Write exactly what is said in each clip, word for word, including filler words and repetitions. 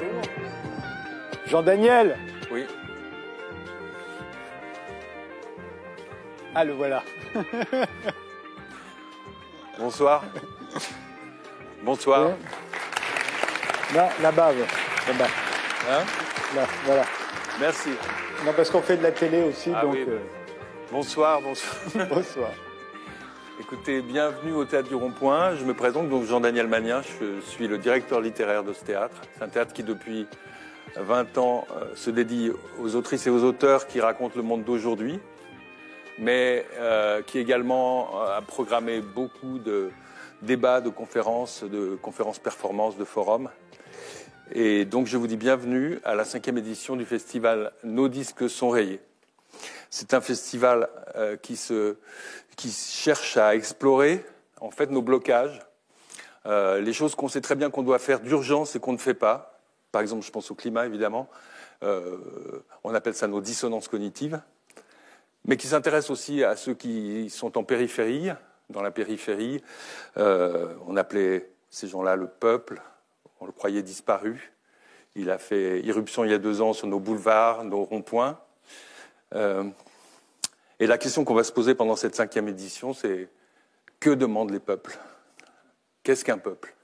Bonjour. Jean-Daniel. Oui. Ah, le voilà. Bonsoir. Bonsoir. Ouais. Là, là-bas, là-bas. Hein? Là, voilà. Merci. Non, parce qu'on fait de la télé aussi, Ah donc... oui. Euh... Bonsoir, bonsoir. Bonsoir. Écoutez, bienvenue au Théâtre du Rond-Point. Je me présente donc Jean-Daniel Magnin, je suis le directeur littéraire de ce théâtre. C'est un théâtre qui, depuis vingt ans, euh, se dédie aux autrices et aux auteurs qui racontent le monde d'aujourd'hui, mais euh, qui également a programmé beaucoup de débats, de conférences, de conférences performances, de forums. Et donc je vous dis bienvenue à la cinquième édition du festival Nos disques sont rayés. C'est un festival euh, qui, se, qui cherche à explorer en fait nos blocages, euh, les choses qu'on sait très bien qu'on doit faire d'urgence et qu'on ne fait pas. Par exemple, je pense au climat évidemment. Euh, on appelle ça nos dissonances cognitives, mais qui s'intéresse aussi à ceux qui sont en périphérie. Dans la périphérie, euh, on appelait ces gens-là le peuple. On le croyait disparu. Il a fait irruption il y a deux ans sur nos boulevards, nos ronds-points. Euh, et la question qu'on va se poser pendant cette cinquième édition, c'est que demandent les peuples? Qu'est-ce qu'un peuple?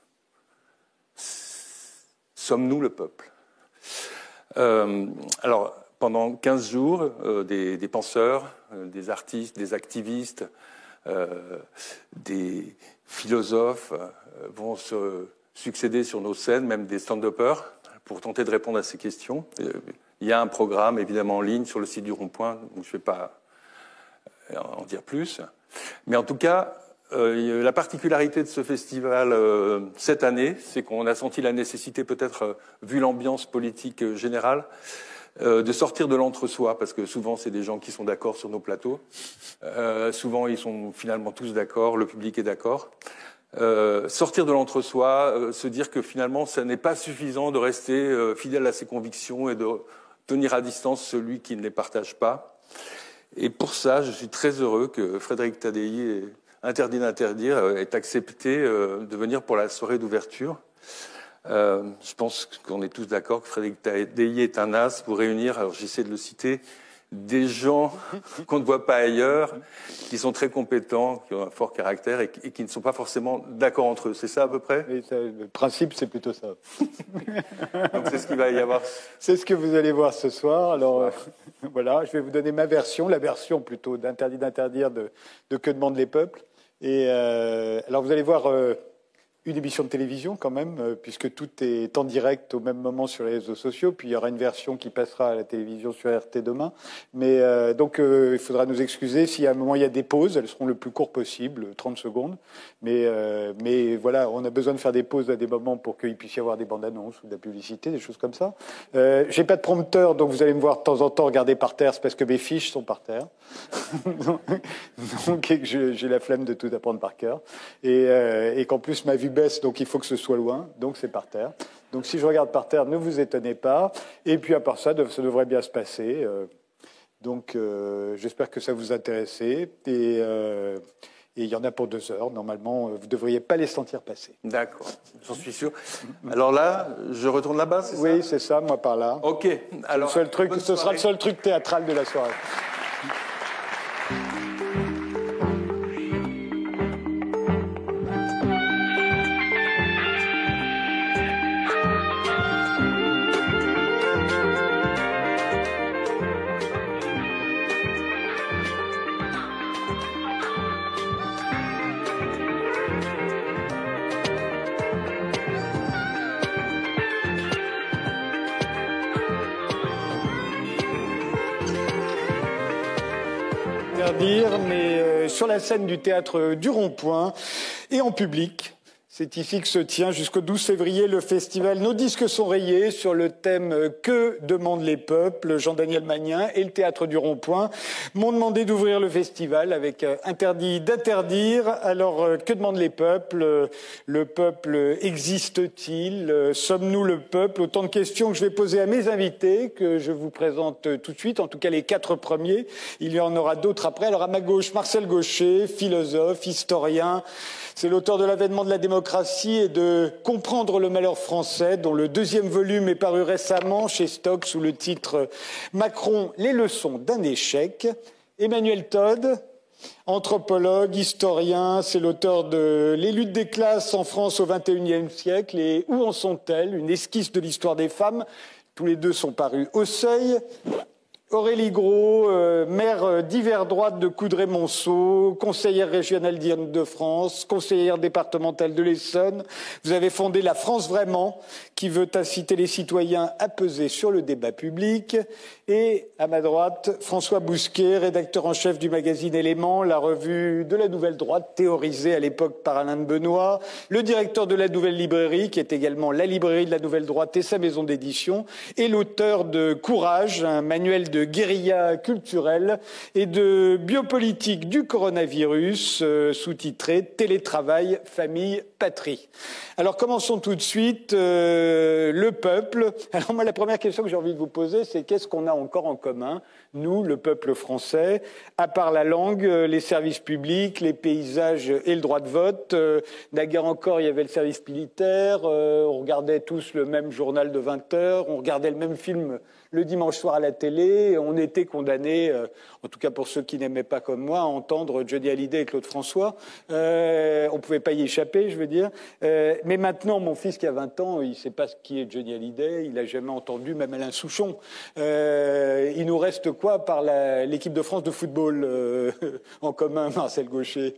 Sommes-nous le peuple? euh, Alors, pendant quinze jours, euh, des, des penseurs, euh, des artistes, des activistes, euh, des philosophes euh, vont se succéder sur nos scènes, même des stand-uppers, pour tenter de répondre à ces questions. Il y a un programme, évidemment, en ligne sur le site du Rond-Point, donc je ne vais pas en dire plus. Mais en tout cas, euh, la particularité de ce festival euh, cette année, c'est qu'on a senti la nécessité, peut-être, euh, vu l'ambiance politique euh, générale, euh, de sortir de l'entre-soi, parce que souvent, c'est des gens qui sont d'accord sur nos plateaux. Euh, souvent, ils sont finalement tous d'accord, le public est d'accord. Euh, sortir de l'entre-soi, euh, se dire que finalement, ça n'est pas suffisant de rester euh, fidèle à ses convictions et de tenir à distance celui qui ne les partage pas. Et pour ça, je suis très heureux que Frédéric Taddeï, interdit d'interdire, euh, ait accepté euh, de venir pour la soirée d'ouverture. Euh, je pense qu'on est tous d'accord que Frédéric Taddeï est un as pour réunir, alors j'essaie de le citer, des gens qu'on ne voit pas ailleurs, qui sont très compétents, qui ont un fort caractère et qui ne sont pas forcément d'accord entre eux. C'est ça à peu près? Et ça, le principe, c'est plutôt ça. Donc c'est ce qu'il va y avoir. C'est ce que vous allez voir ce soir. Alors euh, voilà, je vais vous donner ma version, la version plutôt d'interdit d'interdire de, de Que demandent les peuples. Et euh, alors vous allez voir euh, une émission de télévision quand même, euh, puisque tout est en direct au même moment sur les réseaux sociaux. Puis il y aura une version qui passera à la télévision sur R T demain. Mais euh, donc euh, il faudra nous excuser si à un moment il y a des pauses. Elles seront le plus court possible, trente secondes. Mais, euh, mais voilà, on a besoin de faire des pauses à des moments pour qu'il puisse y avoir des bandes annonces ou de la publicité, des choses comme ça. Euh, j'ai pas de prompteur, donc vous allez me voir de temps en temps regarder par terre, c'est parce que mes fiches sont par terre. Donc et que j'ai la flemme de tout apprendre par cœur. Et, euh, et qu'en plus ma vue baisse, donc il faut que ce soit loin, donc c'est par terre. Donc si je regarde par terre, ne vous étonnez pas. Et puis à part ça, ça devrait bien se passer. Euh, donc euh, j'espère que ça vous intéresse. Et euh, Et il y en a pour deux heures. Normalement, vous ne devriez pas les sentir passer. D'accord, j'en suis sûr. Alors là, je retourne là-bas, c'est ça? Oui, c'est ça, moi par là. Ok. Alors, le seul truc, ce sera le seul truc théâtral de la soirée. Dire, mais euh, sur la scène du théâtre du Rond-Point et en public. C'est ici que se tient jusqu'au douze février le festival Nos disques sont rayés sur le thème Que demandent les peuples. Jean-Daniel Magnin et le théâtre du Rond-Point m'ont demandé d'ouvrir le festival avec interdit d'interdire. Alors, que demandent les peuples? Le peuple existe-t-il? Sommes-nous le peuple? Autant de questions que je vais poser à mes invités, que je vous présente tout de suite, en tout cas les quatre premiers. Il y en aura d'autres après. Alors, à ma gauche, Marcel Gaucher, philosophe, historien. C'est l'auteur de l'Avènement de la démocratie démocratie et de comprendre le malheur français, dont le deuxième volume est paru récemment chez Stock sous le titre « Macron, les leçons d'un échec ». Emmanuel Todd, anthropologue, historien, c'est l'auteur de « Les luttes des classes en France au vingt et unième siècle » et « Où en sont-elles ?» Une esquisse de l'histoire des femmes. Tous les deux sont parus au Seuil. Aurélie Gros, euh, maire d'hiver droite de Coudray-Monceau, conseillère régionale d'Île-de-France, conseillère départementale de l'Essonne. Vous avez fondé La France Vraiment, qui veut inciter les citoyens à peser sur le débat public. Et à ma droite, François Bousquet, rédacteur en chef du magazine Éléments, la revue de la Nouvelle Droite, théorisée à l'époque par Alain de Benoît, le directeur de la Nouvelle Librairie, qui est également la librairie de la Nouvelle Droite et sa maison d'édition, et l'auteur de Courage, un manuel de guérilla culturelle et de biopolitique du coronavirus, euh, sous-titré Télétravail, famille, patrie. Alors commençons tout de suite. Euh, le peuple. Alors moi, la première question que j'ai envie de vous poser, c'est qu'est-ce qu'on a encore en commun, nous, le peuple français, à part la langue, les services publics, les paysages et le droit de vote. Euh, naguère encore, il y avait le service militaire, euh, on regardait tous le même journal de vingt heures, on regardait le même film le dimanche soir à la télé, on était condamnés, euh, en tout cas pour ceux qui n'aimaient pas comme moi, à entendre Johnny Hallyday et Claude François. Euh, on ne pouvait pas y échapper, je veux dire. Euh, mais maintenant, mon fils qui a vingt ans, il ne sait pas ce qui est Johnny Hallyday, il n'a jamais entendu même Alain Souchon. Euh, il nous reste quoi par l'équipe de France de football euh, en commun, Marcel Gaucher?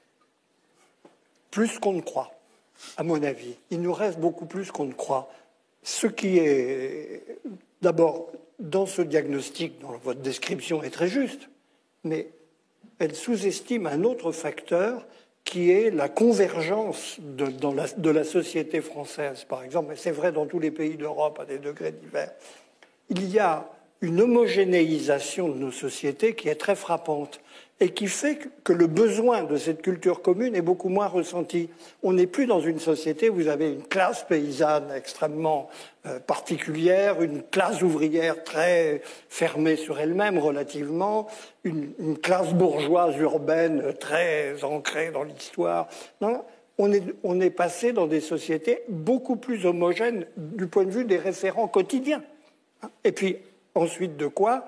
Plus qu'on ne croit, à mon avis. Il nous reste beaucoup plus qu'on ne croit. Ce qui est... D'abord, dans ce diagnostic, dont votre description est très juste, mais elle sous-estime un autre facteur qui est la convergence de, dans la, de la société française, par exemple, et c'est vrai dans tous les pays d'Europe à des degrés divers. Il y a une homogénéisation de nos sociétés qui est très frappante et qui fait que le besoin de cette culture commune est beaucoup moins ressenti. On n'est plus dans une société où vous avez une classe paysanne extrêmement euh, particulière, une classe ouvrière très fermée sur elle-même relativement, une, une classe bourgeoise urbaine très ancrée dans l'histoire. Non, on est, on est passé dans des sociétés beaucoup plus homogènes du point de vue des référents quotidiens. Et puis, ensuite de quoi,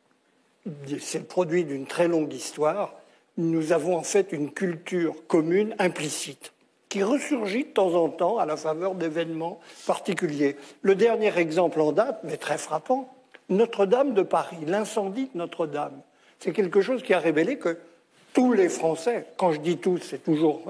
c'est le produit d'une très longue histoire, nous avons en fait une culture commune implicite qui ressurgit de temps en temps à la faveur d'événements particuliers. Le dernier exemple en date, mais très frappant, Notre-Dame de Paris, l'incendie de Notre-Dame. C'est quelque chose qui a révélé que tous les Français, quand je dis tous, c'est toujours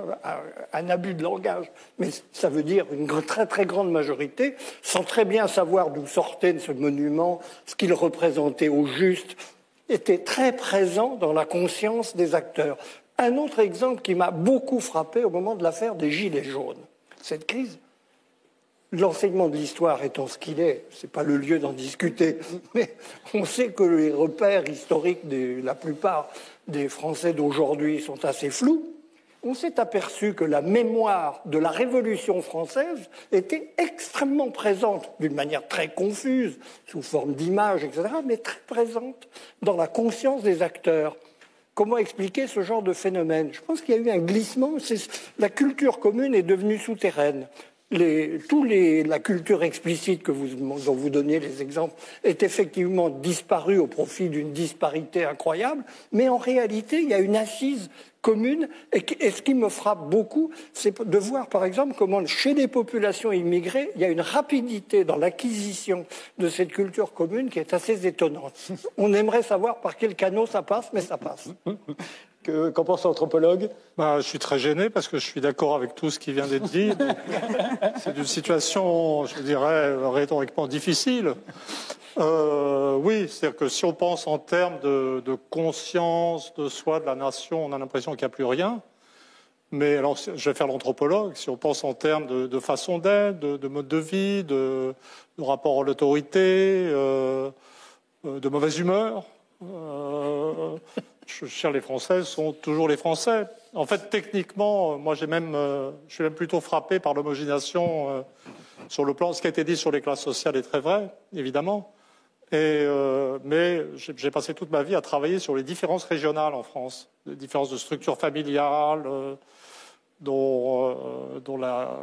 un abus de langage, mais ça veut dire une très très grande majorité, sans très bien savoir d'où sortait de ce monument, ce qu'il représentait au juste, était très présent dans la conscience des acteurs. Un autre exemple qui m'a beaucoup frappé au moment de l'affaire des Gilets jaunes. Cette crise, l'enseignement de l'histoire étant ce qu'il est, ce n'est pas le lieu d'en discuter, mais on sait que les repères historiques de la plupart des Français d'aujourd'hui sont assez flous. On s'est aperçu que la mémoire de la Révolution française était extrêmement présente, d'une manière très confuse, sous forme d'images, et cetera, mais très présente dans la conscience des acteurs. Comment expliquer ce genre de phénomène? Je pense qu'il y a eu un glissement. La culture commune est devenue souterraine. Les, tous les, la culture explicite que vous, dont vous donniez les exemples est effectivement disparue au profit d'une disparité incroyable, mais en réalité, il y a une assise commune. Et, et ce qui me frappe beaucoup, c'est de voir, par exemple, comment chez les populations immigrées, il y a une rapidité dans l'acquisition de cette culture commune qui est assez étonnante. On aimerait savoir par quel canot ça passe, mais ça passe. Qu'en pense l'anthropologue? Bah, je suis très gêné parce que je suis d'accord avec tout ce qui vient d'être dit. C'est une situation, je dirais, rhétoriquement difficile. Euh, oui, c'est-à-dire que si on pense en termes de, de conscience de soi, de la nation, on a l'impression qu'il n'y a plus rien. Mais alors, je vais faire l'anthropologue. Si on pense en termes de, de façon d'être, de, de mode de vie, de, de rapport à l'autorité, euh, de mauvaise humeur, euh, je cherche les Français sont toujours les Français. En fait, techniquement, moi, j'ai même, euh, je suis même plutôt frappé par l'homogénéisation euh, sur le plan. Ce qui a été dit sur les classes sociales est très vrai, évidemment. Et, euh, mais j'ai passé toute ma vie à travailler sur les différences régionales en France, les différences de structure familiale, euh, dont, euh, dont la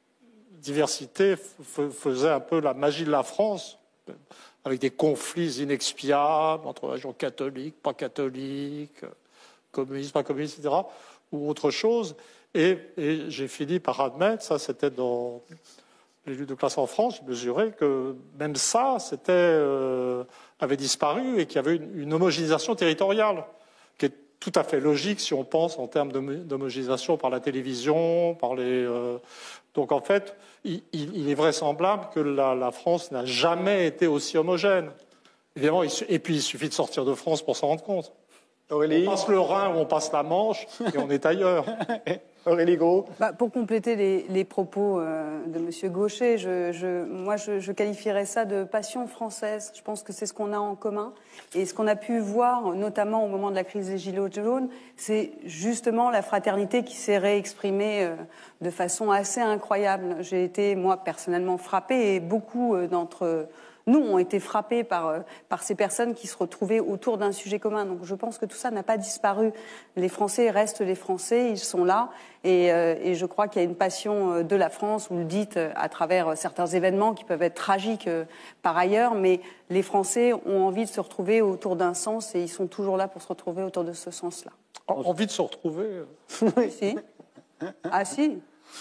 diversité faisait un peu la magie de la France, avec des conflits inexpiables entre régions catholiques, pas catholiques, communistes, pas communistes, et cetera, ou autre chose. Et, et j'ai fini par admettre, ça c'était dans les luttes de classe en France, j'ai mesuré que même ça c'était, euh, avait disparu et qu'il y avait une, une homogénéisation territoriale, qui est tout à fait logique si on pense en termes d'homogénéisation par la télévision, par les... Euh... Donc en fait, il, il est vraisemblable que la, la France n'a jamais été aussi homogène. Évidemment, il, et puis il suffit de sortir de France pour s'en rendre compte. Aurélie. On passe le Rhin ou on passe la Manche et on est ailleurs. Aurélie Gros. Bah, pour compléter les, les propos euh, de M. Gaucher, je, je, moi je, je qualifierais ça de passion française. Je pense que c'est ce qu'on a en commun. Et ce qu'on a pu voir, notamment au moment de la crise des Gilets jaunes, c'est justement la fraternité qui s'est réexprimée euh, de façon assez incroyable. J'ai été, moi, personnellement frappée et beaucoup euh, d'entre nous ont été frappés par, par ces personnes qui se retrouvaient autour d'un sujet commun. Donc je pense que tout ça n'a pas disparu. Les Français restent les Français, ils sont là. Et, euh, et je crois qu'il y a une passion de la France, vous le dites, à travers certains événements qui peuvent être tragiques euh, par ailleurs. Mais les Français ont envie de se retrouver autour d'un sens et ils sont toujours là pour se retrouver autour de ce sens-là. Envie de se retrouver Oui, si. Ah si.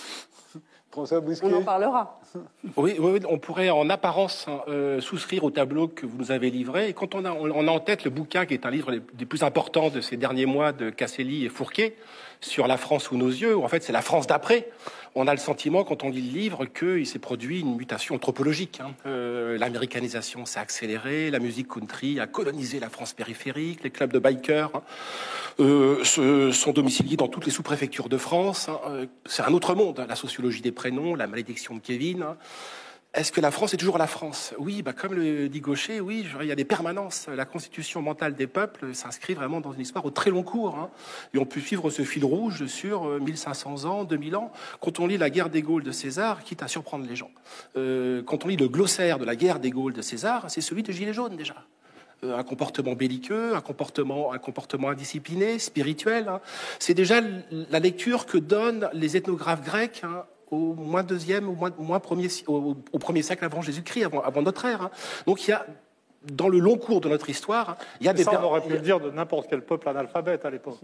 François Bousquet. On en parlera. Oui, oui, on pourrait en apparence euh, souscrire au tableau que vous nous avez livré. Et quand on a, on a en tête le bouquin qui est un livre des plus importants de ces derniers mois de Casselli et Fourquet sur la France sous nos yeux, où en fait c'est la France d'après, on a le sentiment quand on lit le livre qu'il s'est produit une mutation anthropologique. Hein. Euh, L'américanisation s'est accélérée, la musique country a colonisé la France périphérique, les clubs de bikers hein, euh, se, sont domiciliés dans toutes les sous-préfectures de France. Hein. Euh, c'est un autre monde, hein, la sociologie des prénoms, la malédiction de Kevin. Hein. Est-ce que la France est toujours la France? Oui, bah comme le dit Gaucher, oui, il y a des permanences. La constitution mentale des peuples s'inscrit vraiment dans une histoire au très long cours. Hein. Et on peut suivre ce fil rouge sur mille cinq cents ans, deux mille ans. Quand on lit la guerre des Gaules de César, quitte à surprendre les gens. Euh, quand on lit le glossaire de la guerre des Gaules de César, c'est celui de Gilets jaunes déjà. Euh, un comportement belliqueux, un comportement, un comportement indiscipliné, spirituel. Hein. C'est déjà la lecture que donnent les ethnographes grecs, hein, au moins deuxième, au moins, au moins premier, au, au premier siècle avant Jésus-Christ, avant, avant notre ère. Hein. Donc il y a, dans le long cours de notre histoire, il y a Mais des... Ça, on aurait pu le dire de n'importe quel peuple analphabète à l'époque.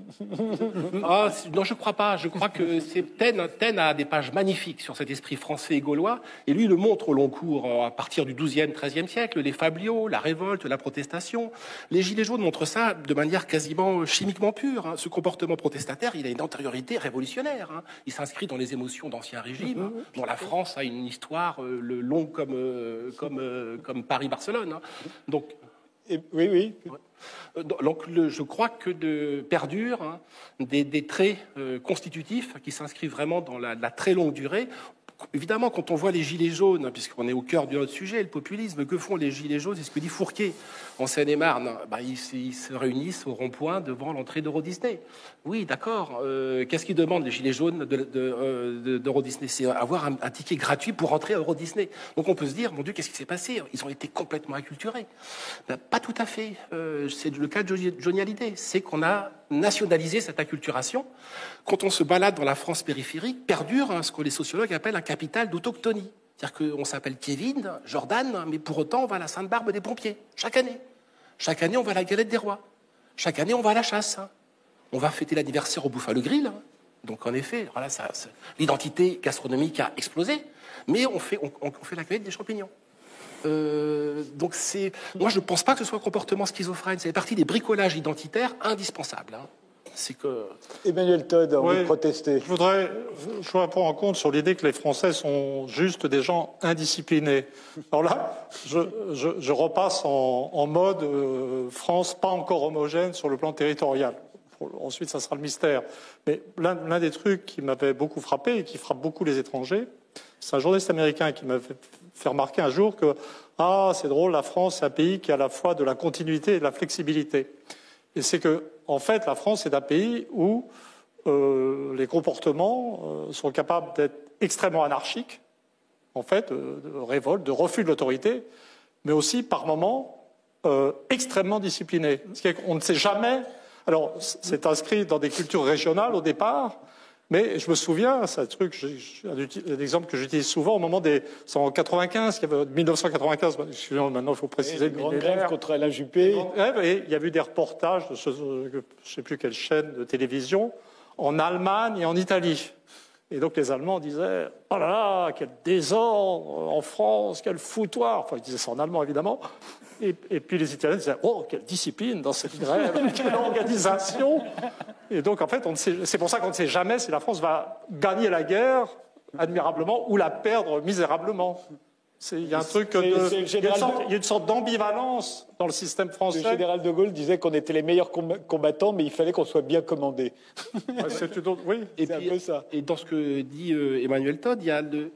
Ah, non, je crois pas. Je crois que c'est Taine, Taine a des pages magnifiques sur cet esprit français et gaulois, et lui le montre au long cours à partir du douzième, treizième siècle, les fabliaux, la révolte, la protestation. Les Gilets jaunes montrent ça de manière quasiment chimiquement pure. Hein. Ce comportement protestataire, il a une antériorité révolutionnaire. Hein. Il s'inscrit dans les émotions d'anciens régimes, hein, dont la France a une histoire euh, le long comme, euh, comme, euh, comme Paris-Barcelone. Hein. Donc, Et, oui, oui. Donc, le, je crois que de perdure hein, des, des traits euh, constitutifs qui s'inscrivent vraiment dans la, la très longue durée. Évidemment, quand on voit les gilets jaunes, puisqu'on est au cœur de notre sujet, le populisme, que font les gilets jaunes? C'est ce que dit Fourquet en Seine-et-Marne. Bah, ils, ils se réunissent au rond-point devant l'entrée d'Euro Disney. Oui, d'accord. Euh, Qu'est-ce qu'ils demandent, les gilets jaunes de, de, de, d'Euro Disney? C'est avoir un, un ticket gratuit pour entrer à Euro Disney. Donc on peut se dire, mon Dieu, qu'est-ce qui s'est passé? Ils ont été complètement acculturés. Ben, pas tout à fait. Euh, c'est le cas de Johnny Hallyday. C'est qu'on a nationalisé cette acculturation. Quand on se balade dans la France périphérique, perdure hein, ce que les sociologues appellent un capital d'autochtonie. C'est-à-dire qu'on s'appelle Kevin, Jordan, mais pour autant, on va à la Sainte-Barbe des pompiers, chaque année. Chaque année, on va à la Galette des Rois. Chaque année, on va à la chasse. Hein. On va fêter l'anniversaire au Buffalo Grill. Hein. Donc, en effet, voilà, ça, ça, l'identité gastronomique a explosé, mais on fait, on, on fait la cueillette des champignons. Euh, donc, c'est, moi, je ne pense pas que ce soit un comportement schizophrène. C'est partie des bricolages identitaires indispensables. Hein. C'est que... Emmanuel Todd a envie de protester. Je voudrais, je voudrais prendre en compte sur l'idée que les Français sont juste des gens indisciplinés. Alors là, je, je, je repasse en, en mode euh, France pas encore homogène sur le plan territorial. Ensuite, ça sera le mystère. Mais l'un, l'un des trucs qui m'avait beaucoup frappé et qui frappe beaucoup les étrangers, c'est un journaliste américain qui m'a fait, fait remarquer un jour que ah, c'est drôle, la France, c'est un pays qui a à la fois de la continuité et de la flexibilité. Et c'est que, en fait, la France est un pays où euh, les comportements euh, sont capables d'être extrêmement anarchiques, en fait, de, de révolte, de refus de l'autorité, mais aussi, par moments, euh, extrêmement disciplinés. On ne sait jamais... Alors, c'est inscrit dans des cultures régionales au départ, Mais je me souviens, c'est un truc, un exemple que j'utilise souvent au moment des, c'est en quatre-vingt-quinze, mille neuf cent quatre-vingt-quinze, maintenant il faut préciser. Une grande grève contre Alain Juppé. Et il y a eu des reportages de ce, je ne sais plus quelle chaîne de télévision, en Allemagne et en Italie. Et donc les Allemands disaient « Oh là là, quel désordre en France, quel foutoir !» Enfin, ils disaient ça en allemand, évidemment. Et, et puis les Italiens disaient « Oh, quelle discipline dans cette grève, quelle organisation !» Et donc, en fait, c'est pour ça qu'on ne sait jamais si la France va gagner la guerre admirablement ou la perdre misérablement. Il y a un truc de, il y a une sorte, il y a une sorte d'ambivalence dans le système français. Le général de Gaulle disait qu'on était les meilleurs combattants, mais il fallait qu'on soit bien commandés. C'est une autre, oui, et, puis, un peu ça. Et dans ce que dit euh, Emmanuel Todd, il y a le,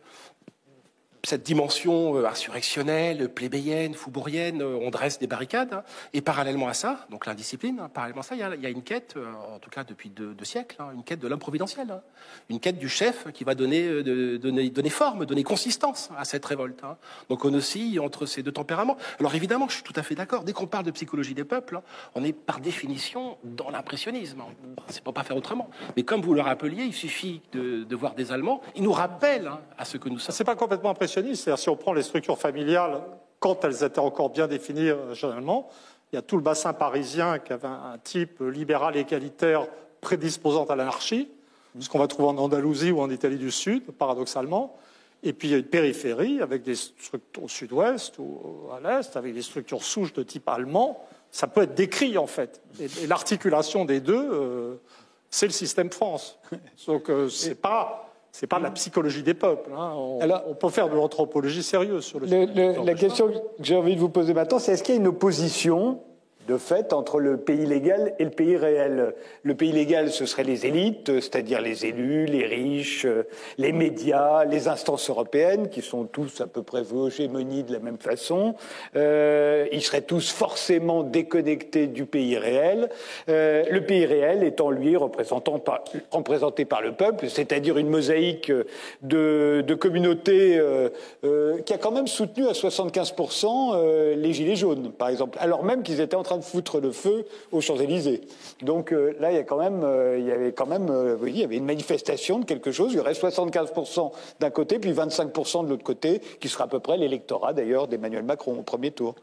cette dimension euh, insurrectionnelle, plébéienne, faubourienne, euh, on dresse des barricades. Hein, et parallèlement à ça, donc l'indiscipline, hein, parallèlement à ça, il y a, il y a une quête, euh, en tout cas depuis deux, deux siècles, hein, une quête de l'homme providentiel. Hein, une quête du chef qui va donner, euh, de, donner, donner forme, donner consistance à cette révolte. Hein. Donc on oscille entre ces deux tempéraments. Alors évidemment, je suis tout à fait d'accord, dès qu'on parle de psychologie des peuples, hein, on est par définition dans l'impressionnisme. Hein. C'est pour pas faire autrement. Mais comme vous le rappeliez, il suffit de, de voir des Allemands, ils nous rappellent hein, à ce que nous sommes. C'est pas complètement impressionniste, c'est-à-dire si on prend les structures familiales, quand elles étaient encore bien définies euh, généralement, il y a tout le bassin parisien qui avait un, un type libéral égalitaire prédisposant à l'anarchie, ce qu'on va trouver en Andalousie ou en Italie du Sud, paradoxalement. Et puis il y a une périphérie avec des structures au sud-ouest ou à l'est, avec des structures souches de type allemand. Ça peut être décrit en fait. Et, et l'articulation des deux, euh, c'est le système France. Donc euh, c'est pas... C'est pas de la psychologie des peuples. Hein. On, Alors, on peut faire de l'anthropologie sérieuse sur le, le, le La question que j'ai envie de vous poser maintenant, c'est est-ce qu'il y a une opposition de fait entre le pays légal et le pays réel? Le pays légal, ce seraient les élites, c'est-à-dire les élus, les riches, les médias, les instances européennes, qui sont tous à peu près vos hégémonies de la même façon. Euh, ils seraient tous forcément déconnectés du pays réel. Euh, le pays réel étant, lui, représentant par, représenté par le peuple, c'est-à-dire une mosaïque de, de communautés euh, euh, qui a quand même soutenu à soixante-quinze pour cent euh, les Gilets jaunes, par exemple, alors même qu'ils étaient en train de foutre le feu aux Champs-Élysées. Donc euh, là, il y a quand même, euh, il y avait quand même, euh, oui, il y avait une manifestation de quelque chose. Il y aurait soixante-quinze pour cent d'un côté, puis vingt-cinq pour cent de l'autre côté, qui sera à peu près l'électorat d'ailleurs d'Emmanuel Macron au premier tour.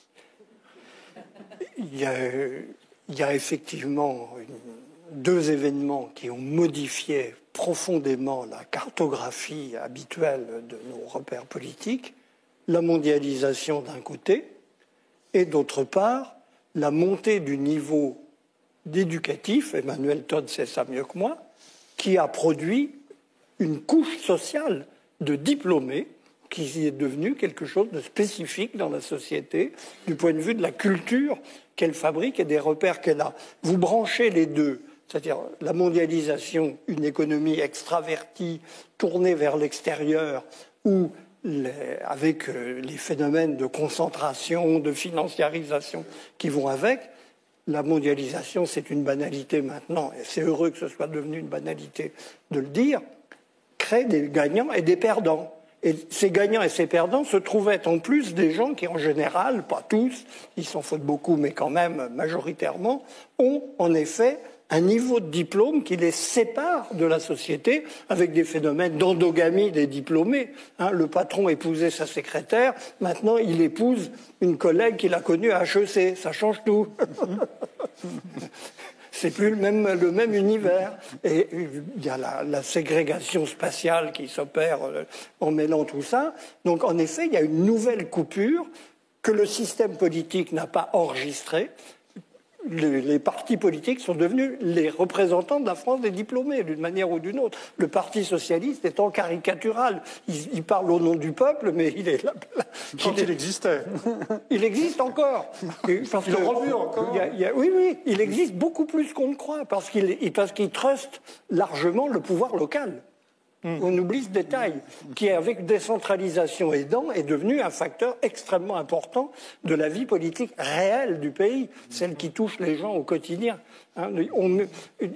Il y a, il y a effectivement une, deux événements qui ont modifié profondément la cartographie habituelle de nos repères politiques. La mondialisation d'un côté, et d'autre part, la montée du niveau d'éducatif, Emmanuel Todd sait ça mieux que moi, qui a produit une couche sociale de diplômés qui est devenue quelque chose de spécifique dans la société du point de vue de la culture qu'elle fabrique et des repères qu'elle a. Vous branchez les deux, c'est-à-dire la mondialisation, une économie extravertie, tournée vers l'extérieur, ou Les, avec euh, les phénomènes de concentration, de financiarisation qui vont avec. La mondialisation, c'est une banalité maintenant, et c'est heureux que ce soit devenu une banalité de le dire, crée des gagnants et des perdants. Et ces gagnants et ces perdants se trouvaient en plus des gens qui, en général, pas tous, ils s'en foutent beaucoup, mais quand même majoritairement, ont en effet un niveau de diplôme qui les sépare de la société, avec des phénomènes d'endogamie des diplômés. Hein, le patron épousait sa secrétaire, maintenant il épouse une collègue qu'il a connue à H E C. Ça change tout. C'est plus le même, le même univers. Et il y a la, la ségrégation spatiale qui s'opère en mêlant tout ça. Donc en effet, il y a une nouvelle coupure que le système politique n'a pas enregistrée. Les, les partis politiques sont devenus les représentants de la France des diplômés, d'une manière ou d'une autre. Le Parti socialiste étant caricatural. Il, il parle au nom du peuple, mais il est là. là Quand il, il existait. Il existe encore. Parce il que, le revue encore. Il y a, il y a, oui, oui, il existe beaucoup plus qu'on ne croit, parce qu'il parce qu'il truste largement le pouvoir local. Mmh. On oublie ce détail, qui, avec décentralisation aidant, est devenu un facteur extrêmement important de la vie politique réelle du pays, celle qui touche les gens au quotidien. Hein, on,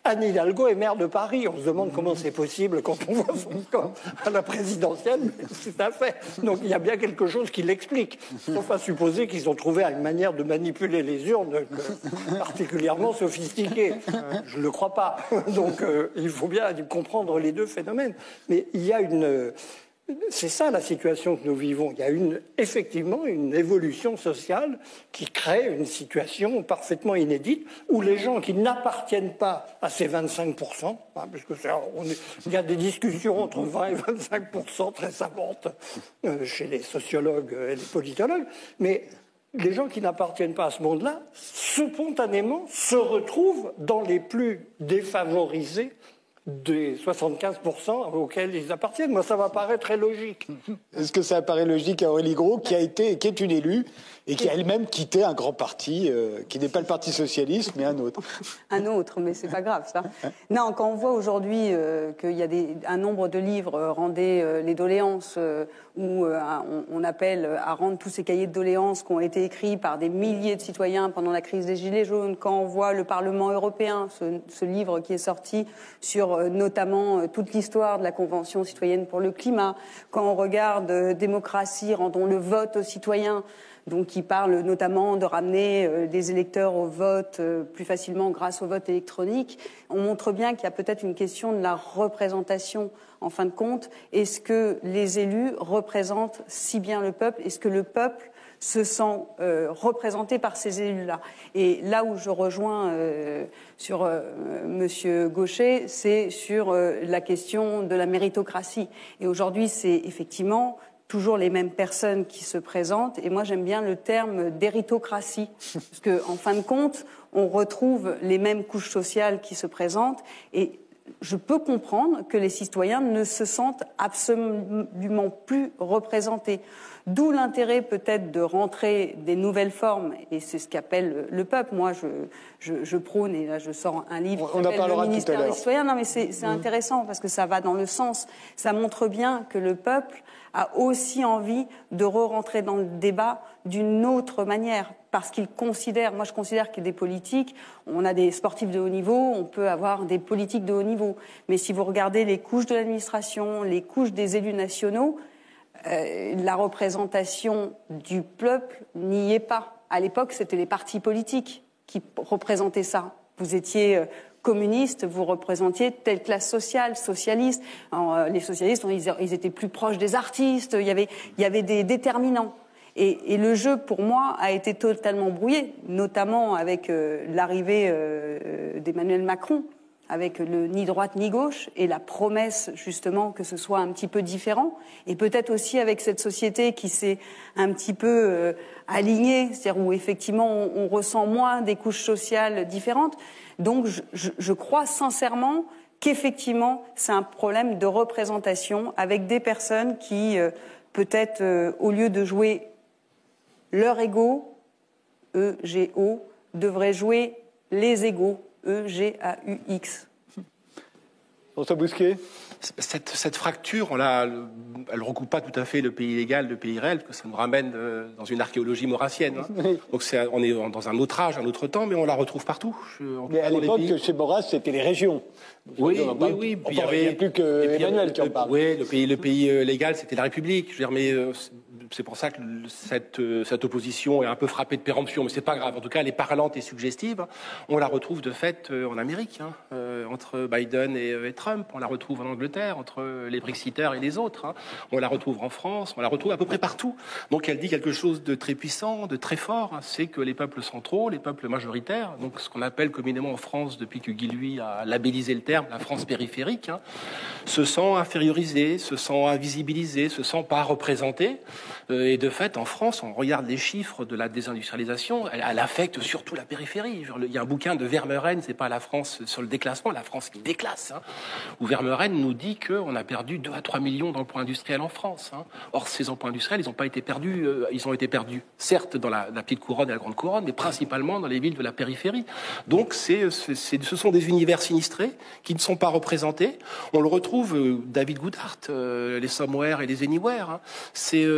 Anne Hidalgo est maire de Paris. On se demande comment c'est possible quand on voit son corps à la présidentielle, mais c'est un fait. Donc il y a bien quelque chose qui l'explique. Sauf à supposer qu'ils ont trouvé une manière de manipuler les urnes particulièrement sophistiquée. Je ne le crois pas. Donc euh, il faut bien comprendre les deux phénomènes. Mais il y a une... C'est ça la situation que nous vivons. Il y a une, effectivement une évolution sociale qui crée une situation parfaitement inédite où les gens qui n'appartiennent pas à ces vingt-cinq pour cent, hein, parce que on est, il y a des discussions entre vingt et vingt-cinq pour cent très savantes euh, chez les sociologues et les politologues, mais les gens qui n'appartiennent pas à ce monde-là, spontanément, se retrouvent dans les plus défavorisés des soixante-quinze pour cent auxquels ils appartiennent. Moi, ça va paraître très logique. Est-ce que ça paraît logique à Aurélie Gros, qui a été, qui est une élue et qui a elle-même quitté un grand parti, euh, qui n'est pas le Parti socialiste, mais un autre? Un autre, mais c'est pas grave, ça. Non, quand on voit aujourd'hui euh, qu'il y a des, un nombre de livres, euh, rendez euh, les doléances, euh, où euh, on, on appelle à rendre tous ces cahiers de doléances qui ont été écrits par des milliers de citoyens pendant la crise des Gilets jaunes, quand on voit le Parlement européen, ce, ce livre qui est sorti sur euh, notamment euh, toute l'histoire de la Convention citoyenne pour le climat, quand on regarde euh, Démocratie, rendons le vote aux citoyens, donc qui parle notamment de ramener euh, les électeurs au vote euh, plus facilement grâce au vote électronique, on montre bien qu'il y a peut-être une question de la représentation. En fin de compte, est-ce que les élus représentent si bien le peuple? Est-ce que le peuple se sent euh, représenté par ces élus-là? Et là où je rejoins euh, sur euh, Monsieur Gaucher, c'est sur euh, la question de la méritocratie. Et aujourd'hui, c'est effectivement toujours les mêmes personnes qui se présentent. Et moi, j'aime bien le terme d'héritocratie, parce que en fin de compte, on retrouve les mêmes couches sociales qui se présentent. Et je peux comprendre que les citoyens ne se sentent absolument plus représentés. D'où l'intérêt peut-être de rentrer des nouvelles formes, et c'est ce qu'appelle le peuple. Moi, je, je, je prône, et là je sors un livre qui s'appelle Le ministère des citoyens. Non, mais c'est, c'est mmh. intéressant parce que ça va dans le sens. Ça montre bien que le peuple a aussi envie de re-rentrer dans le débat d'une autre manière, parce qu'il considère, moi je considère qu'il y a des politiques, on a des sportifs de haut niveau, on peut avoir des politiques de haut niveau, mais si vous regardez les couches de l'administration, les couches des élus nationaux, euh, la représentation du peuple n'y est pas. À l'époque, c'était les partis politiques qui représentaient ça. Vous étiez euh, communiste, vous représentiez telle classe sociale, socialiste. Alors, euh, les socialistes, ils, ils étaient plus proches des artistes, il y avait, il y avait des déterminants. Et, et le jeu, pour moi, a été totalement brouillé, notamment avec euh, l'arrivée euh, d'Emmanuel Macron, avec le ni droite ni gauche, et la promesse, justement, que ce soit un petit peu différent. Et peut-être aussi avec cette société qui s'est un petit peu euh, alignée, c'est-à-dire où, effectivement, on, on ressent moins des couches sociales différentes. Donc, je, je, je crois sincèrement qu'effectivement, c'est un problème de représentation avec des personnes qui, euh, peut-être, euh, au lieu de jouer leur ego, E G O, devrait jouer les égaux, E G A U X. François Bousquet. Cette, cette fracture, on l'a, elle ne recoupe pas tout à fait le pays légal, le pays réel, parce que ça nous ramène euh, dans une archéologie maurassienne. Hein. Oui. Donc c'est, on est dans un autre âge, un autre temps, mais on la retrouve partout. Je, mais à l'époque, chez Maurras, c'était les régions. Oui, oui, oui, oui. Puis il n'y avait plus que Emmanuel qui en parle. Oui, le pays, le pays légal, c'était la République. Je veux dire, mais euh, c'est pour ça que cette, cette opposition est un peu frappée de péremption, mais c'est pas grave. En tout cas, elle est parlante et suggestive. On la retrouve de fait en Amérique, hein, euh, entre Biden et, et Trump. On la retrouve en Angleterre, entre les Brexiteurs et les autres. Hein. On la retrouve en France, on la retrouve à peu près partout. Donc elle dit quelque chose de très puissant, de très fort. Hein. C'est que les peuples centraux, les peuples majoritaires, donc ce qu'on appelle communément en France, depuis que Guy Lui a labellisé le terme, la France périphérique, hein, se sent infériorisés, se sent invisibilisés, se sent pas représentés. Euh, et de fait, en France, on regarde les chiffres de la désindustrialisation, elle, elle affecte surtout la périphérie. Il y a un bouquin de Vermeuren, c'est pas la France sur le déclassement, la France qui déclasse, hein, où Vermeuren nous dit qu'on a perdu deux à trois millions d'emplois industriels en France. Hein. Or, ces emplois industriels, ils n'ont pas été perdus, euh, ils ont été perdus, certes, dans la, la petite couronne et la grande couronne, mais principalement dans les villes de la périphérie. Donc, c'est, c'est, c'est, ce sont des univers sinistrés qui ne sont pas représentés. On le retrouve, euh, David Goodhart, euh, les Somewhere et les Anywhere. Hein. C'est, euh, donc,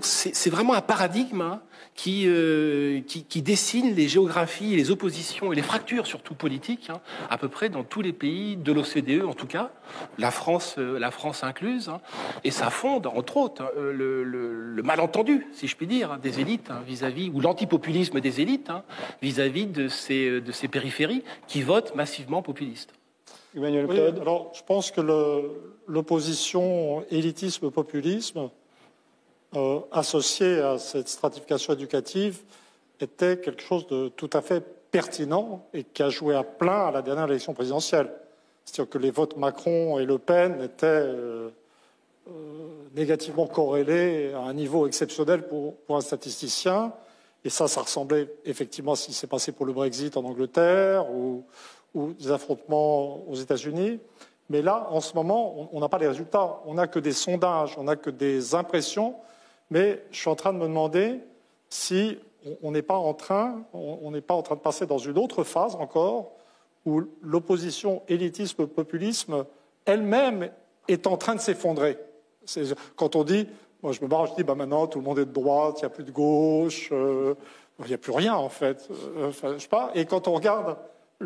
c'est vraiment un paradigme hein, qui, euh, qui, qui dessine les géographies, les oppositions et les fractures surtout politiques, hein, à peu près dans tous les pays de l'O C D E en tout cas, la France, euh, la France incluse, hein, et ça fonde entre autres hein, le, le, le malentendu, si je puis dire, hein, des élites hein, vis-à-vis, ou l'antipopulisme des élites hein, vis-à-vis de ces, de ces périphéries qui votent massivement populistes. Emmanuel Oui, Claude. alors je pense que l'opposition élitisme-populisme euh, associée à cette stratification éducative était quelque chose de tout à fait pertinent et qui a joué à plein à la dernière élection présidentielle. C'est-à-dire que les votes Macron et Le Pen étaient euh, euh, négativement corrélés à un niveau exceptionnel pour, pour un statisticien. Et ça, ça ressemblait effectivement à ce qui s'est passé pour le Brexit en Angleterre ou, ou des affrontements aux États-Unis. Mais là, en ce moment, on n'a pas les résultats. On n'a que des sondages, on n'a que des impressions. Mais je suis en train de me demander si on n'est pas en train, on n'est pas en train de passer dans une autre phase encore, où l'opposition élitisme-populisme elle-même est en train de s'effondrer. Quand on dit, moi je me barre, je dis, bah maintenant tout le monde est de droite, il n'y a plus de gauche, euh, il n'y a plus rien en fait. Euh, enfin, je sais pas. Et quand on regarde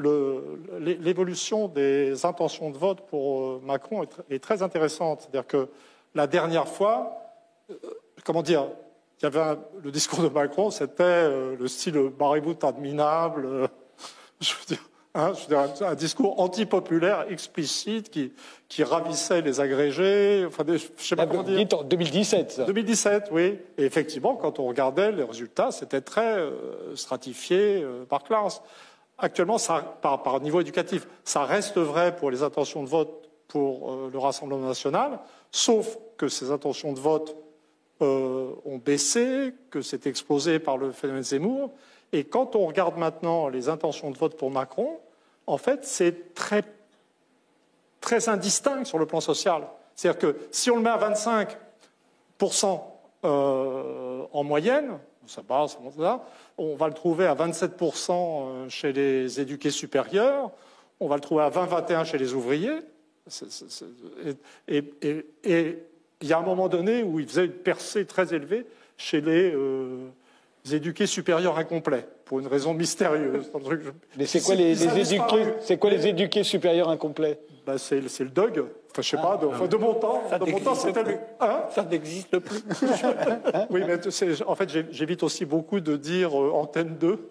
l'évolution des intentions de vote pour Macron est, est très intéressante. C'est-à-dire que la dernière fois, euh, comment dire, il y avait un, le discours de Macron, c'était euh, le style mariboutte admirable, euh, je veux dire, hein, je veux dire, un, un discours antipopulaire explicite qui, qui ravissait les agrégés. Enfin, des, je sais pas comment dire. En deux mille dix-sept, ça. deux mille dix-sept, oui. Et effectivement, quand on regardait les résultats, c'était très euh, stratifié euh, par classe. Actuellement, ça, par, par niveau éducatif, ça reste vrai pour les intentions de vote pour euh, le Rassemblement national, sauf que ces intentions de vote euh, ont baissé, que c'est explosé par le phénomène Zemmour. Et quand on regarde maintenant les intentions de vote pour Macron, en fait, c'est très, très indistinct sur le plan social. C'est-à-dire que si on le met à vingt-cinq pour cent euh, en moyenne, ça bat, ça monte là, on va le trouver à vingt-sept pour cent chez les éduqués supérieurs, on va le trouver à vingt à vingt et un chez les ouvriers. C'est, c'est, c'est, et, et, et il y a un moment donné où il faisait une percée très élevée chez les, euh, les éduqués supérieurs incomplets, pour une raison mystérieuse. Mais c'est quoi les, les éduqués, c'est quoi les éduqués supérieurs incomplets? Ben c'est, c'est le D O G. Enfin, je sais pas, de, enfin, de mon temps, Ça de mon temps, c'était plus. le... Hein Ça n'existe plus. Oui, mais c'est, en fait, j'évite aussi beaucoup de dire euh, Antenne deux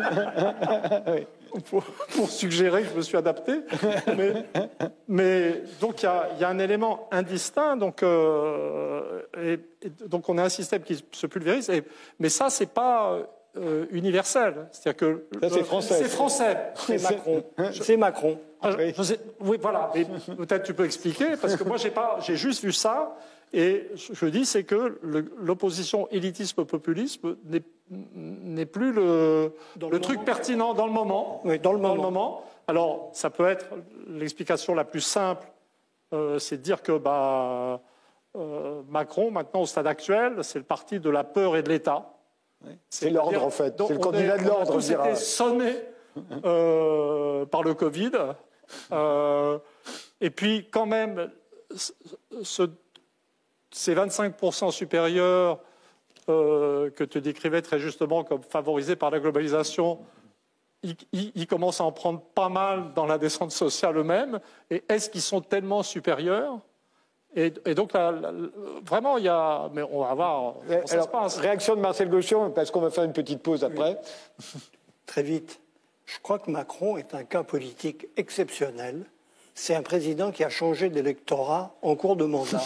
pour, pour suggérer que je me suis adapté. Mais, mais donc, il y a, y a un élément indistinct. Donc, euh, et, et, donc, on a un système qui se pulvérise. Et, mais ça, c'est pas euh, universel. C'est-à-dire que ça, c'est français. C'est français. C'est Macron. C'est Macron. Ah, oui. Je sais, oui, voilà. Et peut-être tu peux expliquer, parce que moi, j'ai pas, j'ai juste vu ça, et je dis, c'est que le, l'opposition élitisme-populisme n'est, n'est plus le, le, le truc pertinent dans le moment. Oui, dans le moment. Dans le moment. Alors, ça peut être l'explication la plus simple, euh, c'est de dire que bah, euh, Macron, maintenant, au stade actuel, c'est le parti de la peur et de l'État. Oui. C'est, c'est l'ordre, en fait. C'est le candidat est, de l'ordre. On s'était sonné euh, par le Covid. Euh, et puis, quand même, ce, ces vingt-cinq pour cent supérieurs euh, que tu décrivais très justement comme favorisés par la globalisation, ils, ils, ils commencent à en prendre pas mal dans la descente sociale eux-mêmes. Et est-ce qu'ils sont tellement supérieurs ? Et, et donc, là, là, vraiment, il y a... Mais on va voir comment ça Alors, se passe. Réaction de Marcel Gauchon, parce qu'on va faire une petite pause après. Oui. Très vite. Je crois que Macron est un cas politique exceptionnel. C'est un président qui a changé d'électorat en cours de mandat.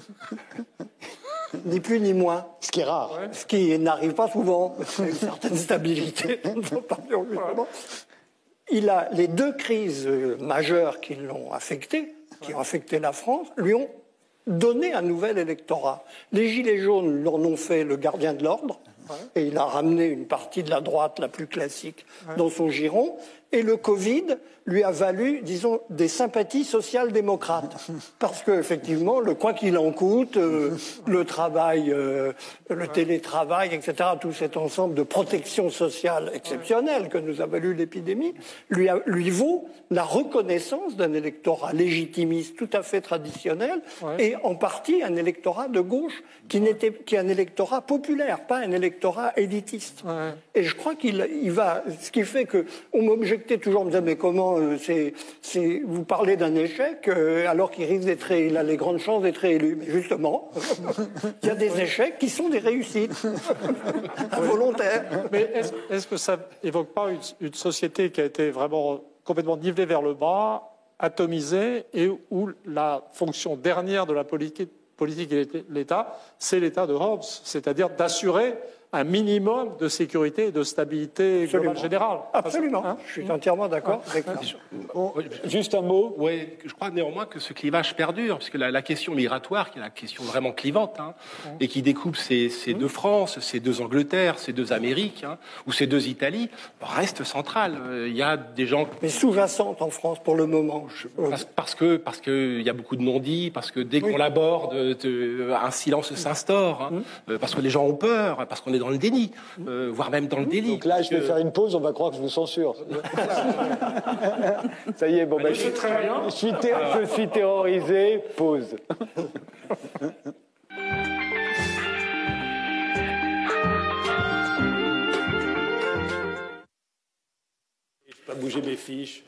Ni plus ni moins. Ce qui est rare. Ouais. Ce qui n'arrive pas souvent. Une certaine stabilité. Il a les deux crises majeures qui l'ont affecté, qui ont affecté la France, lui ont donné un nouvel électorat. Les Gilets jaunes leur ont fait le gardien de l'ordre. et il a ramené une partie de la droite la plus classique ouais. dans son giron. Et le Covid lui a valu, disons, des sympathies social-démocrates. Parce qu'effectivement, le quoi qu'il en coûte, euh, le travail, euh, le télétravail, et cetera, tout cet ensemble de protection sociale exceptionnelle que nous a valu l'épidémie, lui, a, lui vaut la reconnaissance d'un électorat légitimiste tout à fait traditionnel ouais. et en partie un électorat de gauche qui, n'était, qui est un électorat populaire, pas un électorat élitiste. Ouais. Et je crois qu'il il va... Ce qui fait qu'on m'objecte toujours, on me disait, mais comment, euh, c'est, c'est, vous parlez d'un échec euh, alors qu'il risque d'être, il a les grandes chances d'être réélu. Mais justement, il y a des échecs qui sont des réussites involontaires. Mais est-ce, est-ce que ça évoque pas une, une société qui a été vraiment complètement nivelée vers le bas, atomisée, et où la fonction dernière de la politique, politique et l'État, c'est l'État de Hobbes, c'est-à-dire d'assurer un minimum de sécurité et de stabilité globale générale. Absolument, hein, je suis entièrement d'accord avec ça. Bon, juste un mot. Oui, je crois néanmoins que ce clivage perdure, parce que la, la question migratoire, qui est la question vraiment clivante, hein, mmh. et qui découpe ces, ces mmh. deux France, ces deux Angleterre, ces deux Amériques, hein, ou ces deux Italie, reste centrale. Il y a des gens... Mais sous-jacente en France pour le moment. Je... Parce, parce que parce qu'il y a beaucoup de non-dits, parce que dès oui. qu'on l'aborde, de, un silence s'instaure, hein, mmh. parce que les gens ont peur, parce qu'on est dans le déni, euh, voire même dans le déni. Donc là, je vais que... faire une pause, on va croire que je vous censure. Ça y est, bon, bah, je, suis, très bien. Je, suis ter... je suis terrorisé, pause. Je ne vais pas bouger mes fiches.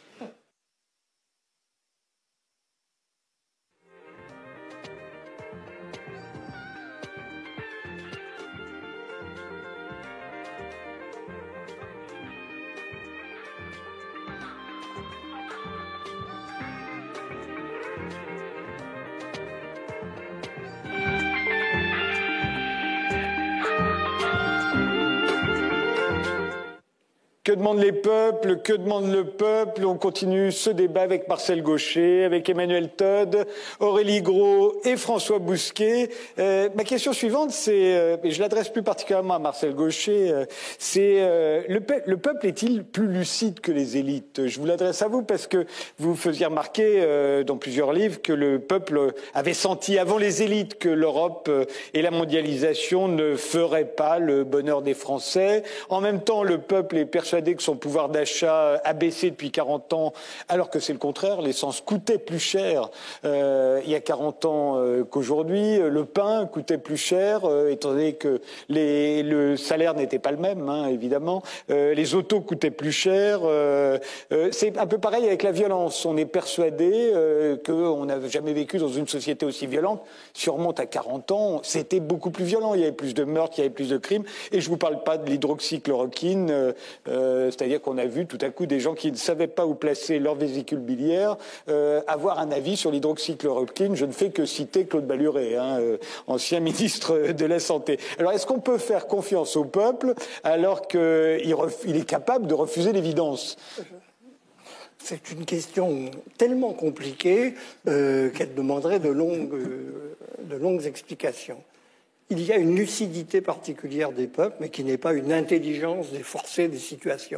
Que demandent les peuples? Que demande le peuple? On continue ce débat avec Marcel Gauchet, avec Emmanuel Todd, Aurélie Gros et François Bousquet. Euh, ma question suivante, c'est, euh, et je l'adresse plus particulièrement à Marcel Gauchet, euh, c'est euh, le, pe le peuple est-il plus lucide que les élites? Je vous l'adresse à vous parce que vous faisiez remarquer euh, dans plusieurs livres que le peuple avait senti avant les élites que l'Europe euh, et la mondialisation ne feraient pas le bonheur des Français. En même temps, le peuple est persuadé que son pouvoir d'achat a baissé depuis quarante ans, alors que c'est le contraire. L'essence coûtait plus cher euh, il y a quarante ans euh, qu'aujourd'hui. Le pain coûtait plus cher, euh, étant donné que les, le salaire n'était pas le même, hein, évidemment. Euh, les autos coûtaient plus cher. Euh, euh, c'est un peu pareil avec la violence. On est persuadé euh, qu'on n'a jamais vécu dans une société aussi violente. Si on remonte à quarante ans, c'était beaucoup plus violent. Il y avait plus de meurtres, il y avait plus de crimes. Et je ne vous parle pas de l'hydroxychloroquine, euh, Euh, c'est-à-dire qu'on a vu tout à coup des gens qui ne savaient pas où placer leur vésicule biliaire euh, avoir un avis sur l'hydroxychloroquine. Je ne fais que citer Claude Baluret, hein, euh, ancien ministre de la Santé. Alors est-ce qu'on peut faire confiance au peuple alors qu'il il est capable de refuser l'évidence? C'est une question tellement compliquée euh, qu'elle demanderait de longues, euh, de longues explications. Il y a une lucidité particulière des peuples, mais qui n'est pas une intelligence des forcés des situations.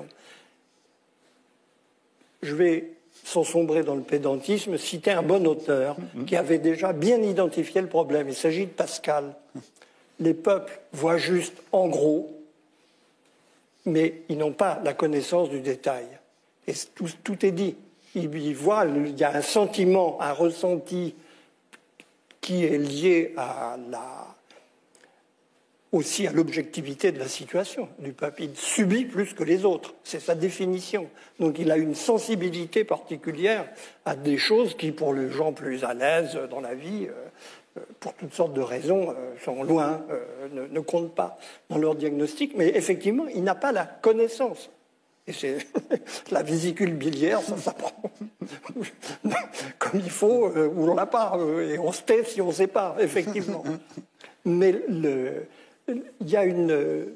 Je vais, sans sombrer dans le pédantisme, citer un bon auteur qui avait déjà bien identifié le problème. Il s'agit de Pascal. Les peuples voient juste en gros, mais ils n'ont pas la connaissance du détail. Et tout, tout est dit. Ils, ils voient, il y a un sentiment, un ressenti qui est lié à la... aussi à l'objectivité de la situation du peuple. Il subit plus que les autres, c'est sa définition. Donc il a une sensibilité particulière à des choses qui, pour les gens plus à l'aise dans la vie, euh, pour toutes sortes de raisons, euh, sont loin, euh, ne, ne comptent pas dans leur diagnostic. Mais effectivement, il n'a pas la connaissance. Et c'est la vésicule biliaire, ça s'apprend comme il faut, euh, ou on l'a pas, euh, et on se tait si on ne sait pas, effectivement. Mais le... il y a une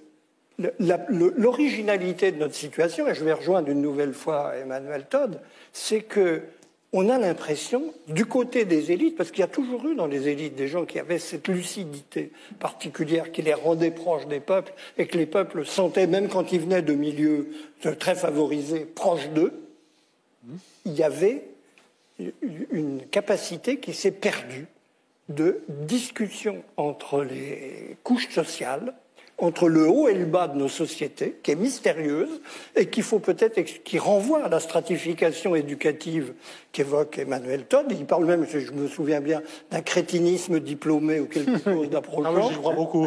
l'originalité de notre situation, et je vais rejoindre une nouvelle fois Emmanuel Todd, c'est que on a l'impression, du côté des élites, parce qu'il y a toujours eu dans les élites des gens qui avaient cette lucidité particulière qui les rendait proches des peuples et que les peuples sentaient, même quand ils venaient de milieux très favorisés, proches d'eux, il y avait une capacité qui s'est perdue de discussion entre les couches sociales, entre le haut et le bas de nos sociétés, qui est mystérieuse et qu'il faut peut-être, qui renvoie à la stratification éducative qu'évoque Emmanuel Todd. Il parle même, je me souviens bien, d'un crétinisme diplômé ou quelque chose d'approchant. Ah oui, j'y crois beaucoup.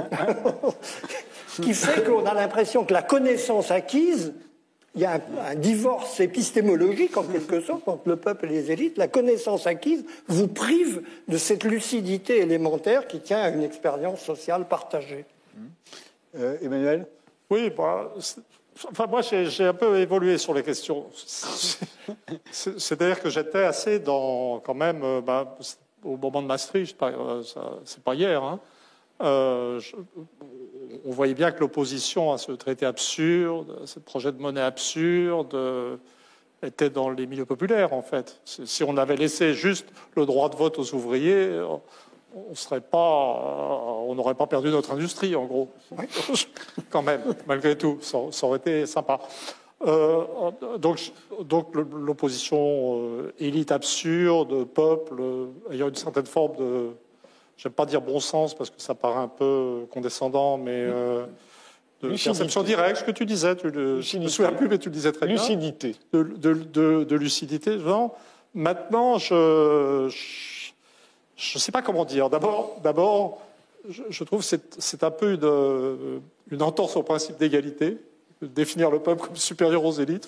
Qui fait qu'on a l'impression que la connaissance acquise, il y a un, un divorce épistémologique en quelque sorte entre le peuple et les élites. La connaissance acquise vous prive de cette lucidité élémentaire qui tient à une expérience sociale partagée. Euh, Emmanuel ? Oui, bah, enfin, moi j'ai un peu évolué sur les questions. C'est-à-dire que j'étais assez dans, quand même, euh, bah, au moment de Maastricht, c'est pas hier, hein, euh, je, on voyait bien que l'opposition à ce traité absurde, à ce projet de monnaie absurde, euh, était dans les milieux populaires, en fait. Si on avait laissé juste le droit de vote aux ouvriers, on serait pas, on n'aurait pas perdu notre industrie, en gros. Quand même, malgré tout, ça, ça aurait été sympa. Euh, donc, donc l'opposition euh, élite absurde, peuple, euh, ayant une certaine forme de, j'aime pas dire bon sens parce que ça paraît un peu condescendant, mais euh, de lucidité. Perception directe, ce que tu disais, tu le, je ne me souviens plus, mais tu le disais très lucidité. bien. Lucidité. De, de, de, de lucidité. Non. Maintenant, je, je Je ne sais pas comment dire. D'abord, d'abord, je, je trouve que c'est un peu une, une entorse au principe d'égalité, de définir le peuple comme supérieur aux élites.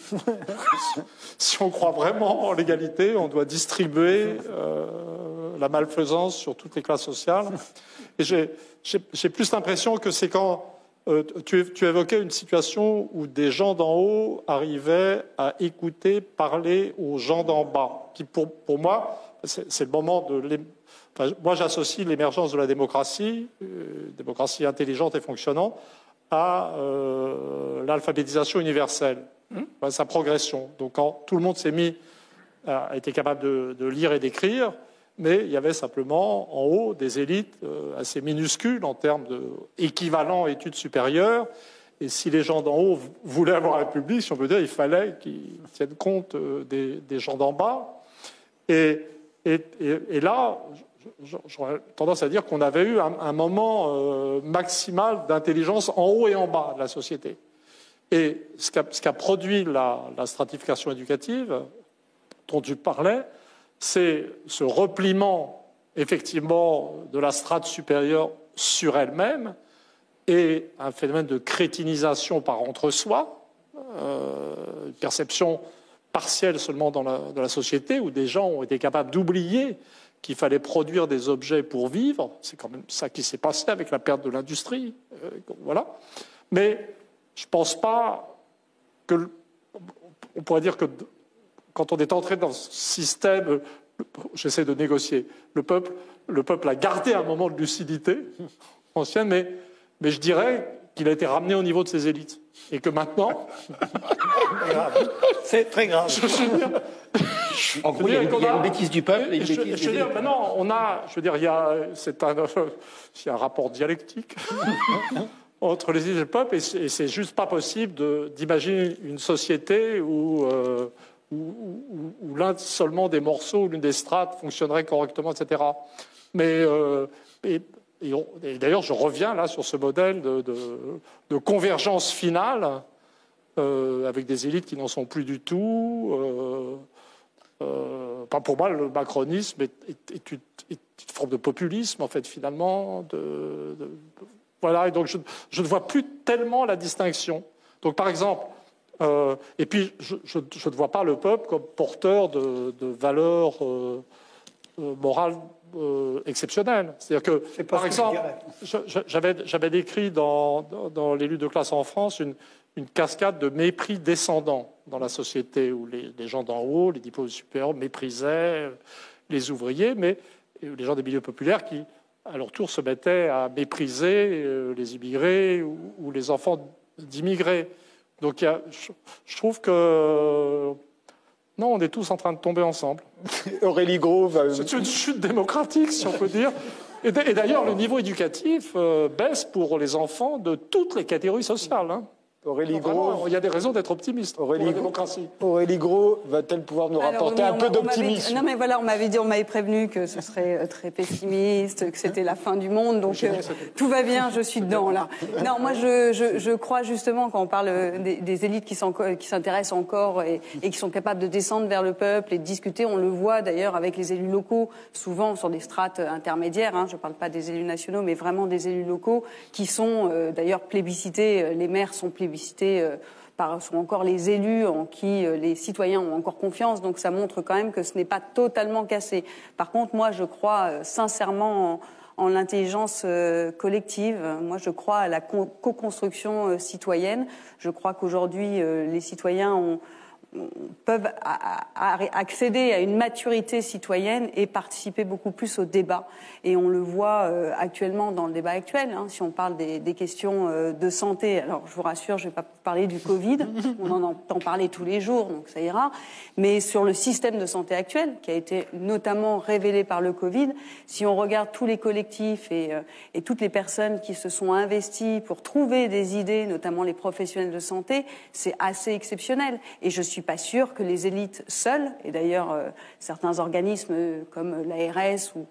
Si on croit vraiment en l'égalité, on doit distribuer euh, la malfaisance sur toutes les classes sociales. Et j'ai plus l'impression que c'est quand euh, tu, tu évoquais une situation où des gens d'en haut arrivaient à écouter, parler aux gens d'en bas, qui pour, pour moi, c'est le moment de... Enfin, moi, j'associe l'émergence de la démocratie, euh, démocratie intelligente et fonctionnante, à euh, l'alphabétisation universelle, mmh. à sa progression. Donc, quand tout le monde s'est mis, a été capable de, de lire et d'écrire, mais il y avait simplement en haut des élites euh, assez minuscules en termes d'équivalent études supérieures. Et si les gens d'en haut voulaient avoir un public, si on peut dire, il fallait qu'ils tiennent compte euh, des, des gens d'en bas. Et, et, et, et là, j'aurais tendance à dire qu'on avait eu un, un moment euh, maximal d'intelligence en haut et en bas de la société. Et ce qu'a ce qu'a produit la, la stratification éducative dont tu parlais, c'est ce repliement effectivement de la strate supérieure sur elle-même et un phénomène de crétinisation par entre-soi, euh, une perception partielle seulement dans la, dans la société où des gens ont été capables d'oublier qu'il fallait produire des objets pour vivre. C'est quand même ça qui s'est passé avec la perte de l'industrie. Euh, voilà. Mais je ne pense pas que... On pourrait dire que quand on est entré dans ce système, j'essaie de négocier, le peuple, le peuple a gardé un moment de lucidité ancienne, mais, mais je dirais qu'il a été ramené au niveau de ses élites. Et que maintenant... C'est très grave. Je, je veux dire, en gros, il y a, une, il y a une bêtise du peuple et une je, bêtise je veux dire, maintenant, on a... Je veux dire, il y a, c'est un, il y a un rapport dialectique entre les élites et le peuple, et c'est juste pas possible d'imaginer une société où... Euh, où, où, où l'un seulement des morceaux ou l'une des strates fonctionnerait correctement, et cetera. Mais euh, et, et, et d'ailleurs, je reviens là sur ce modèle de, de, de convergence finale euh, avec des élites qui n'en sont plus du tout. Euh, euh, enfin, pour moi, le macronisme est, est, est, une, est une forme de populisme, en fait, finalement. De, de, de, voilà, et donc je, je ne vois plus tellement la distinction. Donc, par exemple. Euh, et puis, je, je, je ne vois pas le peuple comme porteur de, de valeurs euh, euh, morales euh, exceptionnelles. C'est-à-dire que, par exemple, j'avais décrit dans, dans, dans les luttes de classe en France une, une cascade de mépris descendant dans la société où les, les gens d'en haut, les diplômes supérieurs, méprisaient les ouvriers, mais les gens des milieux populaires qui, à leur tour, se mettaient à mépriser les immigrés ou, ou les enfants d'immigrés. Donc, il y a, je trouve que Non, on est tous en train de tomber ensemble. Aurélie Gros va... C'est une chute démocratique, si on peut dire. Et d'ailleurs, le niveau éducatif euh, baisse pour les enfants de toutes les catégories sociales. Hein. Aurélie Vraiment, Gros... il y a des raisons d'être optimiste Aurélie pour la Gros... démocratie. Aurélie Gros va-t-elle pouvoir nous Alors, rapporter oui, un on peu m'a- on m'avait- d'optimisme? Non, mais voilà, on m'avait dit, on m'avait prévenu que ce serait euh, très pessimiste, que c'était la fin du monde, donc euh, tout va bien, je suis dedans, là. Non, moi, je, je, je crois justement, quand on parle euh, des, des élites qui s'en- qui s'intéressent encore et, et qui sont capables de descendre vers le peuple et de discuter, on le voit d'ailleurs avec les élus locaux, souvent sur des strates intermédiaires, hein, je ne parle pas des élus nationaux, mais vraiment des élus locaux qui sont euh, d'ailleurs plébiscités, les maires sont plébiscités euh, Par, sont encore les élus en qui euh, les citoyens ont encore confiance. Donc ça montre quand même que ce n'est pas totalement cassé. Par contre, moi, je crois euh, sincèrement en, en l'intelligence euh, collective. Moi, je crois à la co- co-construction euh, citoyenne. Je crois qu'aujourd'hui, euh, les citoyens ont peuvent a, a, a accéder à une maturité citoyenne et participer beaucoup plus au débat. Et on le voit euh, actuellement dans le débat actuel, hein, si on parle des, des questions euh, de santé. Alors, je vous rassure, je ne vais pas parler du Covid, on en entend parler tous les jours, donc ça ira. Mais sur le système de santé actuel, qui a été notamment révélé par le Covid, si on regarde tous les collectifs et, euh, et toutes les personnes qui se sont investies pour trouver des idées, notamment les professionnels de santé, c'est assez exceptionnel. Et je suis pas sûre que les élites seules, et d'ailleurs euh, certains organismes euh, comme l'A R S ou,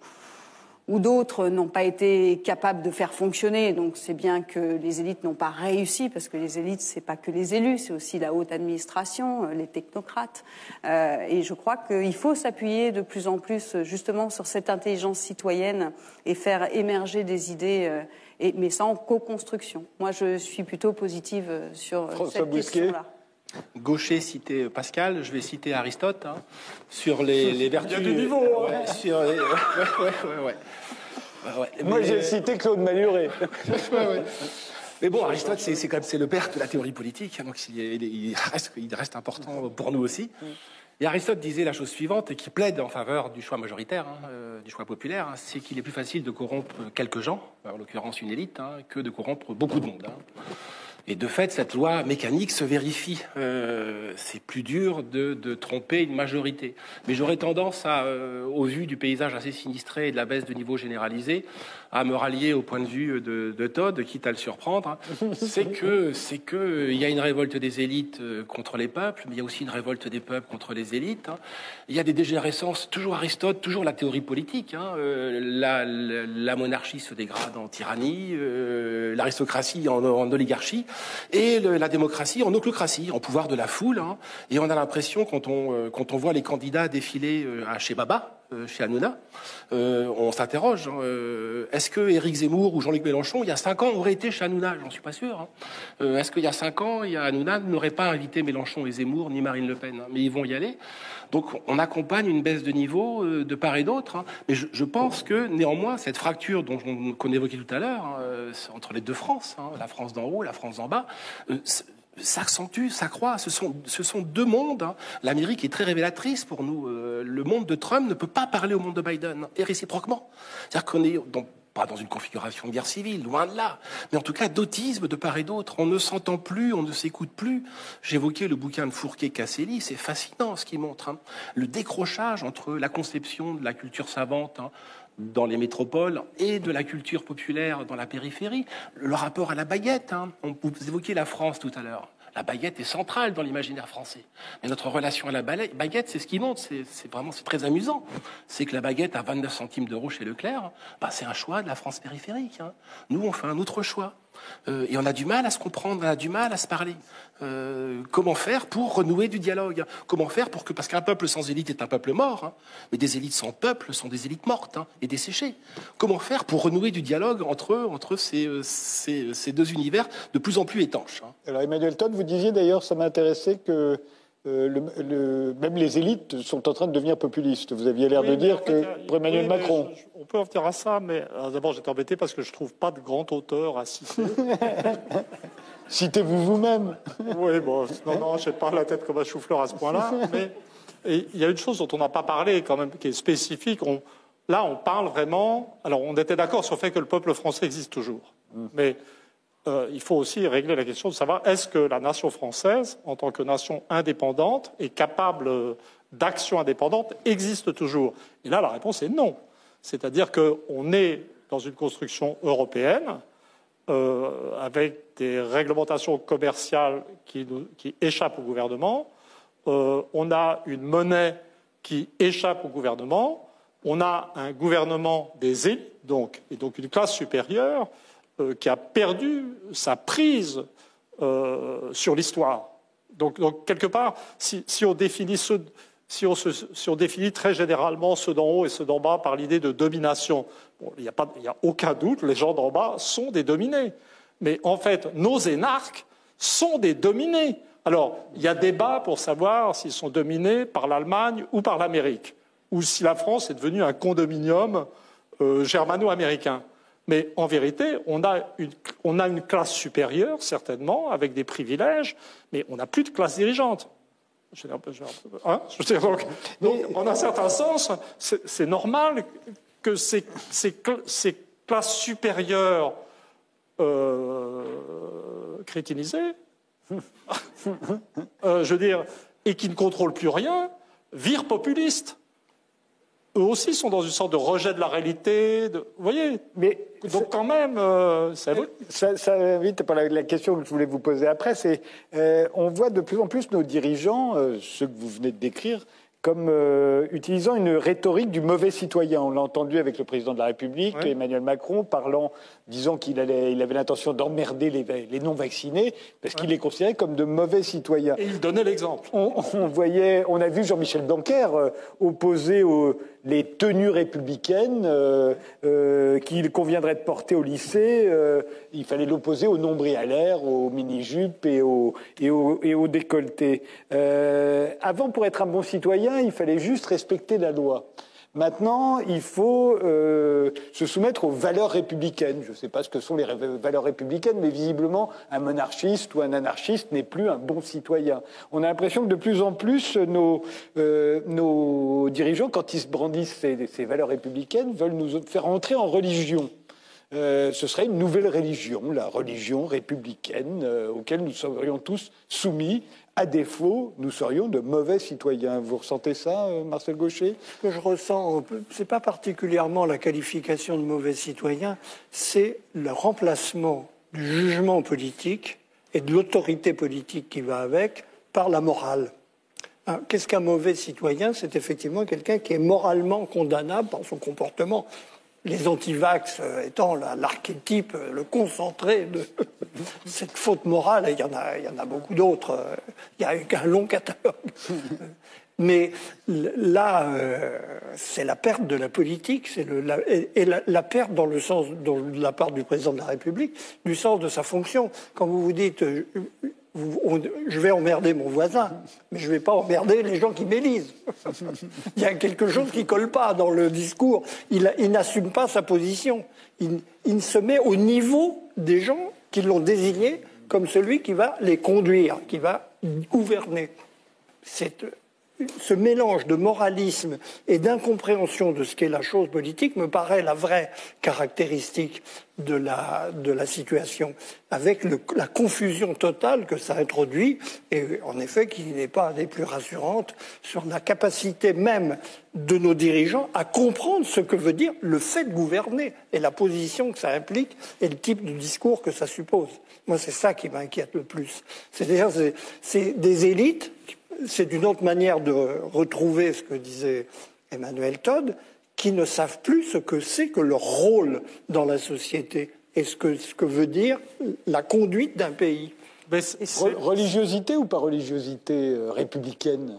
ou d'autres n'ont pas été capables de faire fonctionner. Donc c'est bien que les élites n'ont pas réussi, parce que les élites, c'est pas que les élus, c'est aussi la haute administration, euh, les technocrates. Euh, et je crois qu'il faut s'appuyer de plus en plus justement sur cette intelligence citoyenne et faire émerger des idées, euh, et, mais ça en co-construction. Moi, je suis plutôt positive sur François cette Bousquet. question-là. Gaucher citait Pascal, je vais citer Aristote, hein, sur les, les vertus... Il y a du niveau, hein. Ouais, sur les- ouais, ouais, ouais, ouais. Ouais, ouais. Moi, Mais- j'ai cité Claude Malhuret. Ouais, ouais. Mais bon, Aristote, c'est c'est quand même c'est le père de la théorie politique, hein, donc il, il- il reste, il reste important pour nous aussi. Et Aristote disait la chose suivante, et qui plaide en faveur du choix majoritaire, hein, euh, du choix populaire, hein, c'est qu'il est plus facile de corrompre quelques gens, en l'occurrence une élite, hein, que de corrompre beaucoup de monde. Hein. Et de fait, cette loi mécanique se vérifie. Euh, c'est plus dur de, de tromper une majorité. Mais j'aurais tendance, à, euh, au vu du paysage assez sinistré et de la baisse de niveau généralisé, à me rallier au point de vue de, de Todd, quitte à le surprendre. Hein. C'est que, c'est que il y a une révolte des élites contre les peuples, mais il y a aussi une révolte des peuples contre les élites. Hein. Il y a des dégénérescences, toujours Aristote, toujours la théorie politique. Hein. Euh, la, la, la monarchie se dégrade en tyrannie, euh, l'aristocratie en, en oligarchie, et le, la démocratie en oclocratie, en pouvoir de la foule. Hein. Et on a l'impression, quand on, euh, quand on voit les candidats défiler euh, à chez Baba, euh, chez Hanouna, euh, on s'interroge. Hein, euh, est-ce que Éric Zemmour ou Jean-Luc Mélenchon, il y a cinq ans, auraient été chez Hanouna? J'en suis pas sûr. Hein. Euh, est-ce qu'il y a cinq ans, il y a Hanouna n'aurait pas invité Mélenchon et Zemmour, ni Marine Le Pen, hein, mais ils vont y aller. Donc on accompagne une baisse de niveau euh, de part et d'autre. Hein. Mais je, je pense que néanmoins, cette fracture dont on, qu'on évoquait tout à l'heure, hein, euh, entre les deux France, hein, la France d'en haut, la France d'en bas, euh, s'accentue, s'accroît. Ce sont, ce sont deux mondes. Hein. L'Amérique est très révélatrice pour nous. Euh, le monde de Trump ne peut pas parler au monde de Biden, hein, et réciproquement. C'est-à-dire qu'on est dans, pas dans une configuration de guerre civile, loin de là, mais en tout cas d'autisme de part et d'autre. On ne s'entend plus, on ne s'écoute plus. J'évoquais le bouquin de Fourquet-Casselli, c'est fascinant ce qu'il montre. Hein. Le décrochage entre la conception de la culture savante, hein, dans les métropoles et de la culture populaire dans la périphérie. Le rapport à la baguette, hein. On, vous évoquiez la France tout à l'heure. La baguette est centrale dans l'imaginaire français. Mais notre relation à la baguette, c'est ce qui monte. C'est, c'est vraiment c'est très amusant. C'est que la baguette à vingt-neuf centimes d'euros chez Leclerc, bah, c'est un choix de la France périphérique. Hein. Nous, on fait un autre choix. Euh, et on a du mal à se comprendre, on a du mal à se parler. Euh, comment faire pour renouer du dialogue? Comment faire pour que, parce qu'un peuple sans élite est un peuple mort, hein, mais des élites sans peuple sont des élites mortes, hein, et desséchées. Comment faire pour renouer du dialogue entre, entre ces, ces, ces deux univers de plus en plus étanches, hein. Alors Emmanuel Todd, vous disiez d'ailleurs, ça m'intéressait que euh, le, le, même les élites sont en train de devenir populistes. Vous aviez l'air Oui, de mais dire en fait, que il- pour Emmanuel oui, mais Macron. je- je- on peut en venir à ça, mais alors, d'abord j'étais embêté parce que je trouve pas de grand auteur à citer. Citez-vous vous-même. Oui, bon, non, non, je n'ai pas la tête comme un chou-fleur à ce point-là. Mais et il y a une chose dont on n'a pas parlé quand même, qui est spécifique. On, là, on parle vraiment. Alors, on était d'accord sur le fait que le peuple français existe toujours. Mais euh, il faut aussi régler la question de savoir est-ce que la nation française, en tant que nation indépendante et capable d'action indépendante, existe toujours? Et là, la réponse est non. C'est-à-dire qu'on est dans une construction européenne euh, avec des réglementations commerciales qui, nous, qui échappent au gouvernement. Euh, on a une monnaie qui échappe au gouvernement. On a un gouvernement des élites, donc, et donc une classe supérieure euh, qui a perdu sa prise euh, sur l'histoire. Donc, donc, quelque part, si, si on définit ce... Si on, se, si on définit très généralement ceux d'en haut et ceux d'en bas par l'idée de domination, bon, il n'y a, a aucun doute, les gens d'en bas sont des dominés. Mais en fait, nos énarques sont des dominés. Alors, il y a débat pour savoir s'ils sont dominés par l'Allemagne ou par l'Amérique, ou si la France est devenue un condominium euh, germano-américain. Mais en vérité, on a, une, on a une classe supérieure, certainement, avec des privilèges, mais on n'a plus de classe dirigeante. Je veux dire, hein je veux dire, donc, donc, en un certain sens, c'est normal que ces, ces, ces classes supérieures euh, crétinisées, euh, je veux dire, et qui ne contrôlent plus rien, virent populistes. Eux aussi sont dans une sorte de rejet de la réalité. De, vous voyez, mais donc quand même, euh, ça, ça, ça invite par la, la question que je voulais vous poser après, c'est euh, on voit de plus en plus nos dirigeants, euh, ceux que vous venez de décrire, comme euh, utilisant une rhétorique du mauvais citoyen. On l'a entendu avec le président de la République, oui. Emmanuel Macron, parlant, disant qu'il allait, il avait l'intention d'emmerder les, les non-vaccinés, parce oui. qu'il les considérait comme de mauvais citoyens. Et il donnait l'exemple. On, on voyait, on a vu Jean-Michel Blanquer euh, opposer aux, les tenues républicaines euh, euh, qu'il conviendrait de porter au lycée. Euh, il fallait l'opposer aux nombrils-à-l'air, aux mini-jupes et aux, et aux, et aux décolletés. Euh, avant, pour être un bon citoyen, il fallait juste respecter la loi. Maintenant, il faut euh, se soumettre aux valeurs républicaines. Je ne sais pas ce que sont les valeurs républicaines, mais visiblement, un monarchiste ou un anarchiste n'est plus un bon citoyen. On a l'impression que de plus en plus, nos, euh, nos dirigeants, quand ils se brandissent ces, ces valeurs républicaines, veulent nous faire entrer en religion. Euh, ce serait une nouvelle religion, la religion républicaine, euh, auquel nous serions tous soumis. À défaut, nous serions de mauvais citoyens. Vous ressentez ça, Marcel Gauchet? Ce que je ressens, ce n'est pas particulièrement la qualification de mauvais citoyen, c'est le remplacement du jugement politique et de l'autorité politique qui va avec par la morale. Hein, qu'est-ce qu'un mauvais citoyen? C'est effectivement quelqu'un qui est moralement condamnable par son comportement. Les antivax étant l'archétype, le concentré de cette faute morale, et il y en a, il y en a beaucoup d'autres, il y a un long catalogue. Mais là, euh, c'est la perte de la politique, c'est le, la, et la, la perte dans le sens, dans, de la part du président de la République, du sens de sa fonction. Quand vous vous dites, euh, vous, on, je vais emmerder mon voisin, mais je ne vais pas emmerder les gens qui m'élisent. Il y a quelque chose qui ne colle pas dans le discours. Il, il n'assume pas sa position. Il, il se met au niveau des gens qui l'ont désigné comme celui qui va les conduire, qui va gouverner. C'est... Ce mélange de moralisme et d'incompréhension de ce qu'est la chose politique me paraît la vraie caractéristique de la, de la situation, avec le, la confusion totale que ça introduit, et en effet qui n'est pas des plus rassurantes sur la capacité même de nos dirigeants à comprendre ce que veut dire le fait de gouverner, et la position que ça implique, et le type de discours que ça suppose. Moi, c'est ça qui m'inquiète le plus. C'est-à-dire, c'est, c'est des élites. C'est d'une autre manière de retrouver ce que disait Emmanuel Todd, qui ne savent plus ce que c'est que leur rôle dans la société et ce que, ce que veut dire la conduite d'un pays. Mais Re religiosité ou pas religiosité euh, républicaine,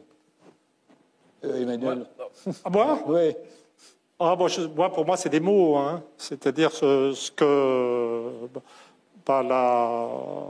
euh, Emmanuel? Ouais. Ah, moi Oui. Ah, bon, je, moi, pour moi, c'est des mots. Hein. C'est-à-dire ce, ce que... Bah, la,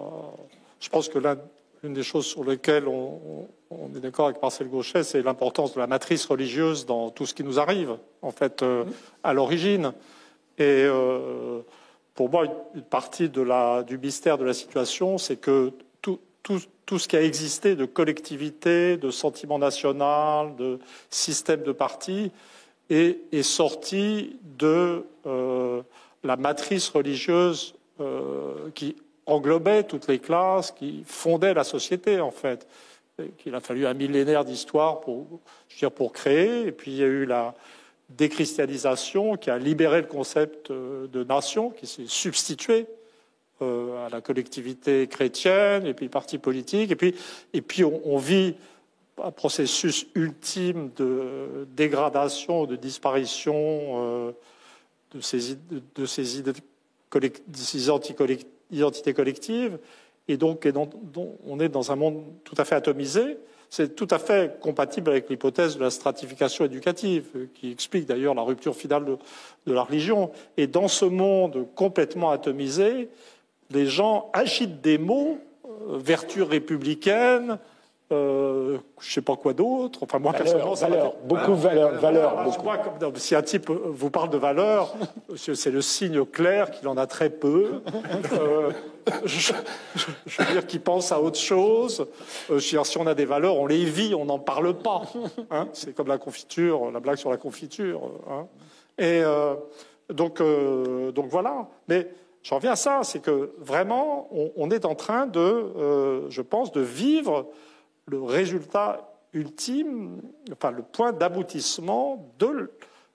je pense que là... Une des choses sur lesquelles on, on est d'accord avec Marcel Gauchet, c'est l'importance de la matrice religieuse dans tout ce qui nous arrive, en fait, euh, à l'origine. Et euh, pour moi, une partie de la, du mystère de la situation, c'est que tout, tout, tout ce qui a existé de collectivité, de sentiment national, de système de parti, est, est sorti de euh, la matrice religieuse euh, qui englobait toutes les classes, qui fondait la société, en fait. Et qu'il a fallu un millénaire d'histoire pour, je veux dire, pour créer. Et puis il y a eu la déchristianisation qui a libéré le concept de nation, qui s'est substitué euh, à la collectivité chrétienne, et puis parti politique. Et puis, et puis on, on vit un processus ultime de dégradation, de disparition euh, de ces, de, de ces, idées, de ces identités collectives. Et donc, on est dans un monde tout à fait atomisé. C'est tout à fait compatible avec l'hypothèse de la stratification éducative, qui explique d'ailleurs la rupture finale de, de la religion. Et dans ce monde complètement atomisé, les gens agitent des mots, euh, vertus républicaines, Euh, je ne sais pas quoi d'autre. Enfin, moi, valeur, personnellement, ça valeur, beaucoup de valeurs. Valeur, valeur, moi, comme, si un type vous parle de valeur, c'est le signe clair qu'il en a très peu. Euh, je, je, je veux dire qu'il pense à autre chose. Euh, je veux dire, si on a des valeurs, on les vit, on n'en parle pas. Hein, c'est comme la confiture, la blague sur la confiture. Hein. Et euh, donc, euh, donc voilà. Mais j'en reviens à ça, c'est que vraiment, on, on est en train de, euh, je pense, de vivre le résultat ultime, enfin le point d'aboutissement de,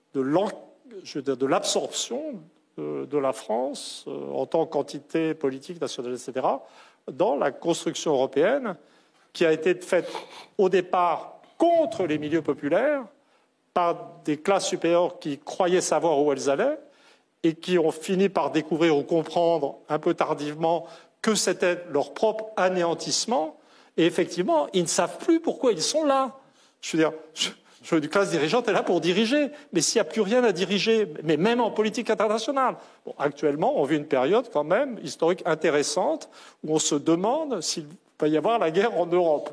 de l'absorption de, de la France euh, en tant qu'entité politique, nationale, et cetera, dans la construction européenne qui a été faite au départ contre les milieux populaires par des classes supérieures qui croyaient savoir où elles allaient et qui ont fini par découvrir ou comprendre un peu tardivement que c'était leur propre anéantissement. Et effectivement, ils ne savent plus pourquoi ils sont là. Je veux dire, je, je, une classe dirigeante est là pour diriger, mais s'il n'y a plus rien à diriger, mais même en politique internationale. Bon, actuellement, on vit une période quand même historique intéressante où on se demande s'il va y avoir la guerre en Europe.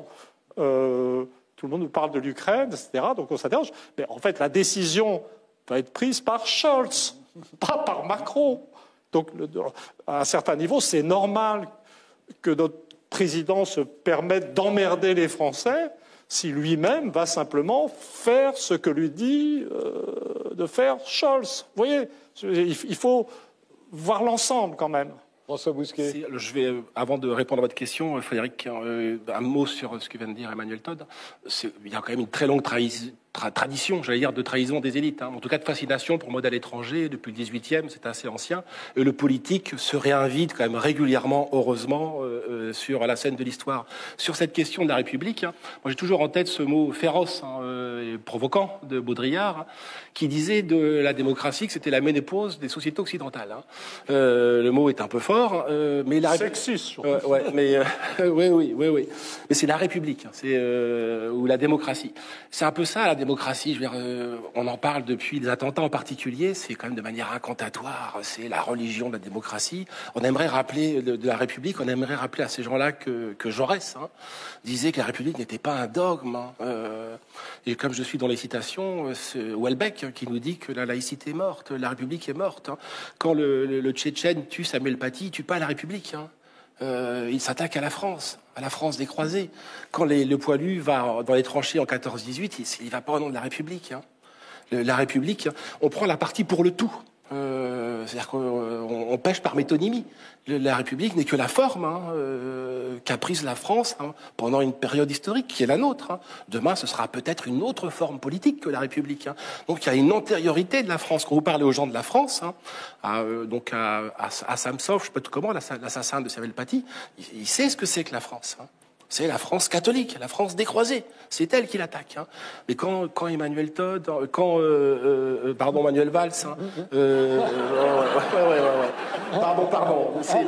Euh, tout le monde nous parle de l'Ukraine, et cetera. Donc on s'interroge. Mais en fait, la décision va être prise par Scholz, pas par Macron. Donc, le, à un certain niveau, c'est normal que notre président se permette d'emmerder les Français si lui-même va simplement faire ce que lui dit euh, de faire Scholz. Vous voyez, il faut voir l'ensemble quand même. François Bousquet. Je vais, avant de répondre à votre question, Frédéric, un mot sur ce que vient de dire Emmanuel Todd. Il y a quand même une très longue trahison. Tra tradition, j'allais dire, de trahison des élites, hein. En tout cas de fascination pour le modèle étranger depuis le dixhuitième, c'est assez ancien. Et le politique se réinvite quand même régulièrement, heureusement, euh, euh, sur la scène de l'histoire. Sur cette question de la République, hein, moi j'ai toujours en tête ce mot féroce hein, euh, et provoquant de Baudrillard, hein, qui disait de la démocratie que c'était la ménopause des sociétés occidentales. Hein. Euh, le mot est un peu fort, euh, mais la sexiste, surtout. Euh, ouais, mais euh, oui, oui, oui, oui. Mais c'est la République, hein, c'est euh, ou la démocratie. C'est un peu ça la démocratie, je veux dire, euh, on en parle depuis les attentats en particulier, c'est quand même de manière incantatoire, c'est la religion de la démocratie. On aimerait rappeler de, de la République, on aimerait rappeler à ces gens-là que, que Jaurès hein, disait que la République n'était pas un dogme. Hein, euh, et comme je suis dans les citations, c'est Houellebecq hein, qui nous dit que la laïcité est morte, la République est morte. Hein. Quand le, le, le Tchétchène tue Samuel Paty, il tue pas la République. Hein. Euh, il s'attaque à la France, à la France des croisés. Quand les, le poilu va dans les tranchées en quatorze dix-huit, il ne va pas au nom de la République. Hein. Le, la République, on prend la partie pour le tout. Euh, C'est-à-dire qu'on on pêche par métonymie. Le, la République n'est que la forme hein, euh, qu'a prise la France hein, pendant une période historique qui est la nôtre. Hein. Demain, ce sera peut-être une autre forme politique que la République. Hein. Donc, il y a une antériorité de la France. Quand vous parlez aux gens de la France, hein, à, euh, donc à, à, à Samsov, je sais pas tout comment, l'assassin de Samuel Paty, il, il sait ce que c'est que la France. Hein. C'est la France catholique, la France des croisés. C'est elle qui l'attaque. Hein. Mais quand, quand Emmanuel Todd, quand euh, euh, pardon Manuel Valls, hein, euh, ouais, ouais, ouais, ouais. pardon, pardon. Euh,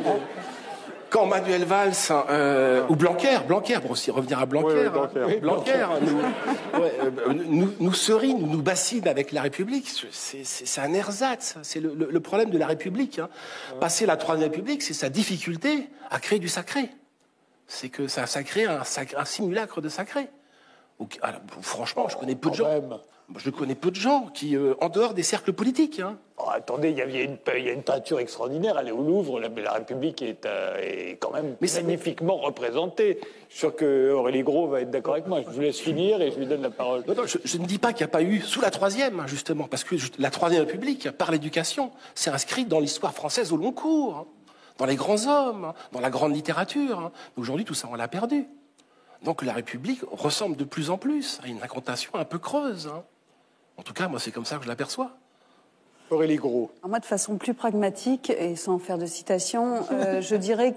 quand Manuel Valls euh, ou Blanquer, Blanquer, pour aussi revenir à Blanquer, ouais, ouais, Blanquer, hein, Blanquer, nous, ouais, euh, nous, nous serine, nous, nous bassine avec la République. C'est un ersatz. C'est le, le, le problème de la République. Hein. Passer la Troisième République, c'est sa difficulté à créer du sacré. C'est que ça, ça crée un, un simulacre de sacré. Alors, franchement, je connais peu de gens. Même. Je connais peu de gens qui, euh, en dehors des cercles politiques. Hein. Oh, attendez, il y, y, y a une peinture extraordinaire. Elle est au Louvre. La, la République est, euh, est quand même mais magnifiquement représentée. Je suis sûr que Aurélie Gros va être d'accord avec moi. Je vous laisse finir et je lui donne la parole. Non, non, je, je ne dis pas qu'il n'y a pas eu sous la Troisième, justement, parce que la Troisième République, par l'éducation, s'est inscrite dans l'histoire française au long cours. Hein. dans les grands hommes, dans la grande littérature. Aujourd'hui, tout ça, on l'a perdu. Donc la République ressemble de plus en plus à une incantation un peu creuse. En tout cas, moi, c'est comme ça que je l'aperçois. Aurélie Gros. Alors moi, de façon plus pragmatique, et sans faire de citation, euh, je dirais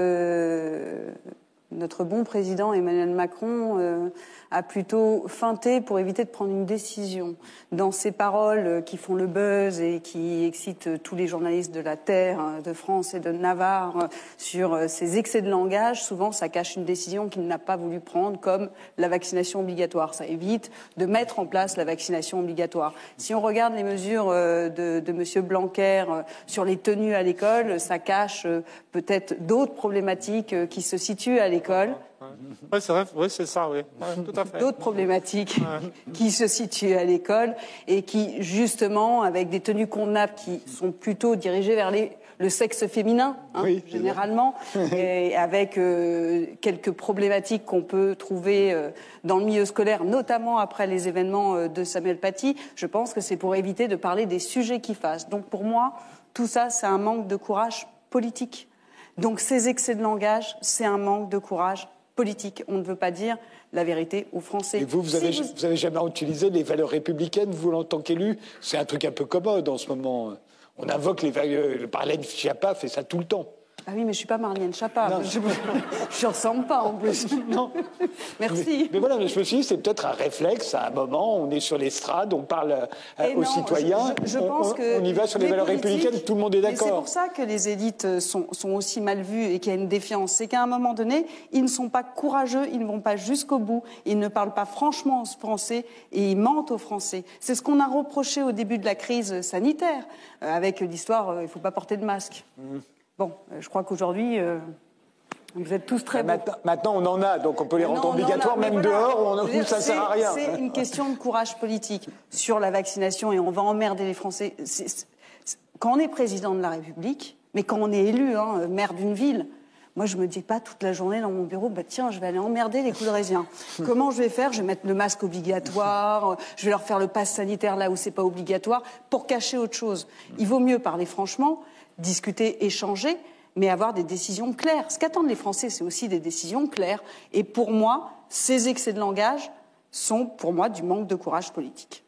que notre bon président Emmanuel Macron euh, a plutôt feinté pour éviter de prendre une décision. Dans ses paroles qui font le buzz et qui excitent tous les journalistes de la Terre, de France et de Navarre sur ses excès de langage, souvent ça cache une décision qu'il n'a pas voulu prendre, comme la vaccination obligatoire. Ça évite de mettre en place la vaccination obligatoire. Si on regarde les mesures de, de M. Blanquer sur les tenues à l'école, ça cache peut-être d'autres problématiques qui se situent à l'école. Oui, c'est vrai, oui, c'est ça, oui. Ouais, tout à fait. D'autres problématiques ouais. qui se situent à l'école et qui, justement, avec des tenues convenables qui sont plutôt dirigées vers les, le sexe féminin, hein, oui, généralement, et avec euh, quelques problématiques qu'on peut trouver euh, dans le milieu scolaire, notamment après les événements euh, de Samuel Paty. Je pense que c'est pour éviter de parler des sujets qui fâchent. Donc, pour moi, tout ça, c'est un manque de courage politique. Donc, ces excès de langage, c'est un manque de courage politique. On ne veut pas dire la vérité aux Français. Et vous, vous avez, si vous... vous avez jamais utilisé les valeurs républicaines, vous, en tant qu'élu? C'est un truc un peu commode en ce moment. On invoque les valeurs. Marlène Schiappa fait ça tout le temps. Ah oui, mais je suis pas Marlène Schiappa. Je ne ressemble pas en plus. Non. Merci. Mais, mais voilà, mais je me suis dit, c'est peut-être un réflexe. À un moment, on est sur l'estrade, on parle euh, aux non, citoyens. Je, je on, pense on, que on y va sur les, les valeurs républicaines. Tout le monde est d'accord. C'est pour ça que les élites sont, sont aussi mal vues et qu'il y a une défiance. C'est qu'à un moment donné, ils ne sont pas courageux, ils ne vont pas jusqu'au bout, ils ne parlent pas franchement aux Français et ils mentent aux Français. C'est ce qu'on a reproché au début de la crise sanitaire, euh, avec l'histoire euh, il ne faut pas porter de masque. Mmh. Bon, je crois qu'aujourd'hui, euh, vous êtes tous très bons. Maintenant, maintenant, on en a, donc on peut les rendre non, obligatoires, même voilà. dehors, où ça ne sert à rien. C'est une question de courage politique sur la vaccination, et on va emmerder les Français. C'est, c'est, quand on est président de la République, mais quand on est élu, hein, maire d'une ville, moi, je me dis pas toute la journée dans mon bureau, bah tiens, je vais aller emmerder les coudrésiens. Comment je vais faire? Je vais mettre le masque obligatoire, je vais leur faire le pass sanitaire là où c'est pas obligatoire, pour cacher autre chose. Il vaut mieux parler franchement, discuter, échanger, mais avoir des décisions claires. Ce qu'attendent les Français, c'est aussi des décisions claires. Et pour moi, ces excès de langage sont, pour moi, du manque de courage politique.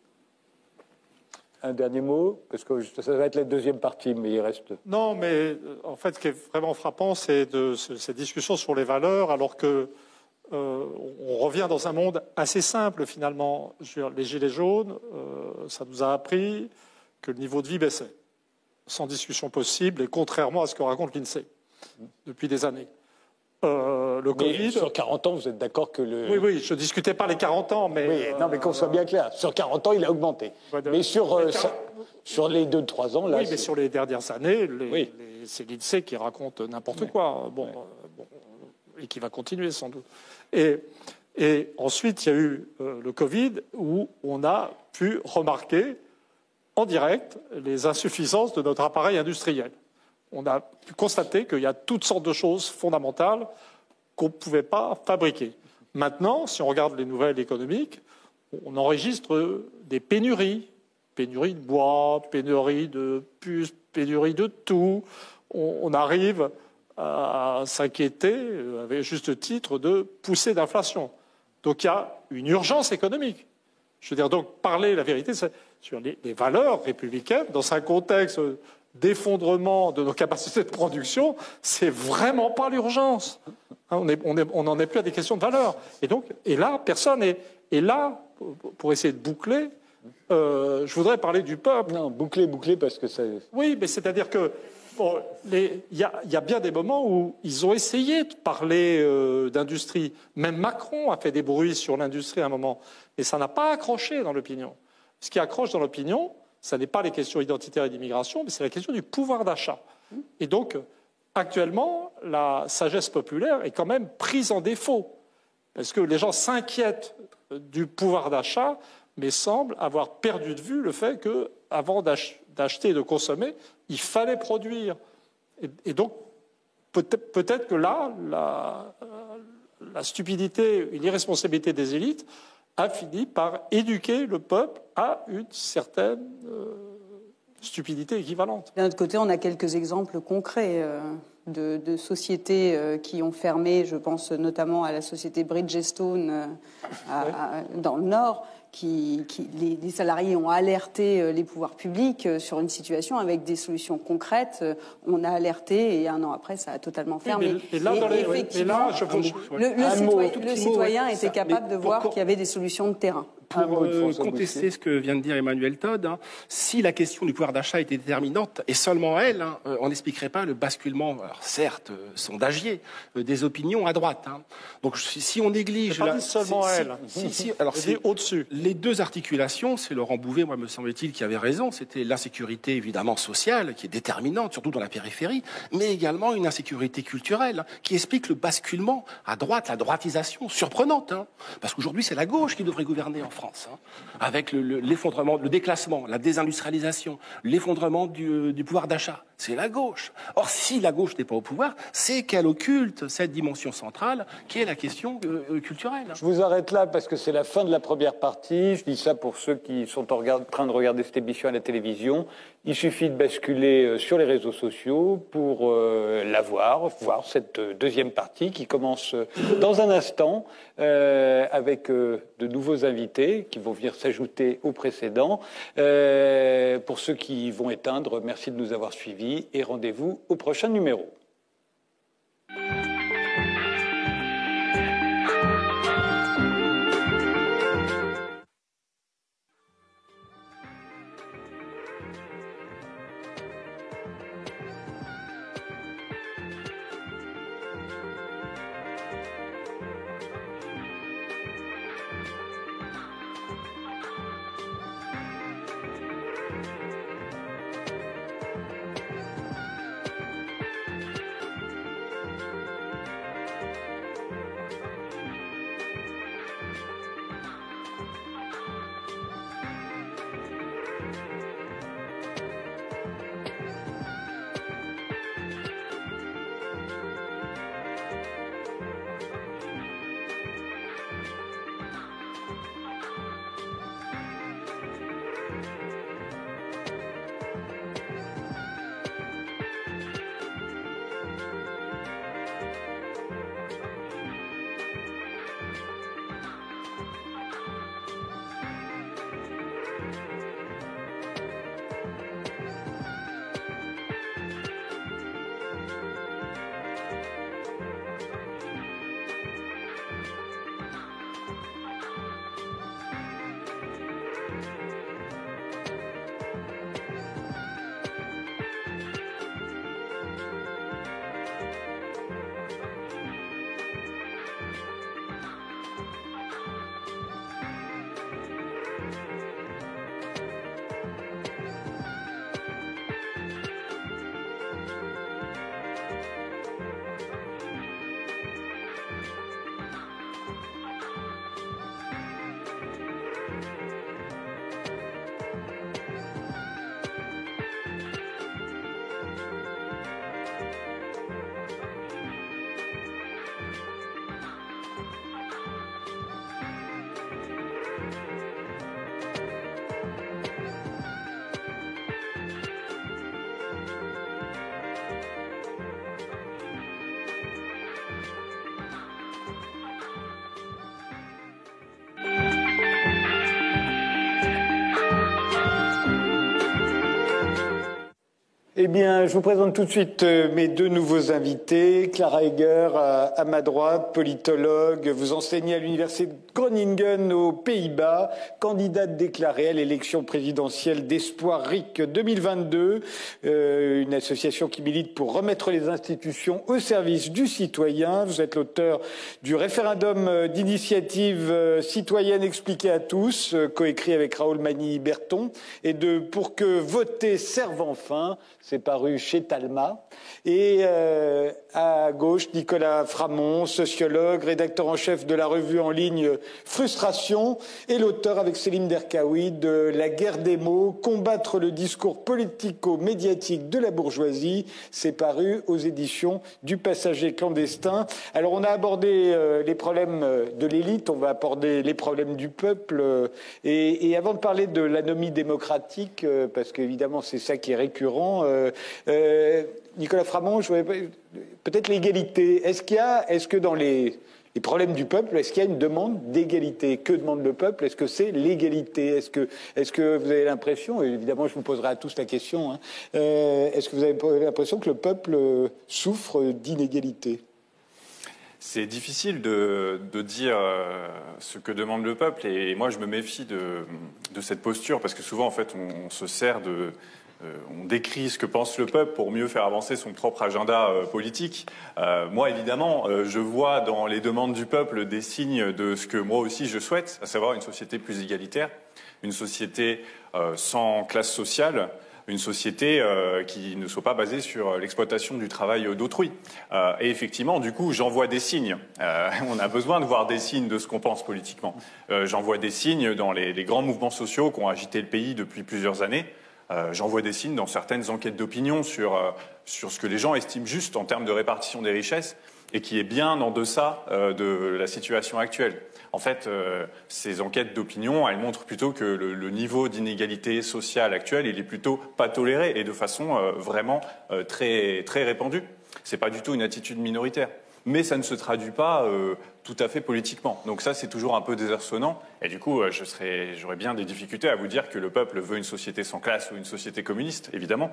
Un dernier mot, parce que ça va être la deuxième partie, mais il reste... Non, mais en fait, ce qui est vraiment frappant, c'est de ces discussions sur les valeurs, alors que euh, on revient dans un monde assez simple, finalement. Les Gilets jaunes, euh, ça nous a appris que le niveau de vie baissait, sans discussion possible, et contrairement à ce que raconte l'INSEE depuis des années. Euh, le mais Covid... Sur quarante ans, vous êtes d'accord que le... Oui, oui, je ne discutais pas les quarante ans, mais... Oui, non, mais qu'on soit bien clair, sur quarante ans, il a augmenté. Ouais, de... Mais sur, euh, ça, sur les deux trois ans, là... Oui, mais sur les dernières années, les, oui. les, c'est l'INSEE qui raconte n'importe oui. quoi, bon, oui. euh, bon, et qui va continuer sans doute. Et, et ensuite, il y a eu euh, le Covid, où on a pu remarquer en direct les insuffisances de notre appareil industriel. On a pu constater qu'il y a toutes sortes de choses fondamentales qu'on ne pouvait pas fabriquer. Maintenant, si on regarde les nouvelles économiques, on enregistre des pénuries. Pénurie de bois, pénurie de puces, pénurie de tout. On, on arrive à s'inquiéter, avec juste titre, de poussée d'inflation. Donc il y a une urgence économique. Je veux dire, donc, parler la vérité sur les, les valeurs républicaines, dans un contexte d'effondrement de nos capacités de production, c'est vraiment pas l'urgence. On n'en on on est plus à des questions de valeurs. Et donc, et là, personne est. Et là, pour essayer de boucler, euh, je voudrais parler du peuple. Non, boucler, boucler, parce que ça. Oui, mais c'est-à-dire que bon, il y, y a bien des moments où ils ont essayé de parler euh, d'industrie. Même Macron a fait des bruits sur l'industrie à un moment, et ça n'a pas accroché dans l'opinion. Ce qui accroche dans l'opinion, ce n'est pas les questions identitaires et d'immigration, mais c'est la question du pouvoir d'achat. Et donc, actuellement, la sagesse populaire est quand même prise en défaut, parce que les gens s'inquiètent du pouvoir d'achat, mais semblent avoir perdu de vue le fait qu'avant d'acheter et de consommer, il fallait produire. Et, et donc, peut-être, peut-être que là, la, la stupidité et l'irresponsabilité des élites a fini par éduquer le peuple à une certaine euh, stupidité équivalente. D'un autre côté, on a quelques exemples concrets. Euh, de, de sociétés euh, qui ont fermé, je pense notamment à la société Bridgestone euh, à, à, dans le Nord, qui, qui les, les salariés ont alerté euh, les pouvoirs publics euh, sur une situation avec des solutions concrètes. Euh, on a alerté et un an après, ça a totalement fermé. Oui, mais, et là, et, dans les, effectivement, mais là, je vous... le, le, un citoyen, mot, le citoyen mot, était ça, capable de voir pour... qu'il y avait des solutions de terrain. Pour euh, contester ce que vient de dire Emmanuel Todd, hein, si la question du pouvoir d'achat était déterminante, et seulement elle, hein, euh, on n'expliquerait pas le basculement, alors certes, euh, sondagier, euh, des opinions à droite. Hein. Donc si, si on néglige... pas dit seulement si, elle. Si, si, si, alors c'est au-dessus. Les deux articulations, c'est Laurent Bouvet, moi me semble-t-il, qui avait raison, c'était l'insécurité évidemment sociale, qui est déterminante, surtout dans la périphérie, mais également une insécurité culturelle, qui explique le basculement à droite, la droitisation surprenante. Hein, parce qu'aujourd'hui, c'est la gauche qui devrait gouverner en France. France, hein, avec le, le, l'effondrement, le déclassement, la désindustrialisation, l'effondrement du, du pouvoir d'achat. C'est la gauche. Or, si la gauche n'est pas au pouvoir, c'est qu'elle occulte cette dimension centrale qui est la question euh, culturelle. Je vous arrête là parce que c'est la fin de la première partie. Je dis ça pour ceux qui sont en train de regarder cette émission à la télévision. Il suffit de basculer sur les réseaux sociaux pour euh, la voir, voir cette deuxième partie qui commence dans un instant euh, avec euh, de nouveaux invités qui vont venir s'ajouter aux précédents. Euh, pour ceux qui vont éteindre, merci de nous avoir suivis et rendez-vous au prochain numéro. Eh bien, je vous présente tout de suite mes deux nouveaux invités. Clara Egger, à, à ma droite, politologue. Vous enseignez à l'université de Groningen aux Pays-Bas, candidate déclarée à l'élection présidentielle d'Espoir R I C deux mille vingt-deux, euh, une association qui milite pour remettre les institutions au service du citoyen. Vous êtes l'auteur du référendum d'initiative citoyenne expliqué à tous, coécrit avec Raoul Magny-Berton, et de Pour que voter serve enfin. C'est paru chez Talma. Et euh, à gauche, Nicolas Framont, sociologue, rédacteur en chef de la revue en ligne Frustration, et l'auteur avec Céline Derkaoui de La guerre des mots, combattre le discours politico-médiatique de la bourgeoisie. C'est paru aux éditions du Passager clandestin. Alors on a abordé euh, les problèmes de l'élite, on va aborder les problèmes du peuple. Euh, et, et avant de parler de l'anomie démocratique, euh, parce qu'évidemment c'est ça qui est récurrent, euh, Euh, euh, Nicolas Framont, je voudrais peut-être l'égalité. Est-ce qu'il y a, est-ce que dans les, les problèmes du peuple, est-ce qu'il y a une demande d'égalité? Que demande le peuple? Est-ce que c'est l'égalité? Est-ce que, est-ce que vous avez l'impression, et évidemment je vous poserai à tous la question, hein, euh, est-ce que vous avez l'impression que le peuple souffre d'inégalité? C'est difficile de, de dire euh, ce que demande le peuple, et moi je me méfie de, de cette posture, parce que souvent en fait on, on se sert de... Euh, on décrit ce que pense le peuple pour mieux faire avancer son propre agenda euh, politique. Euh, moi, évidemment, euh, je vois dans les demandes du peuple des signes de ce que moi aussi je souhaite, à savoir une société plus égalitaire, une société euh, sans classe sociale, une société euh, qui ne soit pas basée sur l'exploitation du travail d'autrui. Euh, et effectivement, du coup, j'en vois des signes. Euh, on a besoin de voir des signes de ce qu'on pense politiquement. Euh, j'en vois des signes dans les, les grands mouvements sociaux qui ont agité le pays depuis plusieurs années. Euh, j'en vois des signes dans certaines enquêtes d'opinion sur, euh, sur ce que les gens estiment juste en termes de répartition des richesses et qui est bien en deçà euh, de la situation actuelle. En fait, euh, ces enquêtes d'opinion, elles montrent plutôt que le, le niveau d'inégalité sociale actuel, il est plutôt pas toléré et de façon euh, vraiment euh, très, très répandue. C'est pas du tout une attitude minoritaire. Mais ça ne se traduit pas euh, tout à fait politiquement. Donc ça, c'est toujours un peu désarçonnant. Et du coup, euh, je serais, j'aurais bien des difficultés à vous dire que le peuple veut une société sans classe ou une société communiste, évidemment,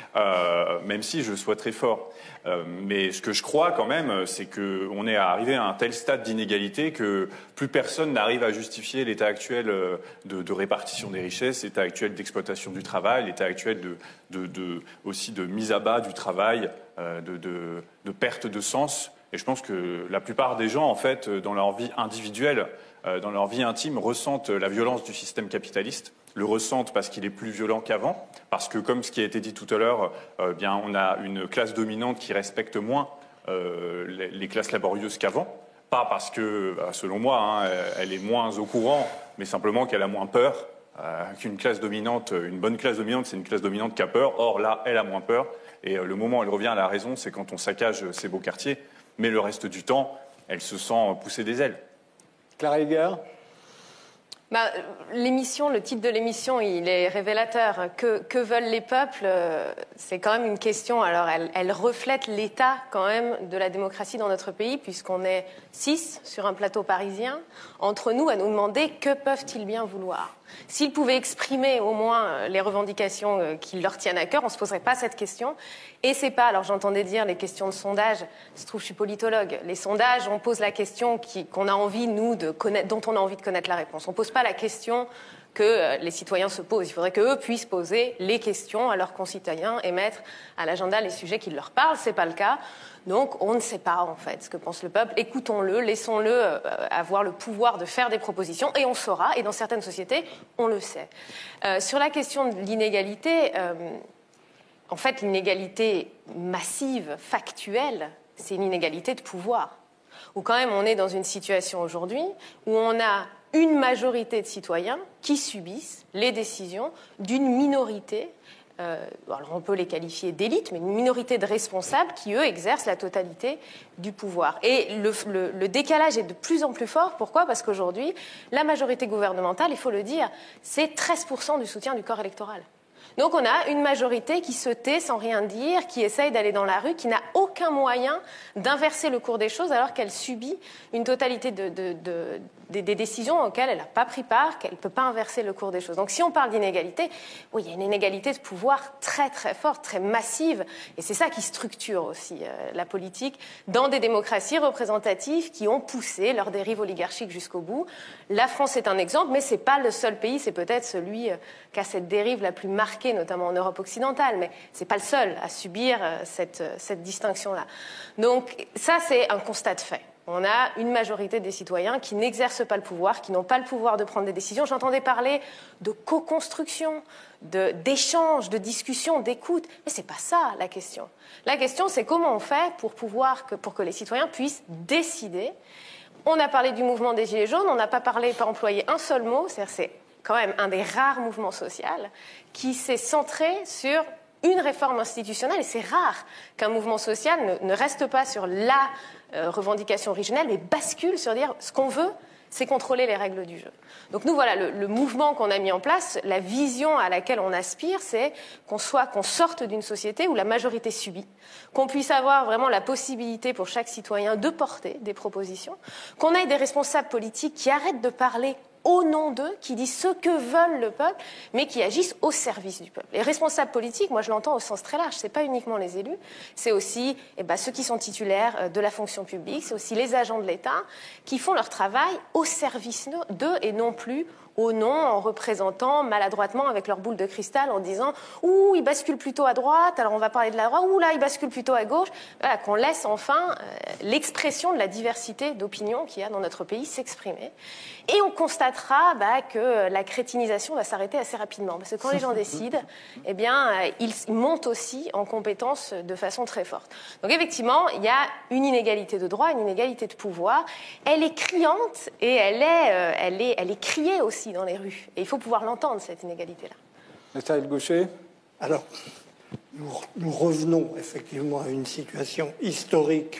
euh, même si je sois très fort. Euh, mais ce que je crois quand même, c'est qu'on est arrivé à un tel stade d'inégalité que plus personne n'arrive à justifier l'état actuel de, de répartition des richesses, l'état actuel d'exploitation du travail, l'état actuel de, de, de, aussi de mise à bas du travail, euh, de, de, de perte de sens. Et je pense que la plupart des gens, en fait, dans leur vie individuelle, euh, dans leur vie intime, ressentent la violence du système capitaliste, le ressentent parce qu'il est plus violent qu'avant, parce que, comme ce qui a été dit tout à l'heure, euh, bien, on a une classe dominante qui respecte moins euh, les, les classes laborieuses qu'avant. Pas parce que, selon moi, hein, elle est moins au courant, mais simplement qu'elle a moins peur. Euh, qu'une classe dominante, une bonne classe dominante, c'est une classe dominante qui a peur. Or, là, elle a moins peur. Et euh, le moment où elle revient à la raison, c'est quand on saccage ces beaux quartiers. Mais le reste du temps, elle se sent pousser des ailes. Clara Egger? Bah, l'émission, le titre de l'émission, il est révélateur. Que, que veulent les peuples? C'est quand même une question. Alors, elle, elle reflète l'état quand même de la démocratie dans notre pays, puisqu'on est six sur un plateau parisien, entre nous, à nous demander que peuvent-ils bien vouloir. S'ils pouvaient exprimer au moins les revendications qui leur tiennent à cœur, on ne se poserait pas cette question. Et c'est pas, alors j'entendais dire les questions de sondage, je trouve que je suis politologue, les sondages, on pose la question qui, qu'on a envie, nous, de connaître, dont on a envie de connaître la réponse. On ne pose pas la question que les citoyens se posent. Il faudrait qu'eux puissent poser les questions à leurs concitoyens et mettre à l'agenda les sujets qui leur parlent. Ce n'est pas le cas. Donc, on ne sait pas, en fait, ce que pense le peuple. Écoutons-le, laissons-le euh, avoir le pouvoir de faire des propositions, et on saura, et dans certaines sociétés, on le sait. Euh, sur la question de l'inégalité, euh, en fait, l'inégalité massive, factuelle, c'est une inégalité de pouvoir. Où quand même, on est dans une situation aujourd'hui où on a une majorité de citoyens qui subissent les décisions d'une minorité. Euh, alors on peut les qualifier d'élite, mais une minorité de responsables qui, eux, exercent la totalité du pouvoir. Et le, le, le décalage est de plus en plus fort. Pourquoi? Parce qu'aujourd'hui, la majorité gouvernementale, il faut le dire, c'est treize pour cent du soutien du corps électoral. Donc on a une majorité qui se tait sans rien dire, qui essaye d'aller dans la rue, qui n'a aucun moyen d'inverser le cours des choses alors qu'elle subit une totalité de, de, de, de, des décisions auxquelles elle n'a pas pris part, qu'elle ne peut pas inverser le cours des choses. Donc si on parle d'inégalité, oui, il y a une inégalité de pouvoir très très forte, très massive, et c'est ça qui structure aussi euh, la politique dans des démocraties représentatives qui ont poussé leur dérive oligarchique jusqu'au bout. La France est un exemple, mais ce n'est pas le seul pays, c'est peut-être celui euh, qui a cette dérive la plus marquée, notamment en Europe occidentale, mais ce n'est pas le seul à subir euh, cette, euh, cette distinction-là. Donc ça, c'est un constat de fait. On a une majorité des citoyens qui n'exercent pas le pouvoir, qui n'ont pas le pouvoir de prendre des décisions. J'entendais parler de co-construction, de, d'échange, de discussion, d'écoute. Mais ce n'est pas ça la question. La question, c'est comment on fait pour, pouvoir, que, pour que les citoyens puissent décider. On a parlé du mouvement des Gilets jaunes, on n'a pas parlé, pas employé un seul mot. C'est-à-dire c'est quand même un des rares mouvements sociaux qui s'est centré sur une réforme institutionnelle. Et c'est rare qu'un mouvement social ne, ne reste pas sur la euh, revendication originelle, mais bascule sur dire ce qu'on veut, c'est contrôler les règles du jeu. Donc nous, voilà, le, le mouvement qu'on a mis en place, la vision à laquelle on aspire, c'est qu'on soit, qu'on sorte d'une société où la majorité subit, qu'on puisse avoir vraiment la possibilité pour chaque citoyen de porter des propositions, qu'on ait des responsables politiques qui arrêtent de parler au nom d'eux, qui disent ce que veulent le peuple, mais qui agissent au service du peuple. Les responsables politiques, moi je l'entends au sens très large, c'est pas uniquement les élus, c'est aussi eh ben, ceux qui sont titulaires de la fonction publique, c'est aussi les agents de l'État qui font leur travail au service d'eux et non plus au nom, en représentant maladroitement avec leur boule de cristal, en disant « Ouh, il bascule plutôt à droite, alors on va parler de la droite, ouh là, il bascule plutôt à gauche ». Voilà, qu'on laisse enfin euh, l'expression de la diversité d'opinions qu'il y a dans notre pays s'exprimer. Et on constatera bah, que la crétinisation va s'arrêter assez rapidement. Parce que quand les gens décident, eh bien, euh, ils montent aussi en compétences de façon très forte. Donc effectivement, il y a une inégalité de droit, une inégalité de pouvoir. Elle est criante et elle est, euh, elle est, elle est criée aussi dans les rues. Et il faut pouvoir l'entendre, cette inégalité-là. Nathanaël Gaucher. Alors, nous, nous revenons effectivement à une situation historique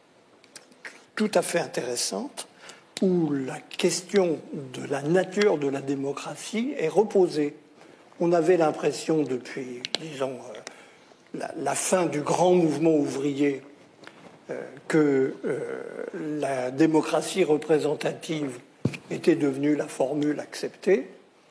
tout à fait intéressante, où la question de la nature de la démocratie est reposée. On avait l'impression depuis, disons, euh, la, la fin du grand mouvement ouvrier euh, que euh, la démocratie représentative était devenue la formule acceptée.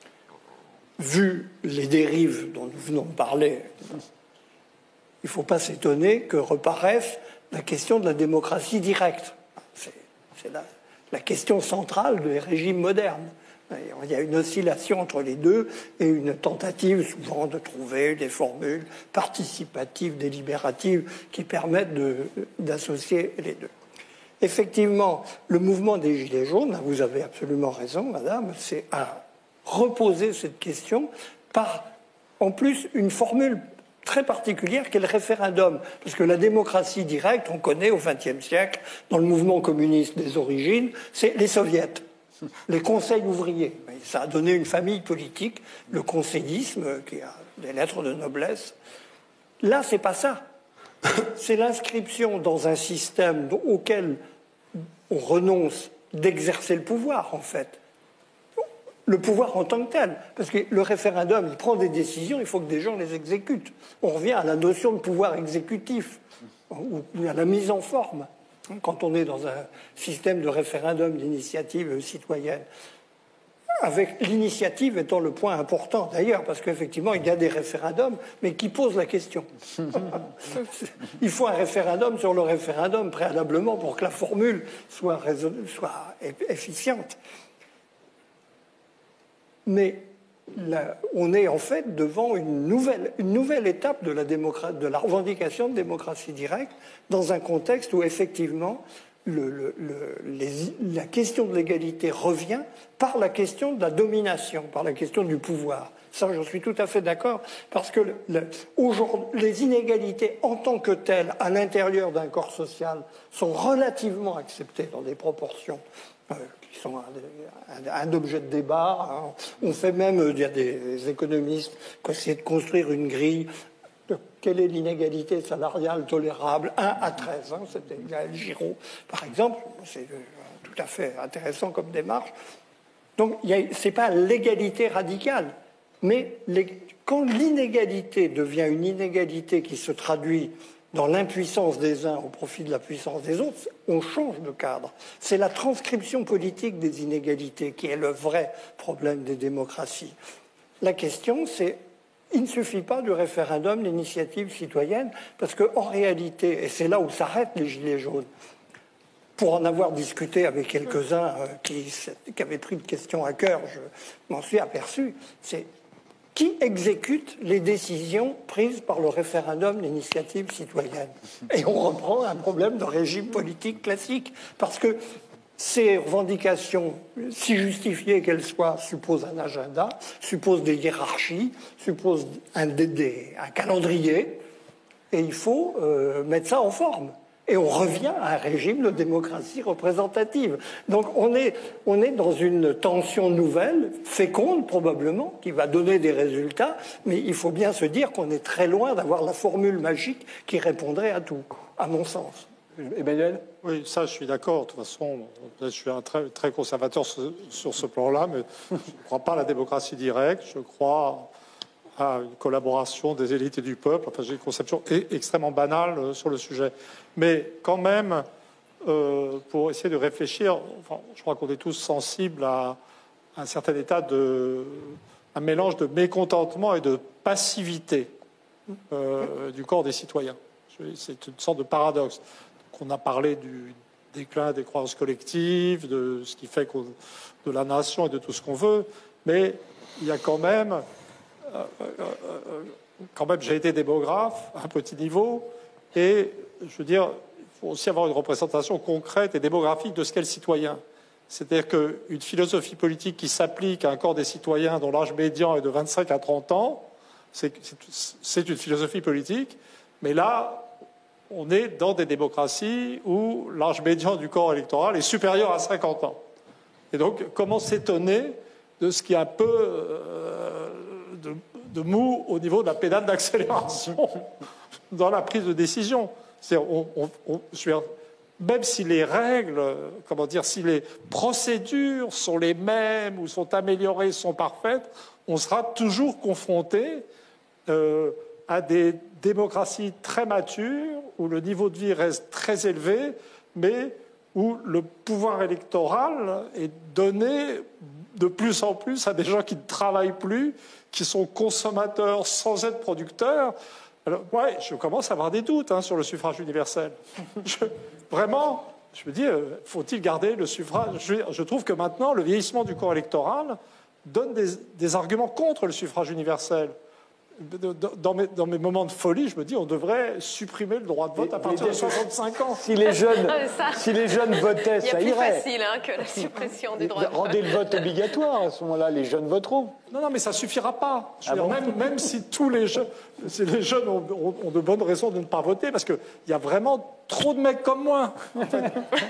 Vu les dérives dont nous venons de parler, il ne faut pas s'étonner que reparaisse la question de la démocratie directe. C'est, c'est la, la question centrale des régimes modernes. Il y a une oscillation entre les deux et une tentative souvent de trouver des formules participatives, délibératives qui permettent de, d'associer les deux. Effectivement, le mouvement des Gilets jaunes, vous avez absolument raison, madame, c'est à reposer cette question par, en plus, une formule très particulière qu'est le référendum. Parce que la démocratie directe, on connaît au vingtième siècle, dans le mouvement communiste des origines, c'est les soviets, les conseils ouvriers. Ça a donné une famille politique, le conseillisme, qui a des lettres de noblesse. Là, c'est pas ça. C'est l'inscription dans un système auquel on renonce d'exercer le pouvoir, en fait. Le pouvoir en tant que tel. Parce que le référendum, il prend des décisions, il faut que des gens les exécutent. On revient à la notion de pouvoir exécutif, ou à la mise en forme, quand on est dans un système de référendum d'initiative citoyenne. Avec l'initiative étant le point important, d'ailleurs, parce qu'effectivement, il y a des référendums, mais qui posent la question. Il faut un référendum sur le référendum, préalablement, pour que la formule soit, raison... soit efficiente. Mais là, on est en fait devant une nouvelle, une nouvelle étape de la, démocra... de la revendication de démocratie directe, dans un contexte où, effectivement, Le, le, le, les, la question de l'égalité revient par la question de la domination, par la question du pouvoir. Ça, j'en suis tout à fait d'accord, parce que le, le, aujourd'hui, les inégalités en tant que telles, à l'intérieur d'un corps social, sont relativement acceptées dans des proportions euh, qui sont un, un, un objet de débat. Hein. On fait même, il y a des économistes qui essaient de construire une grille. Quelle est l'inégalité salariale tolérable? un à treize, hein, c'était Gaël Giraud, par exemple. C'est tout à fait intéressant comme démarche. Donc, ce n'est pas l'égalité radicale, mais les, quand l'inégalité devient une inégalité qui se traduit dans l'impuissance des uns au profit de la puissance des autres, on change de cadre. C'est la transcription politique des inégalités qui est le vrai problème des démocraties. La question, c'est il ne suffit pas du référendum d'initiative citoyenne, parce qu'en réalité, et c'est là où s'arrêtent les Gilets jaunes, pour en avoir discuté avec quelques-uns euh, qui, qui avaient pris de questions à cœur, je m'en suis aperçu, c'est qui exécute les décisions prises par le référendum d'initiative citoyenne. Et on reprend un problème de régime politique classique, parce que ces revendications, si justifiées qu'elles soient, supposent un agenda, supposent des hiérarchies, supposent un, des, des, un calendrier, et il faut euh, mettre ça en forme. Et on revient à un régime de démocratie représentative. Donc on est, on est dans une tension nouvelle, féconde probablement, qui va donner des résultats, mais il faut bien se dire qu'on est très loin d'avoir la formule magique qui répondrait à tout, à mon sens. Emmanuel? Oui, ça, je suis d'accord. De toute façon, je suis un très, très conservateur sur, sur ce plan-là, mais je ne crois pas à la démocratie directe. Je crois à une collaboration des élites et du peuple. Enfin, j'ai une conception extrêmement banale sur le sujet. Mais quand même, euh, pour essayer de réfléchir, enfin, je crois qu'on est tous sensibles à, à un certain état de... un mélange de mécontentement et de passivité euh, du corps des citoyens. C'est une sorte de paradoxe. On a parlé du déclin des croyances collectives, de ce qui fait qu'on, de la nation et de tout ce qu'on veut, mais il y a quand même, euh, euh, quand même, j'ai été démographe à un petit niveau, et je veux dire, il faut aussi avoir une représentation concrète et démographique de ce qu'est le citoyen. C'est-à-dire qu'une philosophie politique qui s'applique à un corps des citoyens dont l'âge médian est de vingt-cinq à trente ans, c'est, c'est une philosophie politique, mais là, on est dans des démocraties où l'âge médian du corps électoral est supérieur à cinquante ans. Et donc, comment s'étonner de ce qui est un peu euh, de, de mou au niveau de la pédale d'accélération dans la prise de décision? C'est-à-dire, on, on, on, je veux dire, même si les règles, comment dire, si les procédures sont les mêmes ou sont améliorées, sont parfaites, on sera toujours confronté euh, à des démocraties très matures, où le niveau de vie reste très élevé, mais où le pouvoir électoral est donné de plus en plus à des gens qui ne travaillent plus, qui sont consommateurs sans être producteurs. Alors, ouais, je commence à avoir des doutes hein, sur le suffrage universel. Je, vraiment, je me dis, euh, faut-il garder le suffrage? je, je trouve que maintenant, le vieillissement du corps électoral donne des, des arguments contre le suffrage universel. Dans mes, dans mes moments de folie, je me dis on devrait supprimer le droit de vote à partir de soixante-cinq ans. Si les jeunes, ça, si les jeunes votaient, ça irait. Il y a plus facile hein, que la suppression des droits de vote. Rendez le vote obligatoire, à ce moment-là, les jeunes voteront. Non, non, mais ça ne suffira pas. Je veux ah dire, bon même, même si tous les jeunes, si les jeunes ont, ont, ont de bonnes raisons de ne pas voter, parce qu'il y a vraiment trop de mecs comme moi. En fait.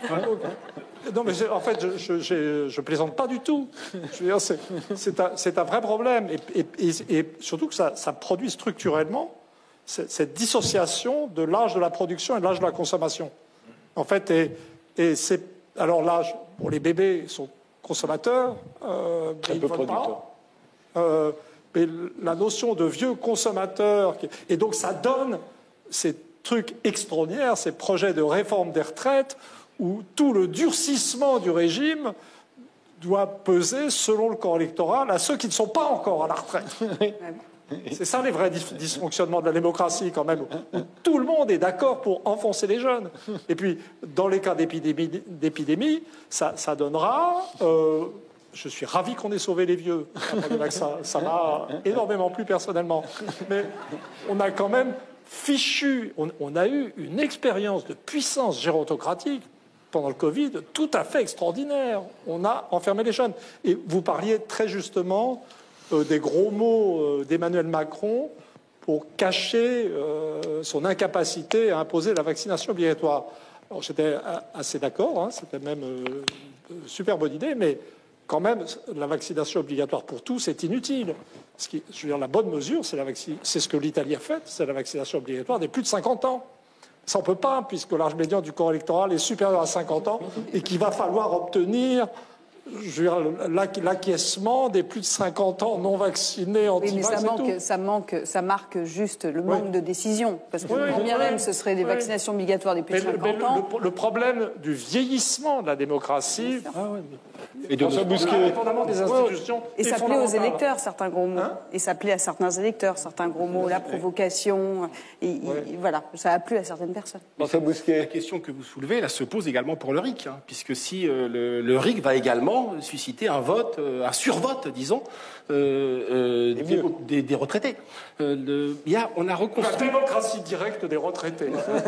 Non, mais en fait, je, je, je plaisante pas du tout. Je veux dire, c'est, c'est, un, c'est un vrai problème. Et, et, et, et surtout que ça, ça produit structurellement cette dissociation de l'âge de la production et de l'âge de la consommation. En fait, et, et c'est... Alors l'âge, bon, les bébés sont consommateurs, euh, très mais peu ils veulent producteurs. pas. Euh, mais la notion de vieux consommateurs... Et donc ça donne ces trucs extraordinaires, ces projets de réforme des retraites, où tout le durcissement du régime doit peser, selon le corps électoral, à ceux qui ne sont pas encore à la retraite. C'est ça les vrais dysfonctionnements de la démocratie, quand même. Tout le monde est d'accord pour enfoncer les jeunes. Et puis, dans les cas d'épidémie, d'épidémie ça, ça donnera... Euh, je suis ravi qu'on ait sauvé les vieux. Ça, ça m'a énormément plu personnellement. Mais on a quand même fichu... On, on a eu une expérience de puissance gérontocratique pendant le Covid, tout à fait extraordinaire. On a enfermé les jeunes. Et vous parliez très justement euh, des gros mots euh, d'Emmanuel Macron pour cacher euh, son incapacité à imposer la vaccination obligatoire. Alors j'étais assez d'accord, hein, c'était même euh, une super bonne idée, mais quand même, la vaccination obligatoire pour tous est inutile. Ce qui, je veux dire, la bonne mesure, c'est, la vacci- c'est ce que l'Italie a fait, c'est la vaccination obligatoire des plus de cinquante ans. Ça, on ne peut pas, puisque l'âge médian du corps électoral est supérieur à cinquante ans et qu'il va falloir obtenir je veux dire, l'acquiescement des plus de cinquante ans non vaccinés, anti-vax. Oui, mais ça manque, ça manque, ça marque juste le manque oui. de décision. Parce que oui, oui, bien oui, même, ce serait des oui. vaccinations obligatoires des plus de cinquante le, ans. Le, le problème du vieillissement de la démocratie, ah ouais. et de indépendamment des institutions. Et ça plaît aux électeurs, certains gros mots. Hein et ça plaît à certains électeurs, certains gros mots, la provocation. Et, et, voilà, ça a plu à certaines personnes. La question que vous soulevez, là, se pose également pour le R I C, hein, puisque si euh, le, le R I C va également susciter un vote, euh, un survote, disons, euh, euh, des, des, des retraités. Euh, le, y a, on a reconstruit... La démocratie directe des retraités.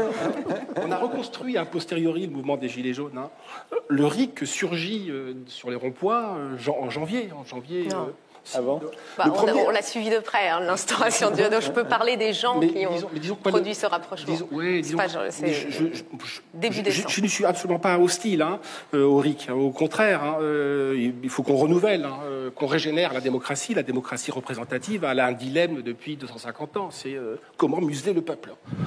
On a reconstruit a posteriori le mouvement des Gilets jaunes. Hein. Le R I C surgit euh, sur les ronds-points euh, en janvier. En janvier euh, Avant bah, on, premier... on l'a suivi de près, hein, l'instauration du... Donc je peux parler des gens mais, qui ont disons, disons produit le... ce rapprochement. Disons, ouais, disons, pas, c'est je, je, je, début je, décembre. Je, je ne suis absolument pas hostile hein, euh, au R I C. Au contraire, hein, euh, il faut qu'on renouvelle, hein, euh, qu'on régénère la démocratie. La démocratie représentative, elle a un dilemme depuis deux cent cinquante ans. C'est euh, comment museler le peuple.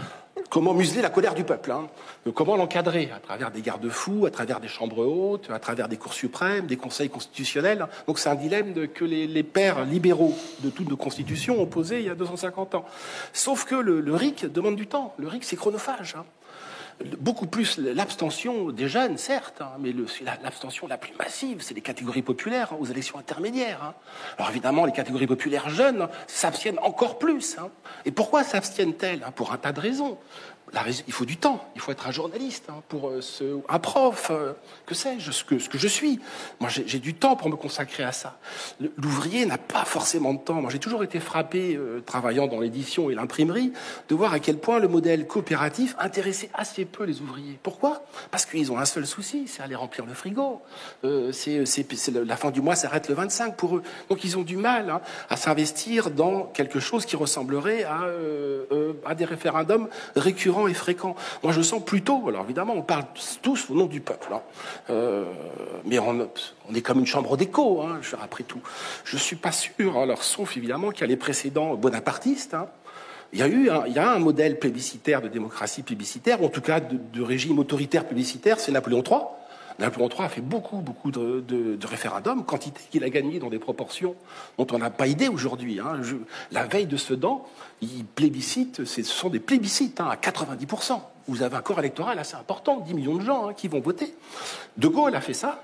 comment museler la colère du peuple, hein. Comment l'encadrer à travers des garde-fous, à travers des chambres hautes, à travers des cours suprêmes, des conseils constitutionnels. Donc c'est un dilemme de, que les, les pères libéraux de toutes nos constitutions ont posé il y a deux cent cinquante ans. Sauf que le, le R I C demande du temps. Le R I C, c'est chronophage, hein. Beaucoup plus l'abstention des jeunes, certes, hein, mais l'abstention la plus massive, c'est les catégories populaires, hein, aux élections intermédiaires. Hein. Alors évidemment, les catégories populaires jeunes s'abstiennent encore plus. Hein. Et pourquoi s'abstiennent-elles, hein? Pour un tas de raisons. La raison, il faut du temps, il faut être un journaliste, hein, pour euh, ce, un prof, euh, que sais-je, ce que, ce que je suis. Moi, j'ai du temps pour me consacrer à ça. L'ouvrier n'a pas forcément de temps. Moi, j'ai toujours été frappé, euh, travaillant dans l'édition et l'imprimerie, de voir à quel point le modèle coopératif intéressait assez peu les ouvriers. Pourquoi? Parce qu'ils ont un seul souci, c'est aller remplir le frigo. Euh, c'est, c'est, c'est la fin du mois s'arrête le vingt-cinq pour eux. Donc, ils ont du mal, hein, à s'investir dans quelque chose qui ressemblerait à, euh, euh, à des référendums récurrents et fréquent. Moi, je sens plutôt, alors évidemment, on parle tous au nom du peuple, hein, euh, mais on, on est comme une chambre d'écho, hein, après tout. Je ne suis pas sûr, alors, sauf évidemment qu'il y a les précédents bonapartistes, hein. Il y a eu un, il y a un modèle plébiscitaire de démocratie plébiscitaire, ou en tout cas de, de régime autoritaire plébiscitaire, c'est Napoléon trois. Napoléon trois a fait beaucoup, beaucoup de, de, de référendums, quantité qu'il a gagné dans des proportions dont on n'a pas idée aujourd'hui. Hein. Je, la veille de Sedan, il plébiscite, ce sont des plébiscites, hein, à quatre-vingt-dix pour cent. Vous avez un corps électoral assez important, dix millions de gens, hein, qui vont voter. De Gaulle a fait ça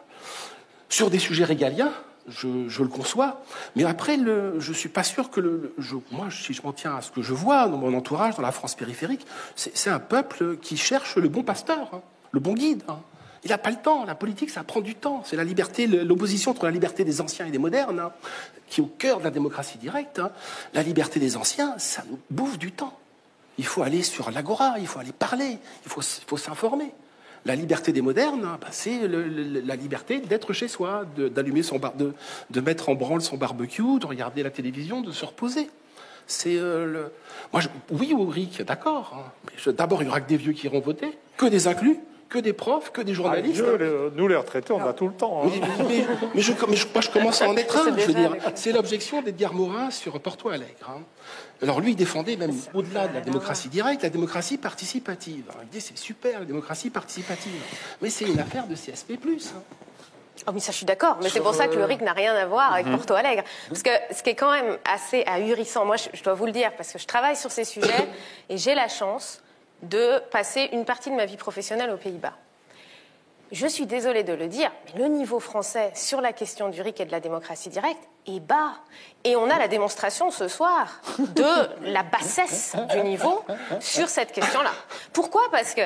sur des sujets régaliens. Je, je le conçois, mais après, le, je suis pas sûr que le, je, moi, si je m'en tiens à ce que je vois dans mon entourage, dans la France périphérique, c'est un peuple qui cherche le bon pasteur, hein, le bon guide. Hein. Il n'a pas le temps. La politique, ça prend du temps. C'est la liberté, l'opposition entre la liberté des anciens et des modernes, hein, qui est au cœur de la démocratie directe. Hein. La liberté des anciens, ça nous bouffe du temps. Il faut aller sur l'agora, il faut aller parler, il faut, faut s'informer. La liberté des modernes, bah, c'est le, le, la liberté d'être chez soi, d'allumer son bar, de, de mettre en branle son barbecue, de regarder la télévision, de se reposer. C'est euh, le... Moi, je... oui, au R I C, d'accord. Hein, mais d'abord, il y aura que des vieux qui iront voter, que des inclus, que des profs, que des journalistes. Ah, Dieu, nous, les retraités, on a tout le temps. Hein. Mais, mais, mais, je, mais je, moi, je commence à en être un. Je veux dire, c'est l'objection d'Edgar Morin sur Porto Alegre. Hein. Alors lui, il défendait même au-delà de la démocratie directe, la démocratie participative. Alors, il dit c'est super la démocratie participative, mais c'est une affaire de C S P plus. Hein. Oh, mais ça, je suis d'accord. Mais c'est pour ça que le R I C n'a rien à voir avec mmh. Porto Alegre. Parce que ce qui est quand même assez ahurissant, moi, je, je dois vous le dire, parce que je travaille sur ces sujets et j'ai la chance de passer une partie de ma vie professionnelle aux Pays-Bas. Je suis désolée de le dire, mais le niveau français sur la question du R I C et de la démocratie directe est bas. Et on a la démonstration ce soir de la bassesse du niveau sur cette question-là. Pourquoi? Parce que,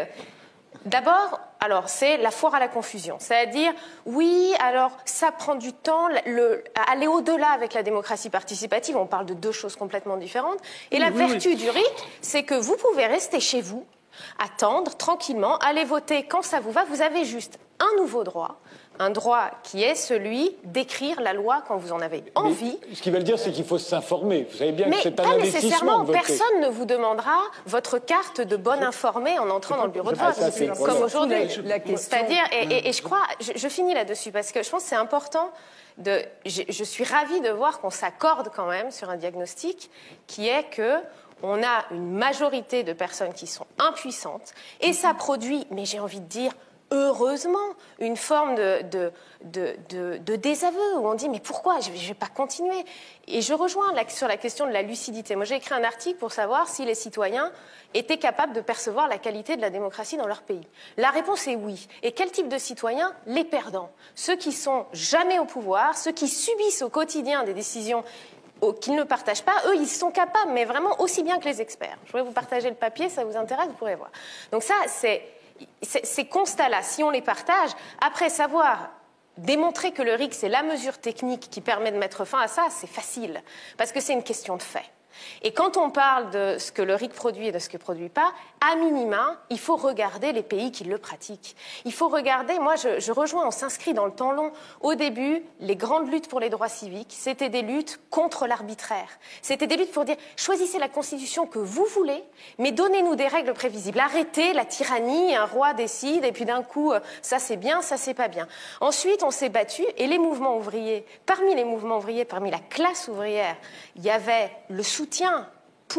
d'abord, alors c'est la foire à la confusion. C'est-à-dire, oui, alors ça prend du temps, le, aller au-delà avec la démocratie participative, on parle de deux choses complètement différentes. Et oui, la oui, vertu oui. du R I C, c'est que vous pouvez rester chez vous, attendre tranquillement, aller voter quand ça vous va. Vous avez juste un nouveau droit, un droit qui est celui d'écrire la loi quand vous en avez envie. Mais ce qu'ils veulent dire, c'est qu'il faut s'informer. Vous savez bien mais que c'est un pas investissement nécessairement. de voter. Personne ne vous demandera votre carte de bonne informée en entrant dans le bureau de vote, ah, ça, comme voilà. aujourd'hui. C'est-à-dire, et, et, et je crois, je, je finis là-dessus parce que je pense que c'est important. De, je, je suis ravie de voir qu'on s'accorde quand même sur un diagnostic qui est que on a une majorité de personnes qui sont impuissantes et ça produit, mais j'ai envie de dire, heureusement, une forme de, de, de, de, de désaveu où on dit mais pourquoi je ne vais pas continuer. Et je rejoins la, sur la question de la lucidité. Moi, j'ai écrit un article pour savoir si les citoyens étaient capables de percevoir la qualité de la démocratie dans leur pays. La réponse est oui. Et quel type de citoyens? Les perdants. Ceux qui sont jamais au pouvoir, ceux qui subissent au quotidien des décisions qu'ils ne partagent pas, eux, ils sont capables, mais vraiment aussi bien que les experts. Je voudrais vous partager le papier, ça vous intéresse, vous pourrez voir. Donc ça, c'est... Ces constats-là, si on les partage, après savoir démontrer que le R I C, c'est la mesure technique qui permet de mettre fin à ça, c'est facile, parce que c'est une question de fait. Et quand on parle de ce que le R I C produit et de ce que ne produit pas, à minima, il faut regarder les pays qui le pratiquent. Il faut regarder, moi je, je rejoins, on s'inscrit dans le temps long. Au début, les grandes luttes pour les droits civiques, c'était des luttes contre l'arbitraire. C'était des luttes pour dire, choisissez la constitution que vous voulez, mais donnez-nous des règles prévisibles. Arrêtez la tyrannie, un roi décide, et puis d'un coup, ça c'est bien, ça c'est pas bien. Ensuite, on s'est battu, et les mouvements ouvriers, parmi les mouvements ouvriers, parmi la classe ouvrière, il y avait le soutien pour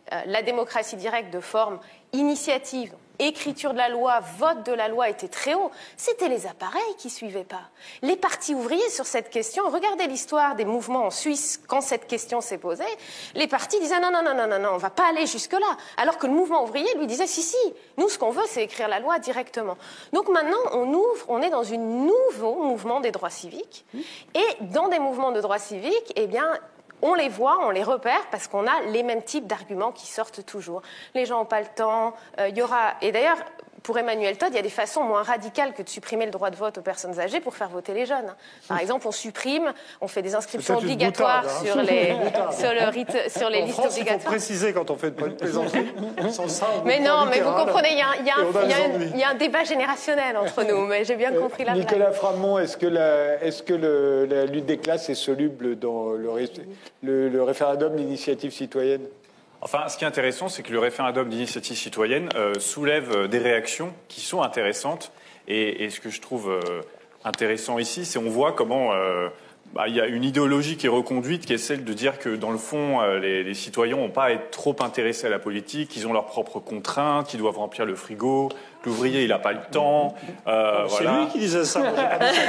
euh, la démocratie directe de forme initiative, écriture de la loi, vote de la loi était très haut, c'était les appareils qui ne suivaient pas. Les partis ouvriers sur cette question, regardez l'histoire des mouvements en Suisse quand cette question s'est posée, les partis disaient non, non, non, non, non, non, on ne va pas aller jusque-là. Alors que le mouvement ouvrier lui disait si, si, nous ce qu'on veut c'est écrire la loi directement. Donc maintenant on ouvre, on est dans un nouveau mouvement des droits civiques et dans des mouvements de droits civiques, eh bien, on les voit, on les repère parce qu'on a les mêmes types d'arguments qui sortent toujours. Les gens n'ont pas le temps, euh, il y aura... Et d'ailleurs, pour Emmanuel Todd, il y a des façons moins radicales que de supprimer le droit de vote aux personnes âgées pour faire voter les jeunes. Par exemple, on supprime, on fait des inscriptions obligatoires boutade, hein. sur, les, sur, le rite, sur les en listes France, obligatoires. Il faut préciser quand on fait une plaisanterie. Sans ça, on mais non, mais vous comprenez, il y, a, y, y, y a un débat générationnel entre nous, mais j'ai bien compris la blague. Nicolas Framont, est-ce que, la, est-ce que le, la lutte des classes est soluble dans le, le, le référendum d'initiative citoyenne ? Enfin, ce qui est intéressant, c'est que le référendum d'initiative citoyenne euh, soulève des réactions qui sont intéressantes. Et, et ce que je trouve euh, intéressant ici, c'est qu'on voit comment euh, bah, il y a une idéologie qui est reconduite, qui est celle de dire que, dans le fond, euh, les, les citoyens n'ont pas à être trop intéressés à la politique, qu'ils ont leurs propres contraintes, qu'ils doivent remplir le frigo, que l'ouvrier, il n'a pas le temps. Euh, c'est voilà. lui qui disait ça. Moi, j'ai pas dit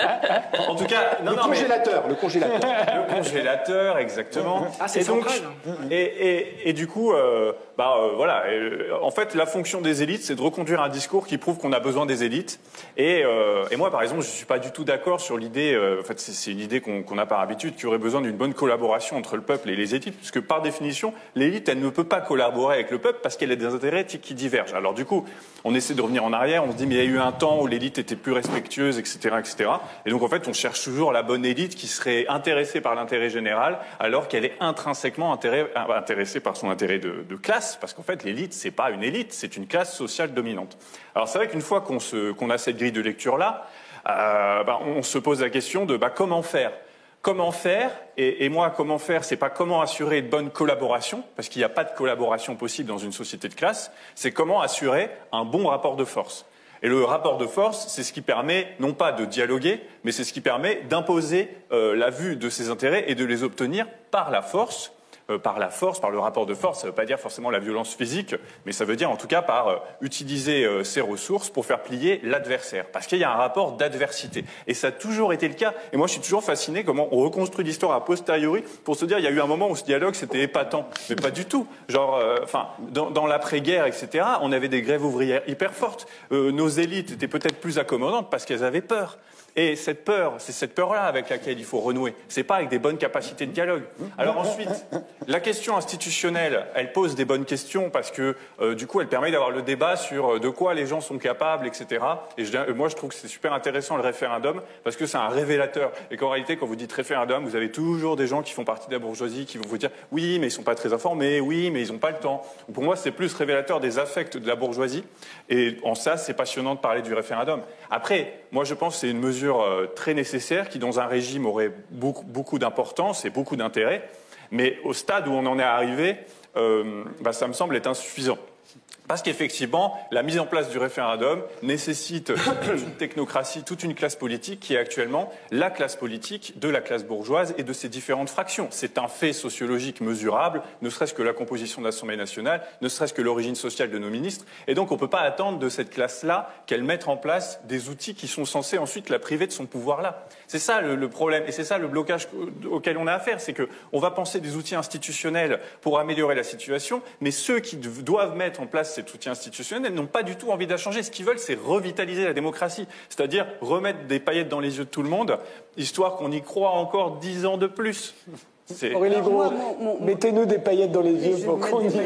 ça. En tout cas, non, le non, congélateur, mais... le congélateur. Le congélateur, exactement. Ah, c'est et donc, central. et, et, et du coup, euh, bah euh, voilà. Et, en fait, la fonction des élites, c'est de reconduire un discours qui prouve qu'on a besoin des élites. Et, euh, et moi, par exemple, je suis pas du tout d'accord sur l'idée. Euh, en fait, c'est, c'est une idée qu'on, qu'on a par habitude, qu'il y aurait besoin d'une bonne collaboration entre le peuple et les élites, puisque par définition, l'élite, elle ne peut pas collaborer avec le peuple parce qu'elle a des intérêts qui divergent. Alors du coup, on essaie de revenir en arrière. On se dit mais il y a eu un temps où l'élite était plus respectueuse, et cetera, et cetera. Et donc en fait, on cherche toujours la bonne élite qui serait intéressée par l'intérêt général, alors qu'elle est intrinsèquement intérêt, intéressée par son intérêt de, de classe, parce qu'en fait, l'élite, c'est pas une élite, c'est une classe sociale dominante. Alors c'est vrai qu'une fois qu'on, se, qu'on a cette grille de lecture là, euh, bah, on se pose la question de bah, comment faire. Comment faire, et, et moi, comment faire, c'est pas comment assurer une bonne collaboration, parce qu'il n'y a pas de collaboration possible dans une société de classe, c'est comment assurer un bon rapport de force. Et le rapport de force, c'est ce qui permet, non pas de dialoguer, mais c'est ce qui permet d'imposer euh, la vue de ses intérêts et de les obtenir par la force. Euh, par la force, par le rapport de force, ça ne veut pas dire forcément la violence physique, mais ça veut dire en tout cas par euh, utiliser euh, ses ressources pour faire plier l'adversaire. Parce qu'il y a un rapport d'adversité. Et ça a toujours été le cas. Et moi, je suis toujours fasciné comment on reconstruit l'histoire a posteriori pour se dire il y a eu un moment où ce dialogue, c'était épatant. Mais pas du tout. Genre, enfin, euh, dans, dans l'après-guerre, et cetera, on avait des grèves ouvrières hyper fortes. Euh, nos élites étaient peut-être plus accommodantes parce qu'elles avaient peur. Et cette peur, c'est cette peur-là avec laquelle il faut renouer. C'est pas avec des bonnes capacités de dialogue. Alors ensuite, la question institutionnelle, elle pose des bonnes questions parce que euh, du coup, elle permet d'avoir le débat sur de quoi les gens sont capables, et cetera. Et je, moi, je trouve que c'est super intéressant le référendum parce que c'est un révélateur. Et qu'en réalité, quand vous dites référendum, vous avez toujours des gens qui font partie de la bourgeoisie qui vont vous dire oui, mais ils sont pas très informés, oui, mais ils ont pas le temps. Pour moi, c'est plus révélateur des affects de la bourgeoisie. Et en ça, c'est passionnant de parler du référendum. Après, moi, je pense que c'est une mesure très nécessaire qui, dans un régime, aurait beaucoup, beaucoup d'importance et beaucoup d'intérêt. Mais au stade où on en est arrivé, euh, bah, ça me semble être insuffisant. Parce qu'effectivement, la mise en place du référendum nécessite toute une technocratie, toute une classe politique qui est actuellement la classe politique de la classe bourgeoise et de ses différentes fractions. C'est un fait sociologique mesurable, ne serait-ce que la composition de l'Assemblée nationale, ne serait-ce que l'origine sociale de nos ministres. Et donc, on ne peut pas attendre de cette classe-là qu'elle mette en place des outils qui sont censés ensuite la priver de son pouvoir-là. C'est ça le, le problème et c'est ça le blocage auquel on a affaire. C'est qu'on va penser des outils institutionnels pour améliorer la situation, mais ceux qui doivent mettre en place ces outils institutionnels n'ont pas du tout envie de la changer. Ce qu'ils veulent, c'est revitaliser la démocratie, c'est-à-dire remettre des paillettes dans les yeux de tout le monde, histoire qu'on y croit encore dix ans de plus. C'est... Aurélie Gros, mettez-nous des paillettes dans les yeux pour qu'on y...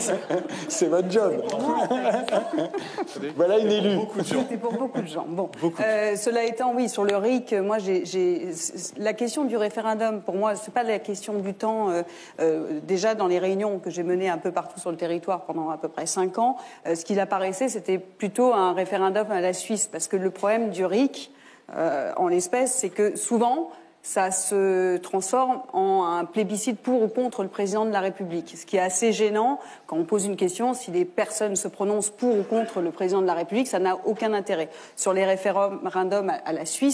C'est votre job. Voilà une élue. C'était pour beaucoup de gens. Bon, euh, cela étant, oui, sur le R I C, moi, j'ai, j'ai... la question du référendum, pour moi, c'est pas la question du temps. Euh, euh, déjà, dans les réunions que j'ai menées un peu partout sur le territoire pendant à peu près cinq ans, euh, ce qu'il apparaissait, c'était plutôt un référendum à la Suisse, parce que le problème du R I C, euh, en l'espèce, c'est que souvent, ça se transforme en un plébiscite pour ou contre le président de la République. Ce qui est assez gênant, quand on pose une question, si les personnes se prononcent pour ou contre le président de la République, ça n'a aucun intérêt. Sur les référendums à la Suisse,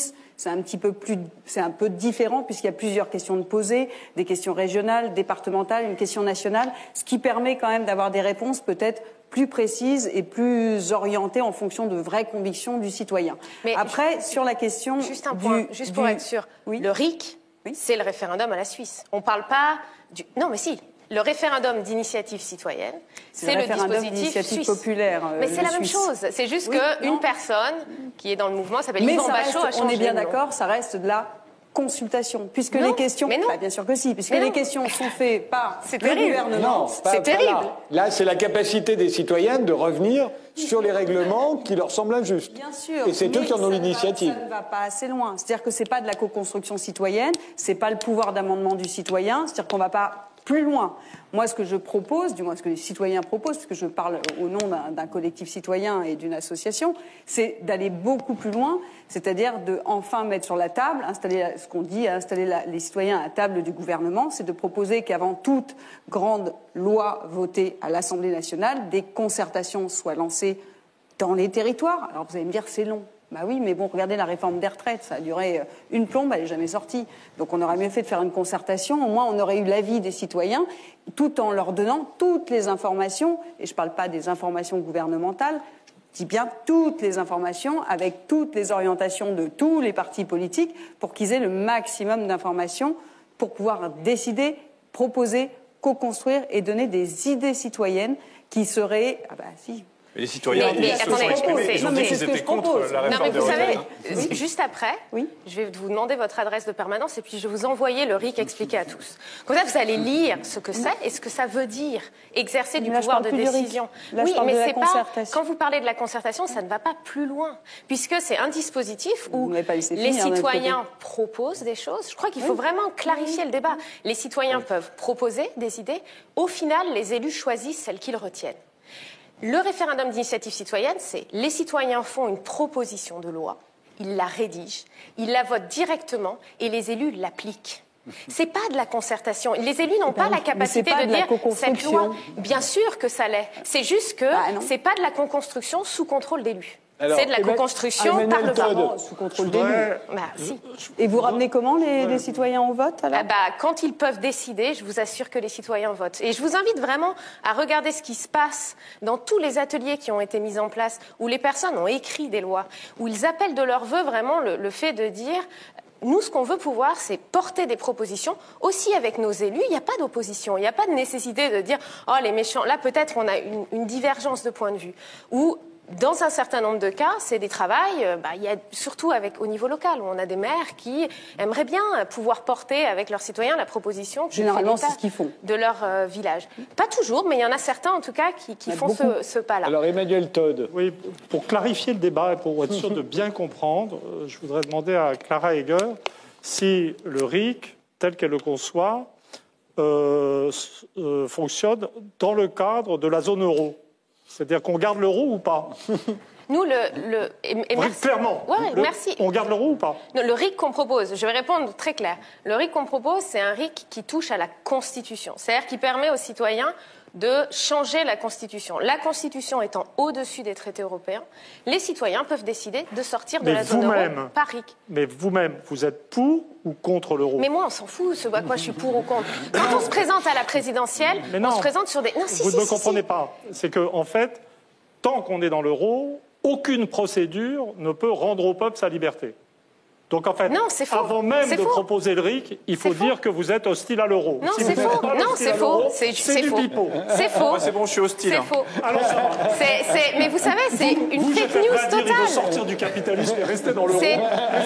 c'est un petit peu plus, c'est un peu différent puisqu'il y a plusieurs questions de poser, des questions régionales, départementales, une question nationale, ce qui permet quand même d'avoir des réponses peut-être plus précises et plus orientées en fonction de vraies convictions du citoyen. Mais après, je, sur la question juste un du, point, juste du, pour être sûr, oui le R I C, oui c'est le référendum à la Suisse. On ne parle pas du, non mais si. Le référendum d'initiative citoyenne, c'est le, le dispositif suisse. Populaire. Euh, mais c'est la Suisse. Même chose. C'est juste oui, qu'une personne qui est dans le mouvement s'appelle Yvan Bachot a changé. On est bien d'accord, ça reste de la consultation, puisque non, les questions, mais non. Bah, bien sûr que si, puisque les questions sont faites par le terrible. gouvernement. C'est terrible. Là, là c'est la capacité des citoyens de revenir sur les règlements qui leur semblent injustes. Bien sûr. Et c'est eux qui en ont l'initiative. Ça ne va pas assez loin. C'est-à-dire que c'est pas de la co-construction citoyenne, c'est pas le pouvoir d'amendement du citoyen. C'est-à-dire qu'on va pas plus loin. Moi, ce que je propose, du moins ce que les citoyens proposent, parce que je parle au nom d'un collectif citoyen et d'une association, c'est d'aller beaucoup plus loin, c'est-à-dire de enfin mettre sur la table, installer ce qu'on dit, installer la, les citoyens à la table du gouvernement, c'est de proposer qu'avant toute grande loi votée à l'Assemblée nationale, des concertations soient lancées dans les territoires. Alors vous allez me dire, c'est long. Bah oui, mais bon, regardez la réforme des retraites, ça a duré une plombe, elle n'est jamais sortie. Donc on aurait mieux fait de faire une concertation, au moins on aurait eu l'avis des citoyens, tout en leur donnant toutes les informations, et je ne parle pas des informations gouvernementales, je dis bien toutes les informations, avec toutes les orientations de tous les partis politiques, pour qu'ils aient le maximum d'informations pour pouvoir décider, proposer, co-construire et donner des idées citoyennes qui seraient... Ah bah si... Mais les citoyens, mais, mais, ils attendez, sont exprimés. Ils ont dit qu'ils étaient contre la réforme non, mais des vous retraites. savez, oui. juste après, oui. je vais vous demander votre adresse de permanence et puis je vais vous envoyer le R I C expliqué à tous. Comme ça, vous allez lire ce que c'est et ce que ça veut dire, exercer du là, pouvoir de décision. Là, oui, mais c'est pas. Quand vous parlez de la concertation, ça ne va pas plus loin, puisque c'est un dispositif où les finir, citoyens proposent des choses. Je crois qu'il faut oui. vraiment clarifier oui. le débat. Les citoyens oui. peuvent proposer des idées. Au final, les élus choisissent celles qu'ils retiennent. Le référendum d'initiative citoyenne, c'est les citoyens font une proposition de loi, ils la rédigent, ils la votent directement et les élus l'appliquent. C'est pas de la concertation. Les élus n'ont pas la capacité pas de, de dire cette loi. Bien sûr que ça l'est. C'est juste que bah, c'est pas de la co-construction sous contrôle d'élus. C'est de la co-construction par le Parlement. Sous contrôle d'élus. Bah, si. Et vous ramenez comment les, les citoyens au vote alors ah bah, quand ils peuvent décider, je vous assure que les citoyens votent. Et je vous invite vraiment à regarder ce qui se passe dans tous les ateliers qui ont été mis en place, où les personnes ont écrit des lois, où ils appellent de leur vœu vraiment le, le fait de dire... Nous, ce qu'on veut pouvoir, c'est porter des propositions, aussi avec nos élus. Il n'y a pas d'opposition, il n'y a pas de nécessité de dire « Oh, les méchants ». Là, peut-être on a une, une divergence de point de vue. Ou, dans un certain nombre de cas, c'est des travails, bah, il y a, surtout avec, au niveau local, où on a des maires qui aimeraient bien pouvoir porter avec leurs citoyens la proposition Généralement, c'est ce qu'ils font. De leur euh, village. Pas toujours, mais il y en a certains, en tout cas, qui, qui font ce, ce pas-là. Alors, Emmanuel Todd. Oui, pour clarifier le débat et pour être sûr de bien comprendre, je voudrais demander à Clara Heger si le R I C, tel qu'elle le conçoit, euh, euh, fonctionne dans le cadre de la zone euro. C'est-à-dire qu'on garde l'euro ou pas? Nous, le... le et, et merci. Clairement. Ouais, le, merci. On garde l'euro ou pas? Non, le R I C qu'on propose, je vais répondre très clair. Le R I C qu'on propose, c'est un R I C qui touche à la Constitution. C'est-à-dire qui permet aux citoyens de changer la Constitution. La Constitution étant au-dessus des traités européens, les citoyens peuvent décider de sortir de mais la zone euro par R I C. Mais vous-même, vous êtes pour ou contre l'euro? Mais moi, on s'en fout, ce à quoi je suis pour ou contre. Quand on se présente à la présidentielle, non, on se présente sur des... Non, si, vous si, ne me si, comprenez si. pas. C'est qu'en en fait, tant qu'on est dans l'euro, aucune procédure ne peut rendre au peuple sa liberté. Donc en fait, non, faux. avant même de faux. proposer le R I C, il faut dire que vous êtes hostile à l'euro. Non, si c'est faux. Non, c'est faux. C'est du faux. pipeau. C'est faux. Moi, c'est bon, je suis hostile. C'est hein. faux. Alors, ça va. C'est, c'est... Mais vous savez, c'est une vous, fake j'ai news fait totale. Dire, il veut sortir du capitalisme et rester dans l'euro. C'est...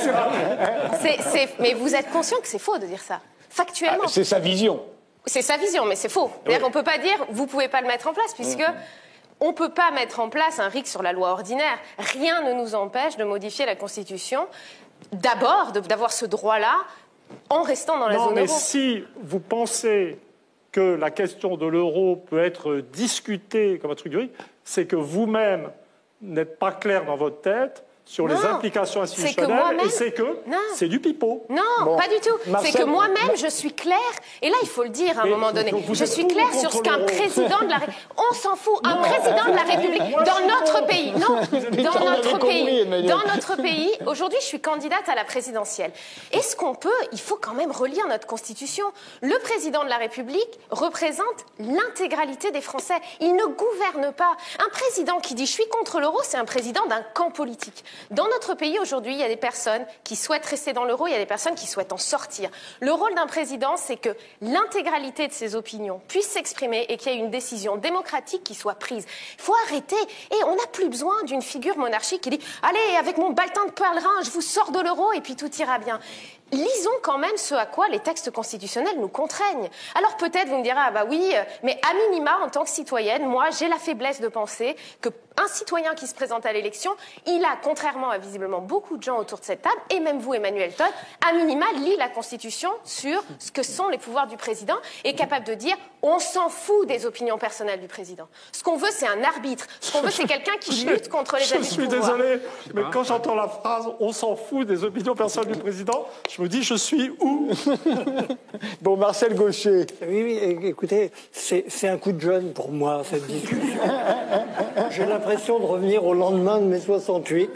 C'est... c'est... Mais vous êtes conscient que c'est faux de dire ça, factuellement. Ah, c'est sa vision. C'est sa vision, mais c'est faux. C'est-à-dire qu'on ne peut pas dire vous ne pouvez pas le mettre en place, puisque on ne peut pas mettre en place un R I C sur la loi ordinaire. Rien ne nous empêche de modifier la Constitution. D'abord, d'avoir ce droit-là en restant dans la non, zone mais euro. Si vous pensez que la question de l'euro peut être discutée comme un truc du R I C, c'est que vous-même n'êtes pas clair dans votre tête sur les Non, implications c'est que institutionnelles, moi-même- et c'est que Non. c'est du pipeau. Non, Bon. pas du tout. Marcel- C'est que moi-même, je suis claire, et là, il faut le dire à un Mais moment donné, vous- vous je êtes suis pour claire ou sur ce contre qu'un l'euro président de la République... On s'en fout, un président de la République, Moi, je dans suis notre contre. pays, non, Ça, dans on notre avait compris, pays, Emmanuel. dans notre pays, aujourd'hui, je suis candidate à la présidentielle. Est-ce qu'on peut, il faut quand même relire notre Constitution. Le président de la République représente l'intégralité des Français. Il ne gouverne pas. Un président qui dit « je suis contre l'euro », c'est un président d'un camp politique. Dans notre pays, aujourd'hui, il y a des personnes qui souhaitent rester dans l'euro, il y a des personnes qui souhaitent en sortir. Le rôle d'un président, c'est que l'intégralité de ses opinions puisse s'exprimer et qu'il y ait une décision démocratique qui soit prise. Il faut arrêter. Et on n'a plus besoin d'une figure monarchique qui dit « allez, avec mon baletin de pèlerin, je vous sors de l'euro et puis tout ira bien ». Lisons quand même ce à quoi les textes constitutionnels nous contraignent. Alors peut-être vous me direz, ah bah oui, mais à minima, en tant que citoyenne, moi, j'ai la faiblesse de penser que un citoyen qui se présente à l'élection, il a, contrairement à visiblement beaucoup de gens autour de cette table, et même vous, Emmanuel Todd, à minima, lit la Constitution sur ce que sont les pouvoirs du président, et est capable de dire, on s'en fout des opinions personnelles du président. Ce qu'on veut, c'est un arbitre. Ce qu'on veut, c'est quelqu'un qui lutte contre les Je abus de suis pouvoir. désolé, mais quand j'entends la phrase « on s'en fout des opinions personnelles du président », je me dis « je suis où ?» Bon, Marcel Gaucher. Oui, oui, é- écoutez, c'est c'est un coup de jeune pour moi, cette discussion. J'ai l'impression de revenir au lendemain de mai soixante-huit,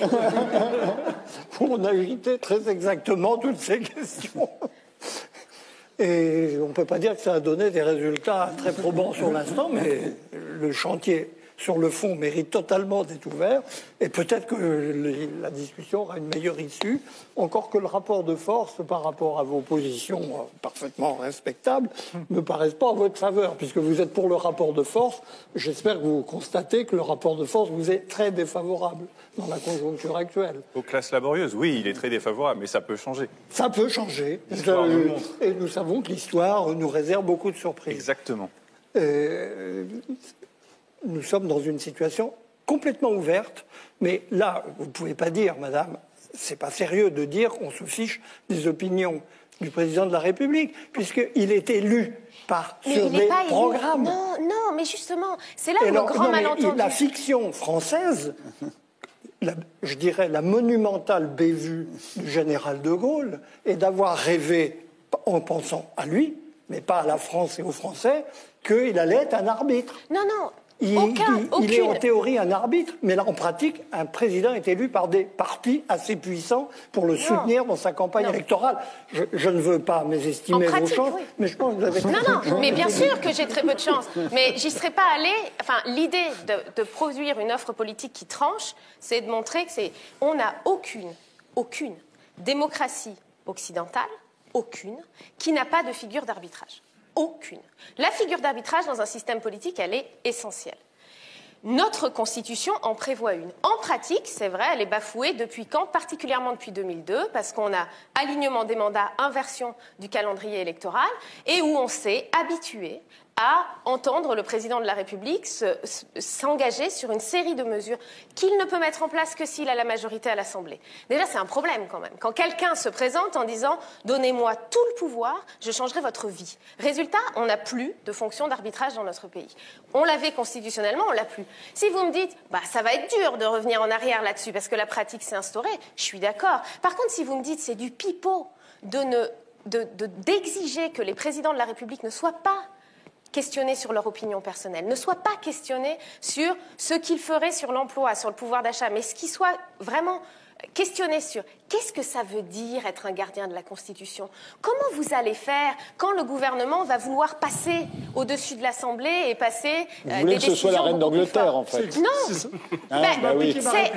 où on a évité très exactement toutes ces questions. Et on ne peut pas dire que ça a donné des résultats très probants sur l'instant, mais le chantier sur le fond mérite totalement d'être ouvert, et peut-être que les- la discussion aura une meilleure issue, encore que le rapport de force par rapport à vos positions euh, parfaitement respectables ne me paraissent pas en votre faveur, puisque vous êtes pour le rapport de force. J'espère que vous constatez que le rapport de force vous est très défavorable dans la conjoncture actuelle. Aux classes laborieuses, oui, il est très défavorable, mais ça peut changer. Ça peut changer, L'histoire nous le montre. et nous savons que l'histoire nous réserve beaucoup de surprises. Exactement. Euh, nous sommes dans une situation complètement ouverte, mais là, vous ne pouvez pas dire, madame, c'est pas sérieux de dire qu'on se fiche des opinions du président de la République, puisqu'il est élu par, Mais sur il n'est des pas élu. programmes. Non, non, mais justement, c'est là Et où alors, le grand non, mais malentendu. la fiction française, la- je dirais la monumentale bévue du général de Gaulle, est d'avoir rêvé, en pensant à lui, mais pas à la France et aux Français, qu'il allait être un arbitre. Non, non. Il, Aucun, il- il est en aucune. théorie un arbitre, mais là, en pratique, un président est élu par des partis assez puissants pour le soutenir dans sa campagne Non. électorale. Je, je ne veux pas mésestimer En vos pratique, chances, oui. mais je pense que vous avez... Non, non, mais bien sûr que j'ai très peu de chance. Mais j'y serais pas allée. Enfin, l'idée de, de produire une offre politique qui tranche, c'est de montrer que c'est. On n'a aucune, aucune démocratie occidentale, aucune, qui n'a pas de figure d'arbitrage. Aucune. La figure d'arbitrage dans un système politique, elle est essentielle. Notre Constitution en prévoit une. En pratique, c'est vrai, elle est bafouée depuis quand? Particulièrement depuis deux mille deux, parce qu'on a alignement des mandats, inversion du calendrier électoral, et où on s'est habitué à entendre le président de la République se- se- s'engager sur une série de mesures qu'il ne peut mettre en place que s'il a la majorité à l'Assemblée. Déjà, c'est un problème quand même. Quand quelqu'un se présente en disant « Donnez-moi tout le pouvoir, je changerai votre vie ». Résultat, on n'a plus de fonction d'arbitrage dans notre pays. On l'avait constitutionnellement, on l'a plus. Si vous me dites bah, « Ça va être dur de revenir en arrière là-dessus parce que la pratique s'est instaurée », je suis d'accord. Par contre, si vous me dites « C'est du pipeau de ne, de, de, d'exiger que les présidents de la République ne soient pas questionnés sur leur opinion personnelle, ne soient pas questionnés sur ce qu'ils feraient sur l'emploi, sur le pouvoir d'achat, mais ce qu'ils soient vraiment questionnés sur qu'est-ce que ça veut dire être un gardien de la Constitution. Comment vous allez faire quand le gouvernement va vouloir passer au-dessus de l'Assemblée et passer Vous euh, voulez des que ce soit la décisions reine beaucoup plus d'Angleterre, fortes. en fait. Non. Ah, Ben, bah oui. c'est-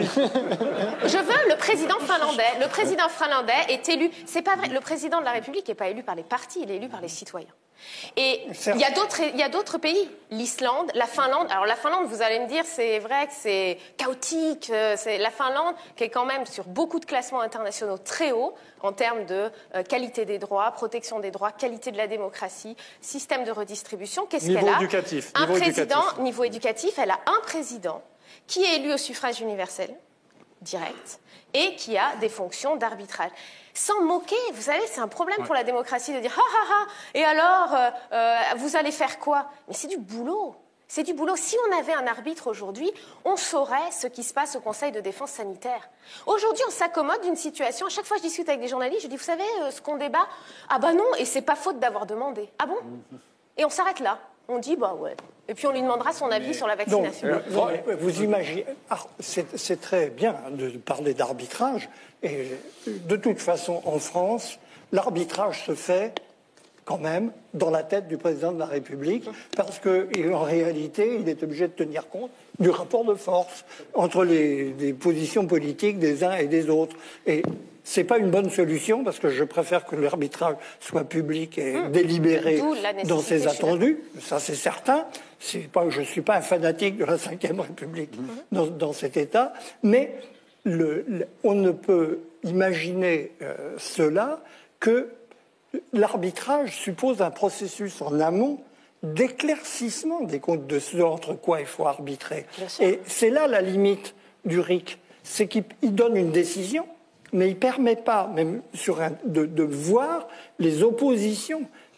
Je veux le président finlandais. Le président finlandais est élu. C'est pas vrai. Le président de la République n'est pas élu par les partis, il est élu par les citoyens. Et il y a d'autres, il y a d'autres pays. L'Islande, la Finlande. Alors la Finlande, vous allez me dire, c'est vrai que c'est chaotique. euh, C'est la Finlande qui est quand même sur beaucoup de classements internationaux très hauts en termes de euh, qualité des droits, protection des droits, qualité de la démocratie, système de redistribution. Qu'est-ce Niveau qu'elle a? éducatif, Un niveau président, éducatif. niveau éducatif, elle a un président qui est élu au suffrage universel, direct, et qui a des fonctions d'arbitrage. Sans moquer, vous savez, c'est un problème pour la démocratie de dire « Ah ah ah, et alors, euh, euh, vous allez faire quoi ?» Mais c'est du boulot. C'est du boulot. Si on avait un arbitre aujourd'hui, on saurait ce qui se passe au Conseil de défense sanitaire. Aujourd'hui, on s'accommode d'une situation. À chaque fois que je discute avec des journalistes, je dis, vous savez, euh, ce qu'on débat, ah bah non, et c'est pas faute d'avoir demandé. Ah bon? Et on s'arrête là. On dit, bah ouais. Et puis on lui demandera son avis mais sur la vaccination. Donc, vous, vous imaginez, c'est très bien de parler d'arbitrage. Et de toute façon, en France, l'arbitrage se fait quand même dans la tête du président de la République, parce qu'en réalité, il est obligé de tenir compte du rapport de force entre les, les positions politiques des uns et des autres. Et ce n'est pas une bonne solution, parce que je préfère que l'arbitrage soit public et mmh. délibéré dans ses attendus, ça c'est certain. Pas, je ne suis pas un fanatique de la cinquième République mmh. dans, dans cet État, mais le, le, on ne peut imaginer euh, cela que l'arbitrage suppose un processus en amont d'éclaircissement des comptes de ce entre quoi il faut arbitrer. Et c'est là la limite du R I C, c'est qu'il donne une décision, mais il ne permet pas, même sur un, de, de voir les oppositions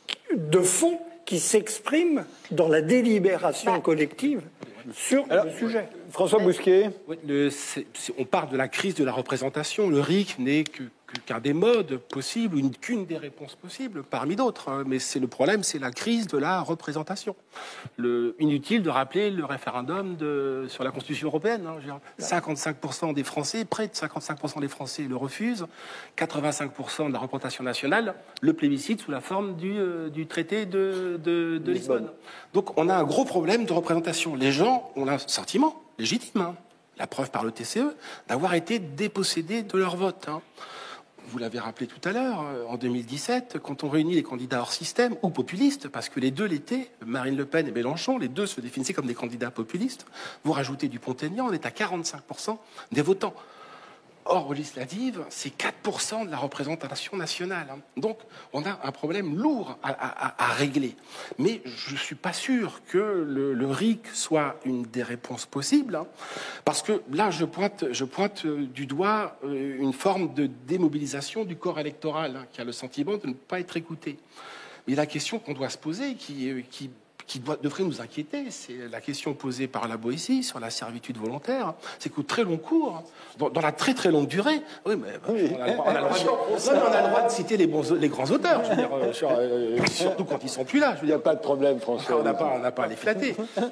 de fond qui s'expriment dans la délibération bah. collective sur Alors, le sujet. François Bousquet. Le, c'est, c'est, on parle de la crise de la représentation. Le R I C n'est que qu'un des modes possibles, une, qu'une des réponses possibles parmi d'autres. Hein. Mais c'est le problème, c'est la crise de la représentation. Le, inutile de rappeler le référendum de, sur la Constitution européenne. Hein. Je veux dire, cinquante-cinq pour cent des Français, près de cinquante-cinq pour cent des Français le refusent. quatre-vingt-cinq pour cent de la représentation nationale le plébiscite sous la forme du, euh, du traité de, de, de Lisbonne. Donc on a un gros problème de représentation. Les gens ont un sentiment légitime, hein, la preuve par le T C E, d'avoir été dépossédés de leur vote. Hein. Vous l'avez rappelé tout à l'heure, en deux mille dix-sept, quand on réunit les candidats hors système ou populistes, parce que les deux l'étaient, Marine Le Pen et Mélenchon, les deux se définissaient comme des candidats populistes, vous rajoutez du Pont-Aignan, on est à quarante-cinq pour cent des votants. Or, aux législatives, c'est quatre pour cent de la représentation nationale. Donc, on a un problème lourd à, à, à régler. Mais je ne suis pas sûr que le, le R I C soit une des réponses possibles, hein, parce que là, je pointe, je pointe du doigt une forme de démobilisation du corps électoral, hein, qui a le sentiment de ne pas être écouté. Mais la question qu'on doit se poser, qui, qui qui doit, devrait nous inquiéter, c'est la question posée par la Boétie sur la servitude volontaire, c'est qu'au très long cours, dans, dans la très très longue durée, oui, mais oui. On, a, on, a le droit de, non, on a le droit de citer les, bons, les grands auteurs, je veux dire, euh, sur, euh, surtout quand ils sont plus là. Il n'y a pas de problème, François. On n'a pas, on n'a pas à les flatter.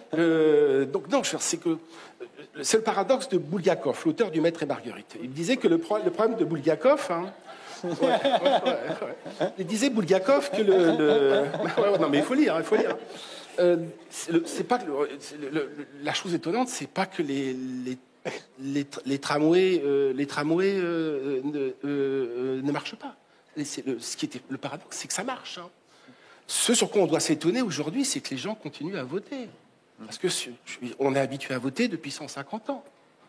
Euh, donc non, c'est que c'est le paradoxe de Bulgakov, l'auteur du Maître et Marguerite. Il disait que le, pro, le problème de Bulgakov, hein, Ouais, ouais, ouais, ouais. Il disait Bulgakov que le, le... Ouais, ouais, non mais il faut lire, il faut lire. Euh, c'est pas que le, le, la chose étonnante, c'est pas que les les les, les tramways euh, les tramways euh, ne, euh, ne marchent pas. Le, ce qui était le paradoxe, c'est que ça marche. Hein. Ce sur quoi on doit s'étonner aujourd'hui, c'est que les gens continuent à voter, parce que on est habitué à voter depuis cent cinquante ans.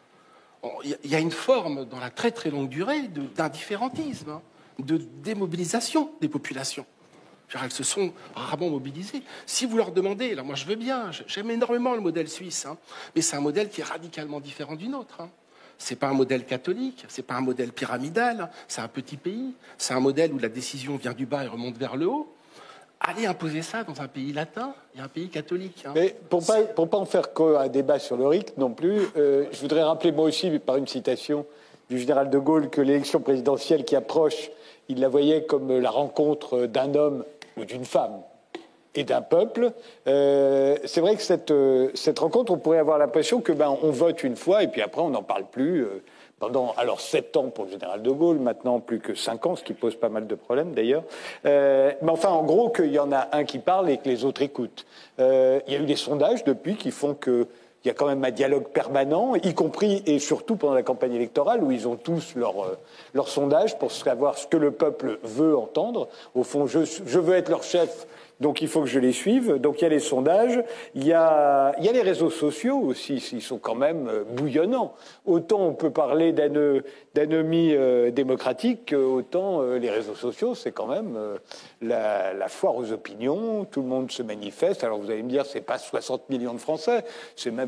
Il y a une forme, dans la très très longue durée, d'indifférentisme, hein, de démobilisation des populations. Elles se sont rarement mobilisées. Si vous leur demandez, alors moi je veux bien, j'aime énormément le modèle suisse, hein, mais c'est un modèle qui est radicalement différent du nôtre. Hein. C'est pas un modèle catholique, c'est pas un modèle pyramidal, c'est un petit pays, c'est un modèle où la décision vient du bas et remonte vers le haut. Allez imposer ça dans un pays latin et un pays catholique. Hein. Mais pour pas, pour pas en faire un débat sur le R I C non plus, euh, je voudrais rappeler moi aussi, par une citation du général de Gaulle, que l'élection présidentielle qui approche, il la voyait comme la rencontre d'un homme ou d'une femme et d'un peuple. Euh, c'est vrai que cette, euh, cette rencontre, on pourrait avoir l'impression que ben, on vote une fois et puis après on n'en parle plus. Euh, Pendant alors sept ans pour le général de Gaulle, maintenant plus que cinq ans, ce qui pose pas mal de problèmes d'ailleurs. Euh, mais enfin, en gros, qu'il y en a un qui parle et que les autres écoutent. Euh, il y a eu des sondages depuis qui font qu'il y a quand même un dialogue permanent, y compris et surtout pendant la campagne électorale, où ils ont tous leur, euh, leur sondage pour savoir ce que le peuple veut entendre. Au fond, je, je veux être leur chef, donc il faut que je les suive. Donc il y a les sondages, il y a, il y a les réseaux sociaux aussi, ils sont quand même bouillonnants. Autant on peut parler d'anomie euh, démocratique, autant euh, les réseaux sociaux, c'est quand même euh, la, la foire aux opinions, tout le monde se manifeste. Alors vous allez me dire, c'est pas soixante millions de Français, c'est même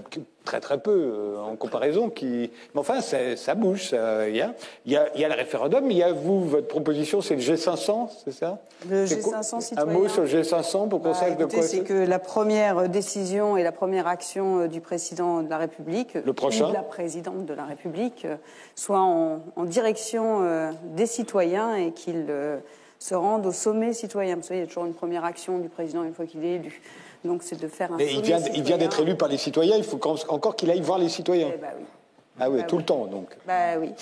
très très peu euh, en comparaison. Qui... Mais enfin, ça, ça bouge. Il y a, y, a, y a le référendum, il y a vous, votre proposition, c'est le G cinq cents, c'est ça? Le G cinq cents citoyen. Un mot sur le G cinq cents pour qu'on bah, sache de quoi c'est. C'est que la première décision et la première action du président de la République, le prochain, ou de la présidente de la République, soit en, en direction euh, des citoyens et qu'il euh, se rende au sommet citoyen. Vous savez, il y a toujours une première action du président une fois qu'il est élu. Donc c'est de faire un Mais il vient, il vient d'être élu par les citoyens, il faut encore qu'il aille voir les citoyens. Eh bah oui. Ah oui, bah tout oui. le temps, donc. Bah oui.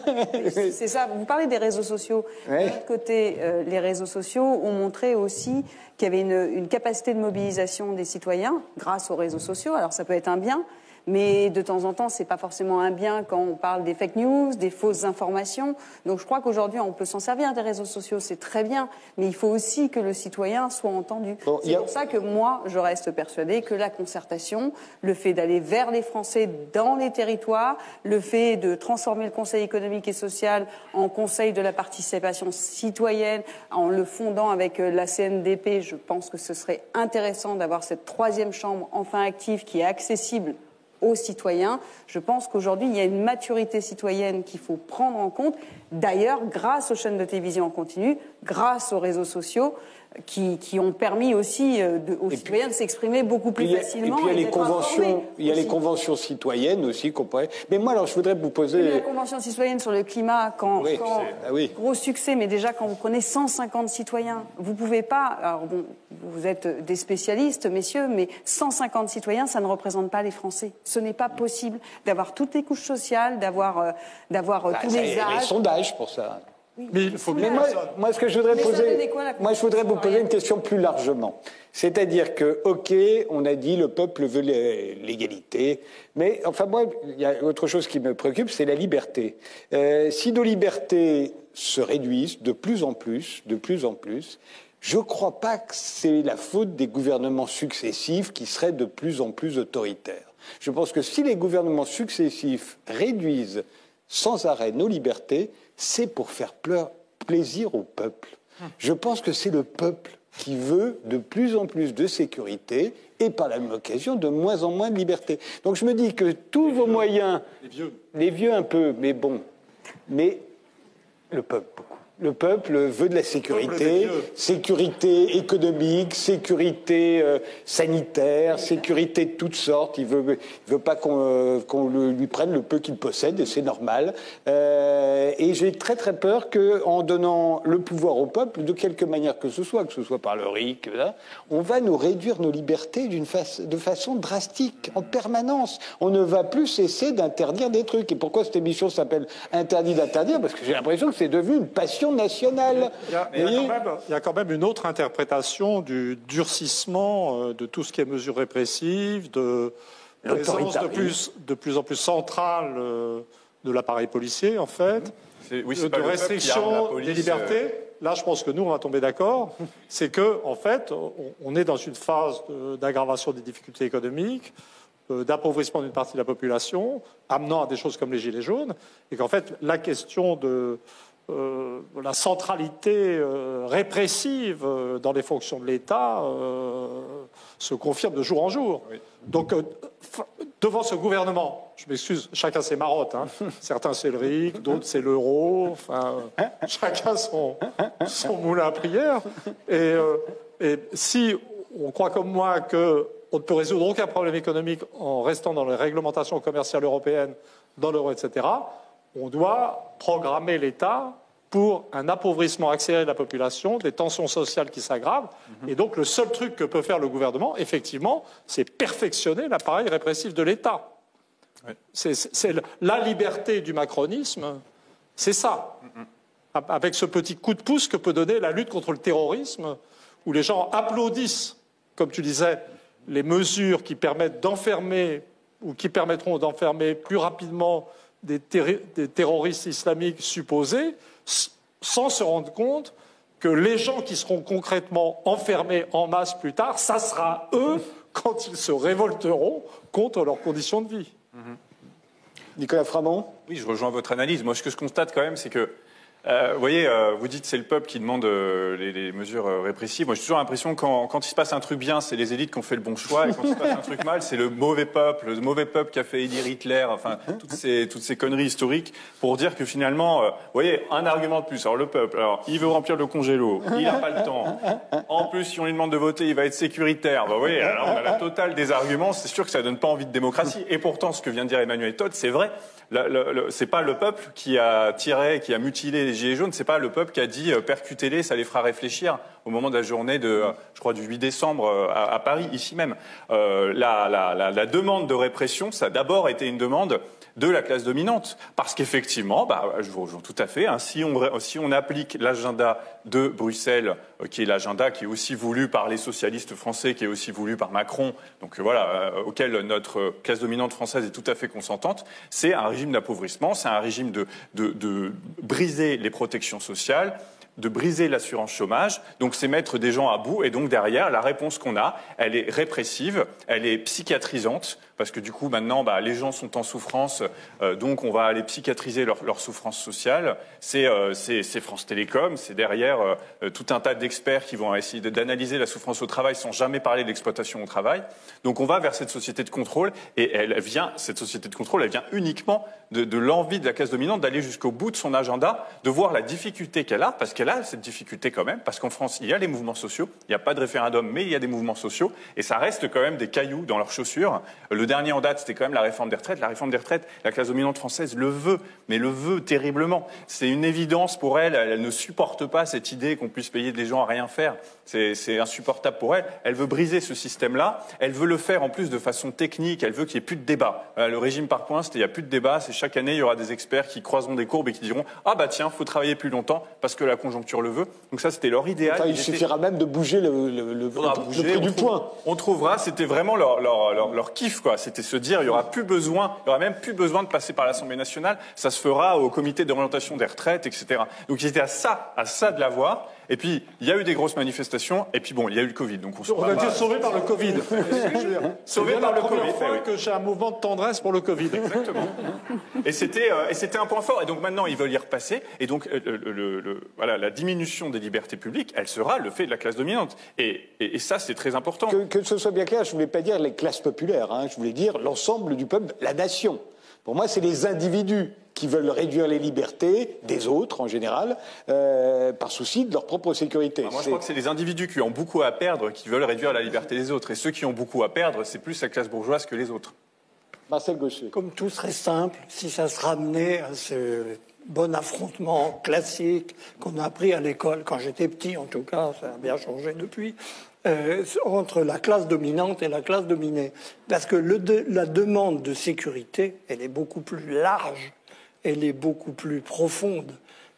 C'est ça. Vous parlez des réseaux sociaux. Ouais. De l'autre côté, euh, les réseaux sociaux ont montré aussi qu'il y avait une, une capacité de mobilisation des citoyens grâce aux réseaux sociaux. Alors ça peut être un bien, mais de temps en temps, c'est pas forcément un bien quand on parle des fake news, des fausses informations. Donc je crois qu'aujourd'hui, on peut s'en servir des réseaux sociaux, c'est très bien, mais il faut aussi que le citoyen soit entendu. Bon, c'est a... pour ça que moi, je reste persuadée que la concertation, le fait d'aller vers les Français dans les territoires, le fait de transformer le Conseil économique et social en Conseil de la participation citoyenne, en le fondant avec la C N D P, je pense que ce serait intéressant d'avoir cette troisième chambre enfin active qui est accessible aux citoyens. Je pense qu'aujourd'hui, il y a une maturité citoyenne qu'il faut prendre en compte. D'ailleurs, grâce aux chaînes de télévision en continu, grâce aux réseaux sociaux, qui, qui ont permis aussi euh, de, aux et citoyens puis, de s'exprimer beaucoup plus il y a, facilement. Et puis il y a les conventions, il y a les conventions citoyennes aussi qu'on pourrait. Mais moi, alors, je voudrais vous poser. La convention citoyenne sur le climat, quand, oui, quand ah oui. gros succès, mais déjà quand vous prenez cent cinquante citoyens, vous pouvez pas. Alors bon, vous êtes des spécialistes, messieurs, mais cent cinquante citoyens, ça ne représente pas les Français. Ce n'est pas possible d'avoir toutes les couches sociales, d'avoir, euh, d'avoir bah, tous les âges. Il y a les sondages pour ça. Oui, mais il faut mais moi, moi, ce que je voudrais mais poser, quoi, moi, je voudrais vous poser une question plus largement. C'est-à-dire que, ok, on a dit le peuple veut l'égalité, mais enfin moi, il y a autre chose qui me préoccupe, c'est la liberté. Euh, si nos libertés se réduisent de plus en plus, de plus en plus, je ne crois pas que c'est la faute des gouvernements successifs qui seraient de plus en plus autoritaires. Je pense que si les gouvernements successifs réduisent sans arrêt nos libertés, c'est pour faire pleur, plaisir au peuple. Je pense que c'est le peuple qui veut de plus en plus de sécurité et par la même occasion de moins en moins de liberté. Donc je me dis que tous les vos vieux, moyens, les vieux. les vieux un peu, mais bon, mais le peuple beaucoup. Le peuple veut de la sécurité, sécurité économique, sécurité euh, sanitaire, sécurité de toutes sortes. Il veut, il veut pas qu'on euh, qu'on lui prenne le peu qu'il possède, et c'est normal. Euh, et j'ai très très peur qu'en donnant le pouvoir au peuple, de quelque manière que ce soit, que ce soit par le R I C, là, on va nous réduire nos libertés d'une fa- de façon drastique, en permanence. On ne va plus cesser d'interdire des trucs. Et pourquoi cette émission s'appelle Interdit d'interdire? Parce que j'ai l'impression que c'est devenu une passion nationale. Il y, a, il, y a quand même, il y a quand même une autre interprétation du durcissement de tout ce qui est mesures répressives, de présence de plus, de plus en plus centrale de l'appareil policier, en fait, c'est, oui, de, de restriction des libertés. Euh... Là, je pense que nous, on va tomber d'accord. C'est que, en fait, on est dans une phase d'aggravation des difficultés économiques, d'appauvrissement d'une partie de la population, amenant à des choses comme les gilets jaunes, et qu'en fait, la question de Euh, la centralité euh, répressive euh, dans les fonctions de l'État euh, se confirme de jour en jour. Oui. Donc, euh, devant ce gouvernement, je m'excuse, chacun ses marottes. Hein. Certains c'est le R I C, d'autres c'est l'euro. Enfin, euh, chacun son, son moulin à prière. Et, euh, et si on croit comme moi qu'on ne peut résoudre aucun problème économique en restant dans les réglementations commerciales européennes, dans l'euro, et cetera, on doit programmer l'État pour un appauvrissement accéléré de la population, des tensions sociales qui s'aggravent. Mm-hmm. Et donc, le seul truc que peut faire le gouvernement, effectivement, c'est perfectionner l'appareil répressif de l'État. Oui. C'est, c'est la liberté du macronisme, c'est ça. Mm-hmm. Avec ce petit coup de pouce que peut donner la lutte contre le terrorisme, où les gens applaudissent, comme tu disais, les mesures qui permettent d'enfermer ou qui permettront d'enfermer plus rapidement des, terri- des terroristes islamiques supposés, sans se rendre compte que les gens qui seront concrètement enfermés en masse plus tard, ça sera eux quand ils se révolteront contre leurs conditions de vie. Mmh. Nicolas Framont. Oui, je rejoins votre analyse. Moi, ce que je constate quand même, c'est que Euh, vous voyez, euh, vous dites c'est le peuple qui demande euh, les, les mesures euh, répressives. Moi, j'ai toujours l'impression que quand, quand il se passe un truc bien, c'est les élites qui ont fait le bon choix, et quand il se passe un truc mal, c'est le mauvais peuple, le mauvais peuple qui a fait élire Hitler. Enfin, toutes ces, toutes ces conneries historiques pour dire que finalement, euh, vous voyez, un argument de plus. Alors le peuple, alors il veut remplir le congélo, il n'a pas le temps. En plus, si on lui demande de voter, il va être sécuritaire. Bah, vous voyez, alors on a la totale des arguments. C'est sûr que ça donne pas envie de démocratie. Et pourtant, ce que vient de dire Emmanuel Todd, c'est vrai. Le, le, le, c'est pas le peuple qui a tiré, qui a mutilé les gilets jaunes. C'est pas le peuple qui a dit euh, percutez-les, ça les fera réfléchir au moment de la journée de, euh, je crois, du huit décembre euh, à, à Paris, ici même. Euh, la, la, la, la demande de répression, ça a d'abord été une demande de la classe dominante, parce qu'effectivement, bah, je vous rejoins tout à fait. Hein, si on si on applique l'agenda de Bruxelles, euh, qui est l'agenda qui est aussi voulu par les socialistes français, qui est aussi voulu par Macron, donc euh, voilà, euh, auquel notre classe dominante française est tout à fait consentante, c'est un régime d'appauvrissement, c'est un régime de, de, de briser les protections sociales, de briser l'assurance chômage, donc c'est mettre des gens à bout, et donc derrière, la réponse qu'on a, elle est répressive, elle est psychiatrisante, parce que du coup, maintenant, bah, les gens sont en souffrance, euh, donc on va aller psychiatriser leur, leur souffrance sociale. C'est euh, France Télécom, c'est derrière euh, tout un tas d'experts qui vont essayer d'analyser la souffrance au travail sans jamais parler de l'exploitation au travail. Donc on va vers cette société de contrôle, et elle vient, cette société de contrôle, elle vient uniquement de, de l'envie de la classe dominante d'aller jusqu'au bout de son agenda, de voir la difficulté qu'elle a, parce qu'elle a cette difficulté quand même, parce qu'en France, il y a les mouvements sociaux, il n'y a pas de référendum, mais il y a des mouvements sociaux, et ça reste quand même des cailloux dans leurs chaussures. Le dernier en date, c'était quand même la réforme des retraites. La réforme des retraites, la classe dominante française le veut, mais le veut terriblement. C'est une évidence pour elle. Elle ne supporte pas cette idée qu'on puisse payer des gens à rien faire. C'est insupportable pour elle. Elle veut briser ce système-là. Elle veut le faire en plus de façon technique. Elle veut qu'il n'y ait plus de débat. Voilà, le régime par points, c'était il n'y a plus de débat. C'est chaque année, il y aura des experts qui croiseront des courbes et qui diront « Ah bah tiens, il faut travailler plus longtemps parce que la conjoncture le veut. » Donc ça, c'était leur idéal. Enfin, il Ils suffira étaient... même de bouger le, le, le, le, bouger, le prix du trouve, point. On trouvera, c'était vraiment leur, leur, leur, leur kiff, quoi. C'était se dire, il n'y aura plus besoin, il y aura même plus besoin de passer par l'Assemblée nationale. Ça se fera au comité d'orientation des retraites, et cetera. Donc, c'était à ça, à ça de l'avoir. Et puis, il y a eu des grosses manifestations. Et puis, bon, il y a eu le Covid. Donc, on, on a été sauvés par le Covid. Sauvés par le Covid. C'est la première fois oui. que j'ai un mouvement de tendresse pour le Covid. Exactement. Et c'était, euh, et c'était un point fort. Et donc, maintenant, ils veulent y repasser. Et donc, euh, le, le, le, voilà, la diminution des libertés publiques, elle sera le fait de la classe dominante. Et, et, et ça, c'est très important. Que, que ce soit bien clair, je ne voulais pas dire les classes populaires. Hein, je voulais dire l'ensemble du peuple, la nation. Pour moi, c'est les individus qui veulent réduire les libertés des autres, en général, euh, par souci de leur propre sécurité. Ah, moi, je crois que c'est les individus qui ont beaucoup à perdre qui veulent réduire la liberté des autres. Et ceux qui ont beaucoup à perdre, c'est plus la classe bourgeoise que les autres. Marcel Gauchet. Comme tout serait simple, si ça se ramenait à ce bon affrontement classique qu'on a appris à l'école, quand j'étais petit en tout cas, ça a bien changé depuis, euh, entre la classe dominante et la classe dominée. Parce que le de, la demande de sécurité, elle est beaucoup plus large, elle est beaucoup plus profonde.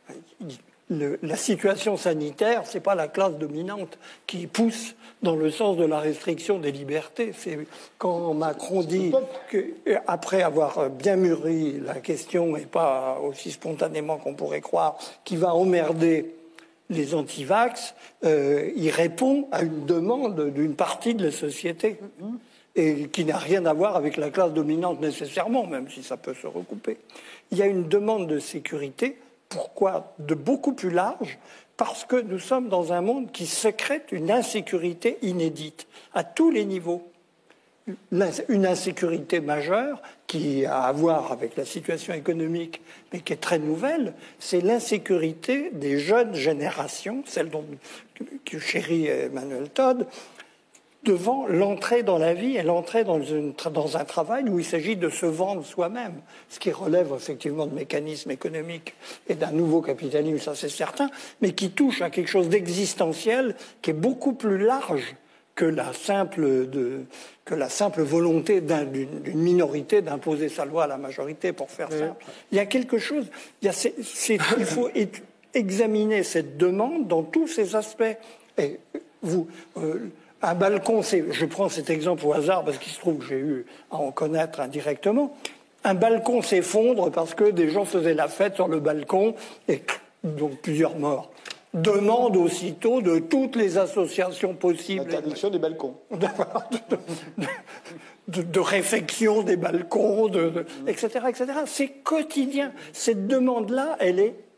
Le, la situation sanitaire, c'est pas la classe dominante qui pousse dans le sens de la restriction des libertés. C'est quand Macron dit qu'après avoir bien mûri la question, et pas aussi spontanément qu'on pourrait croire, qu'il va emmerder les antivax, euh, il répond à une demande d'une partie de la société. Et qui n'a rien à voir avec la classe dominante nécessairement, même si ça peut se recouper. Il y a une demande de sécurité, pourquoi de beaucoup plus large, parce que nous sommes dans un monde qui sécrète une insécurité inédite, à tous les niveaux. Une insécurité majeure qui a à voir avec la situation économique, mais qui est très nouvelle, c'est l'insécurité des jeunes générations, celle dont que chérit Emmanuel Todd, devant l'entrée dans la vie et l'entrée dans, dans un travail où il s'agit de se vendre soi-même, ce qui relève effectivement de mécanismes économiques et d'un nouveau capitalisme, ça c'est certain, mais qui touche à quelque chose d'existentiel qui est beaucoup plus large que la simple, de, que la simple volonté d'une d'une minorité d'imposer sa loi à la majorité, pour faire simple. Il y a quelque chose, il, y a, c'est, c'est, il faut examiner cette demande dans tous ses aspects. Et vous... Euh, Un balcon, je prends cet exemple au hasard parce qu'il se trouve que j'ai eu à en connaître indirectement. Un balcon s'effondre parce que des gens faisaient la fête sur le balcon et donc plusieurs morts. Demande aussitôt de toutes les associations possibles. L'interdiction des balcons. De, de, de, de réfection des balcons, de, de, et cetera, et cetera. C'est quotidien. Cette demande-là, elle est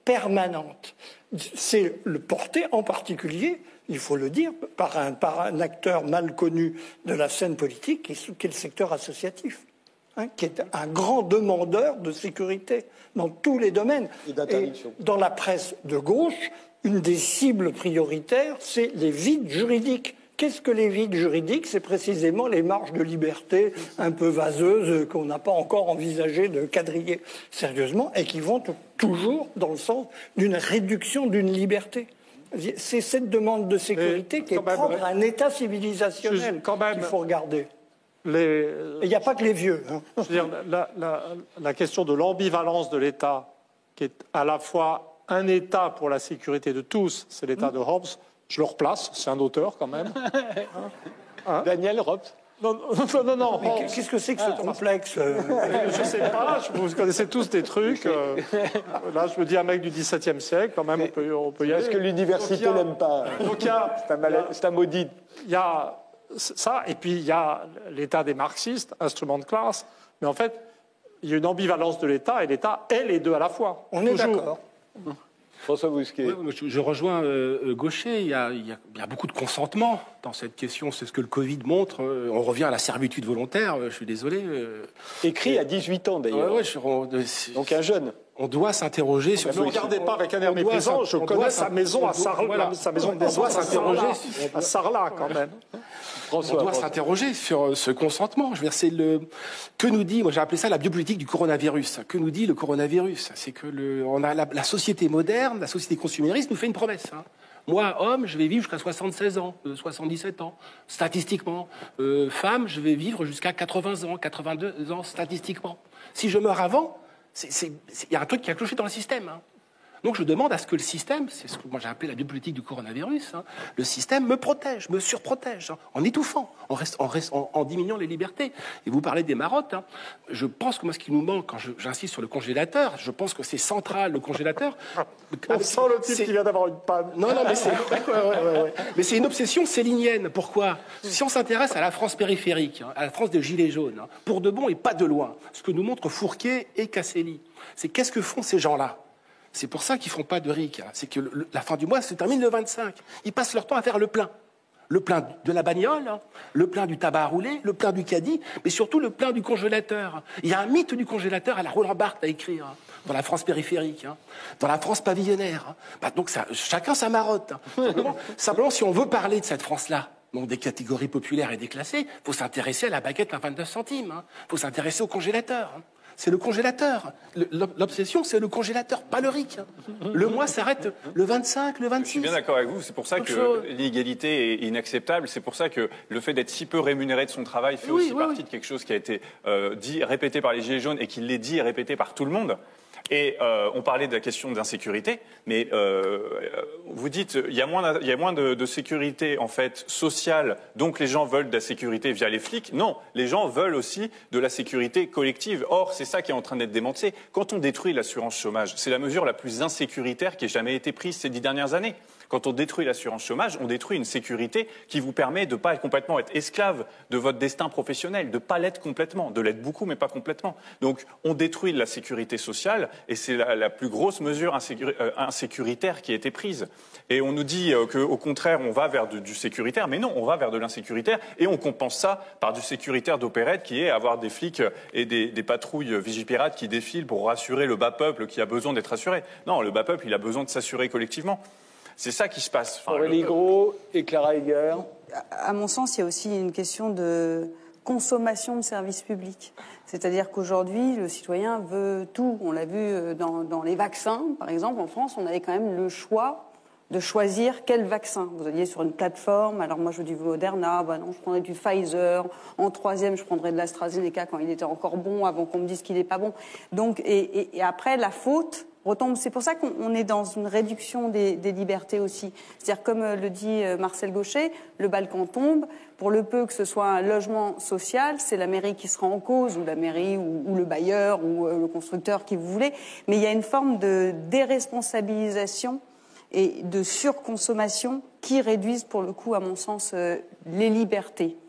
permanente. C'est le porté en particulier, il faut le dire, par un, par un acteur mal connu de la scène politique, qui est, qui est le secteur associatif, hein, qui est un grand demandeur de sécurité dans tous les domaines. Et d'interdiction. Et dans la presse de gauche, une des cibles prioritaires, c'est les vides juridiques. Qu'est-ce que les vides juridiques? C'est précisément les marges de liberté un peu vaseuses qu'on n'a pas encore envisagé de quadriller sérieusement et qui vont toujours dans le sens d'une réduction d'une liberté. C'est cette demande de sécurité Mais, qui est même, propre à un État civilisationnel qu'il faut regarder. Les... Il n'y a pas que les vieux. Hein. Je veux dire, la, la, la question de l'ambivalence de l'État, qui est à la fois un État pour la sécurité de tous, c'est l'État de Hobbes. Je le replace, c'est un auteur quand même. Hein, hein Daniel Hobbes. Non, non, non, non. Mais qu'est-ce que c'est que ce ah, complexe euh... Je ne sais pas, vous connaissez tous des trucs. Euh, là, je me dis un mec du dix-septième siècle, quand même, on peut, on peut y aller. Est-ce que l'université n'aime pas? Donc, il y a, c'est, un mal... c'est un maudit. Il y a ça, et puis il y a l'État des marxistes, instrument de classe. Mais en fait, il y a une ambivalence de l'État, et l'État est les deux à la fois. On est d'accord. François Bousquet. Oui, je, je rejoins euh, Gaucher. Il y, a, il, y a, il y a beaucoup de consentement dans cette question. C'est ce que le Covid montre. On revient à la servitude volontaire. Je suis désolé. Écrit et... à dix-huit ans d'ailleurs. Ouais, ouais, je, on, Donc un jeune. On doit s'interroger sur. Ne me regardez pas avec un air méprisant. Je connais sa maison à Sarlat. Voilà. Sa maison on doit s'interroger à Sarlat quand même. François, on doit s'interroger sur ce consentement. Je veux dire, c'est le que nous dit. Moi, j'ai appelé ça la biopolitique du coronavirus. Que nous dit le coronavirus? C'est que le, on a la, la société moderne, la société consumériste nous fait une promesse. Hein. Moi, homme, je vais vivre jusqu'à soixante-seize ans, euh, soixante-dix-sept ans, statistiquement. Euh, femme, je vais vivre jusqu'à quatre-vingts ans, quatre-vingt-deux ans, statistiquement. Si je meurs avant, il y a un truc qui a cloché dans le système. Hein. Donc je demande à ce que le système, c'est ce que moi j'ai appelé la biopolitique du coronavirus, hein, le système me protège, me surprotège, hein, en étouffant, en, reste, en, reste, en, en diminuant les libertés. Et vous parlez des marottes, hein, je pense que moi ce qui nous manque, quand je, j'insiste sur le congélateur, je pense que c'est central le congélateur. On sent le type qui vient d'avoir une panne. Non, non, mais c'est, ouais, ouais, ouais, ouais. Mais c'est une obsession célinienne. Pourquoi? Si on s'intéresse à la France périphérique, hein, à la France des Gilets jaunes, hein, pour de bon et pas de loin, ce que nous montrent Fourquet et Casselli, c'est qu'est-ce que font ces gens-là? C'est pour ça qu'ils ne font pas de R I C. Hein. C'est que le, la fin du mois se termine le vingt-cinq. Ils passent leur temps à faire le plein. Le plein de la bagnole, hein, le plein du tabac à rouler, le plein du caddie, mais surtout le plein du congélateur. Il y a un mythe du congélateur à la Roland Barthes à écrire, hein, dans la France périphérique, hein, dans la France pavillonnaire. Hein. Bah, donc ça, chacun sa marotte. Hein. Simplement, simplement, si on veut parler de cette France-là, donc des catégories populaires et déclassées, il faut s'intéresser à la baguette à vingt-neuf centimes. Il hein. faut s'intéresser au congélateur. Hein. C'est le congélateur. L'obsession, c'est le congélateur, pas le R I C. Le mois s'arrête le vingt-cinq, le vingt-six. Je suis bien d'accord avec vous. C'est pour ça que l'inégalité est inacceptable. C'est pour ça que le fait d'être si peu rémunéré de son travail fait oui, aussi oui, partie oui. de quelque chose qui a été euh, dit, répété par les Gilets jaunes et qui l'est dit et répété par tout le monde. Et euh, on parlait de la question d'insécurité, mais euh, vous dites il y a moins, il y a moins de, de sécurité en fait sociale, donc les gens veulent de la sécurité via les flics. Non, les gens veulent aussi de la sécurité collective. Or, c'est ça qui est en train d'être démantelé. Quand on détruit l'assurance chômage, c'est la mesure la plus insécuritaire qui ait jamais été prise ces dix dernières années. Quand on détruit l'assurance chômage, on détruit une sécurité qui vous permet de ne pas être complètement être esclave de votre destin professionnel, de ne pas l'être complètement, de l'être beaucoup mais pas complètement. Donc on détruit la sécurité sociale et c'est la, la plus grosse mesure insécur, euh, insécuritaire qui a été prise. Et on nous dit euh, qu'au contraire on va vers du, du sécuritaire, mais non, on va vers de l'insécuritaire et on compense ça par du sécuritaire d'opérette qui est avoir des flics et des, des patrouilles Vigipirates qui défilent pour rassurer le bas peuple qui a besoin d'être rassuré. Non, le bas peuple il a besoin de s'assurer collectivement. C'est ça qui se passe. Enfin, Aurélie le... Gros et Clara Heger. À mon sens, il y a aussi une question de consommation de services publics. C'est-à-dire qu'aujourd'hui, le citoyen veut tout. On l'a vu dans, dans les vaccins, par exemple. En France, on avait quand même le choix de choisir quel vaccin. Vous alliez sur une plateforme, alors moi je veux du Moderna, bah non, je prendrais du Pfizer. En troisième, je prendrais de l'AstraZeneca quand il était encore bon, avant qu'on me dise qu'il n'est pas bon. Donc, et, et, et après, la faute retombe. C'est pour ça qu'on est dans une réduction des, des libertés aussi. C'est-à-dire, comme le dit Marcel Gaucher, le Balkan tombe. Pour le peu que ce soit un logement social, c'est la mairie qui sera en cause, ou la mairie, ou, ou le bailleur, ou le constructeur, qui vous voulez. Mais il y a une forme de déresponsabilisation et de surconsommation qui réduisent, pour le coup, à mon sens, euh, les libertés.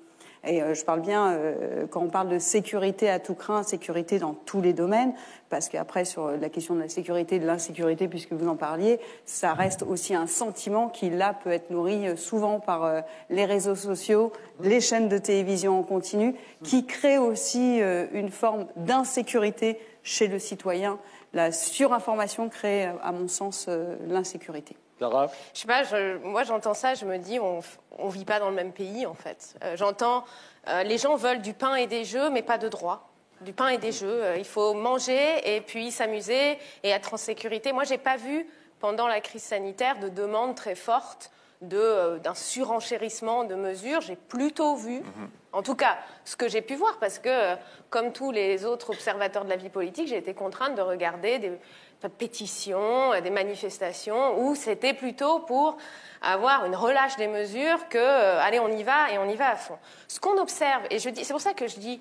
Et euh, je parle bien, euh, quand on parle de sécurité à tout craint, sécurité dans tous les domaines, parce qu'après, sur la question de la sécurité, de l'insécurité, puisque vous en parliez, ça reste aussi un sentiment qui, là, peut être nourri souvent par euh, les réseaux sociaux, les chaînes de télévision en continu, qui créent aussi euh, une forme d'insécurité chez le citoyen. La surinformation crée, à mon sens, euh, l'insécurité. Sarah ? Je sais pas, je, moi j'entends ça, je me dis, on ne vit pas dans le même pays, en fait. Euh, j'entends, euh, les gens veulent du pain et des jeux, mais pas de droits. Du pain et des jeux. Euh, il faut manger et puis s'amuser et être en sécurité. Moi, j'ai pas vu, pendant la crise sanitaire, de demande très forte de, euh, d'un surenchérissement de mesures. J'ai plutôt vu, mmh. en tout cas, ce que j'ai pu voir, parce que, euh, comme tous les autres observateurs de la vie politique, j'ai été contrainte de regarder des pétitions, des manifestations, où c'était plutôt pour avoir une relâche des mesures que, euh, allez, on y va et on y va à fond. Ce qu'on observe, et je dis, c'est pour ça que je dis,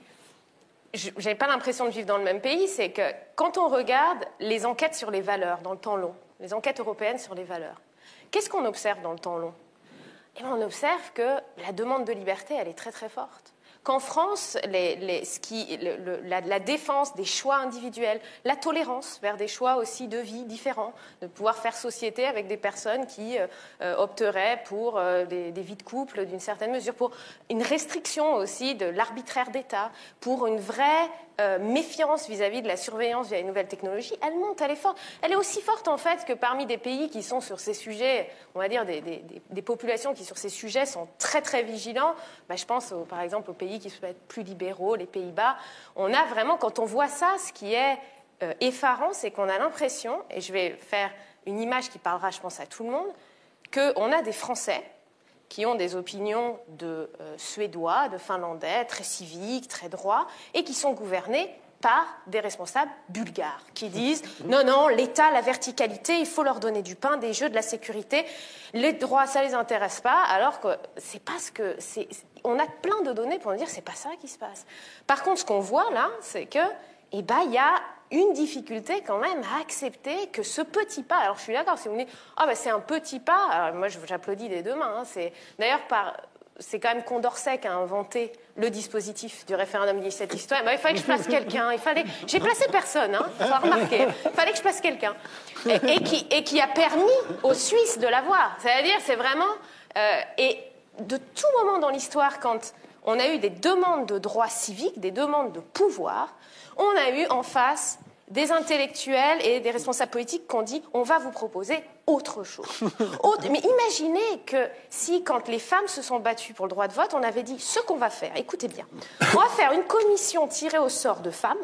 je n'ai pas l'impression de vivre dans le même pays, c'est que quand on regarde les enquêtes sur les valeurs dans le temps long, les enquêtes européennes sur les valeurs, qu'est-ce qu'on observe dans le temps long ? Eh bien, on observe que la demande de liberté, elle est très très forte. Qu'en France, les, les, ce qui, le, le, la, la défense des choix individuels, la tolérance vers des choix aussi de vie différents, de pouvoir faire société avec des personnes qui euh, opteraient pour euh, des, des vies de couple d'une certaine mesure, pour une restriction aussi de l'arbitraire d'État, pour une vraie euh, méfiance vis-à-vis de la surveillance via les nouvelles technologies, elle monte, elle est forte. Elle est aussi forte en fait que parmi des pays qui sont sur ces sujets, on va dire des, des, des, des populations qui sur ces sujets sont très très vigilants. Ben, je pense au, par exemple aux pays qui peuvent être plus libéraux, les Pays-Bas. On a vraiment, quand on voit ça, ce qui est euh, effarant, c'est qu'on a l'impression, et je vais faire une image qui parlera, je pense, à tout le monde, qu'on a des Français qui ont des opinions de euh, Suédois, de Finlandais, très civiques, très droits, et qui sont gouvernés par des responsables bulgares qui disent « Non, non, l'État, la verticalité, il faut leur donner du pain, des jeux, de la sécurité. Les droits, ça ne les intéresse pas. » Alors que c'est pas ce que... C'est, on a plein de données pour nous dire que ce n'est pas ça qui se passe. Par contre, ce qu'on voit là, c'est que, eh ben, il y a une difficulté quand même à accepter que ce petit pas... Alors, je suis d'accord, si vous me dites « Ah, ben, c'est un petit pas », alors moi, j'applaudis des deux mains. Hein, c'est, d'ailleurs, par... C'est quand même Condorcet qui a inventé le dispositif du référendum d'initiative citoyenne. Ben, il fallait que je place quelqu'un. Il fallait... J'ai placé personne, hein, il faut remarquer. Il fallait que je place quelqu'un. Et, et, qui, et qui a permis aux Suisses de l'avoir. C'est-à-dire, c'est vraiment... Euh, et de tout moment dans l'histoire, quand on a eu des demandes de droits civiques, des demandes de pouvoir, on a eu en face des intellectuels et des responsables politiques qui ont dit « on va vous proposer autre chose ». Autre... Mais imaginez que si, quand les femmes se sont battues pour le droit de vote, on avait dit « ce qu'on va faire, écoutez bien, on va faire une commission tirée au sort de femmes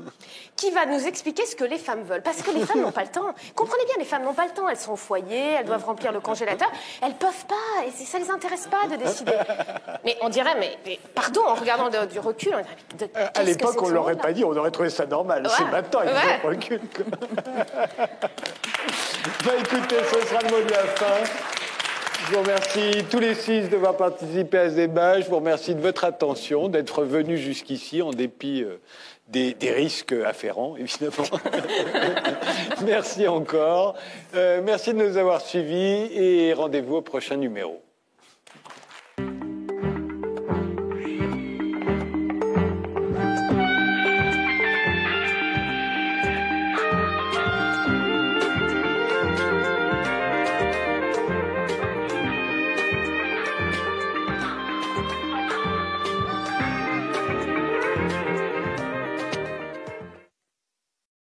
qui va nous expliquer ce que les femmes veulent. Parce que les femmes n'ont pas le temps. Comprenez bien, les femmes n'ont pas le temps. Elles sont au foyer, elles doivent remplir le congélateur. Elles peuvent pas, et ça les intéresse pas de décider. Mais on dirait, mais, mais pardon, en regardant de, du recul, on dirait, de, à l'époque, on ne l'aurait pas dit, on aurait trouvé ça normal. Ouais. C'est maintenant, il faut ouais. recul. Bah, écoutez, ce sera le mot de la fin. Je vous remercie tous les six d'avoir participé à ce débat. Je vous remercie de votre attention, d'être venus jusqu'ici en dépit euh, des, des risques afférents, évidemment. Merci encore. Euh, merci de nous avoir suivis et rendez-vous au prochain numéro.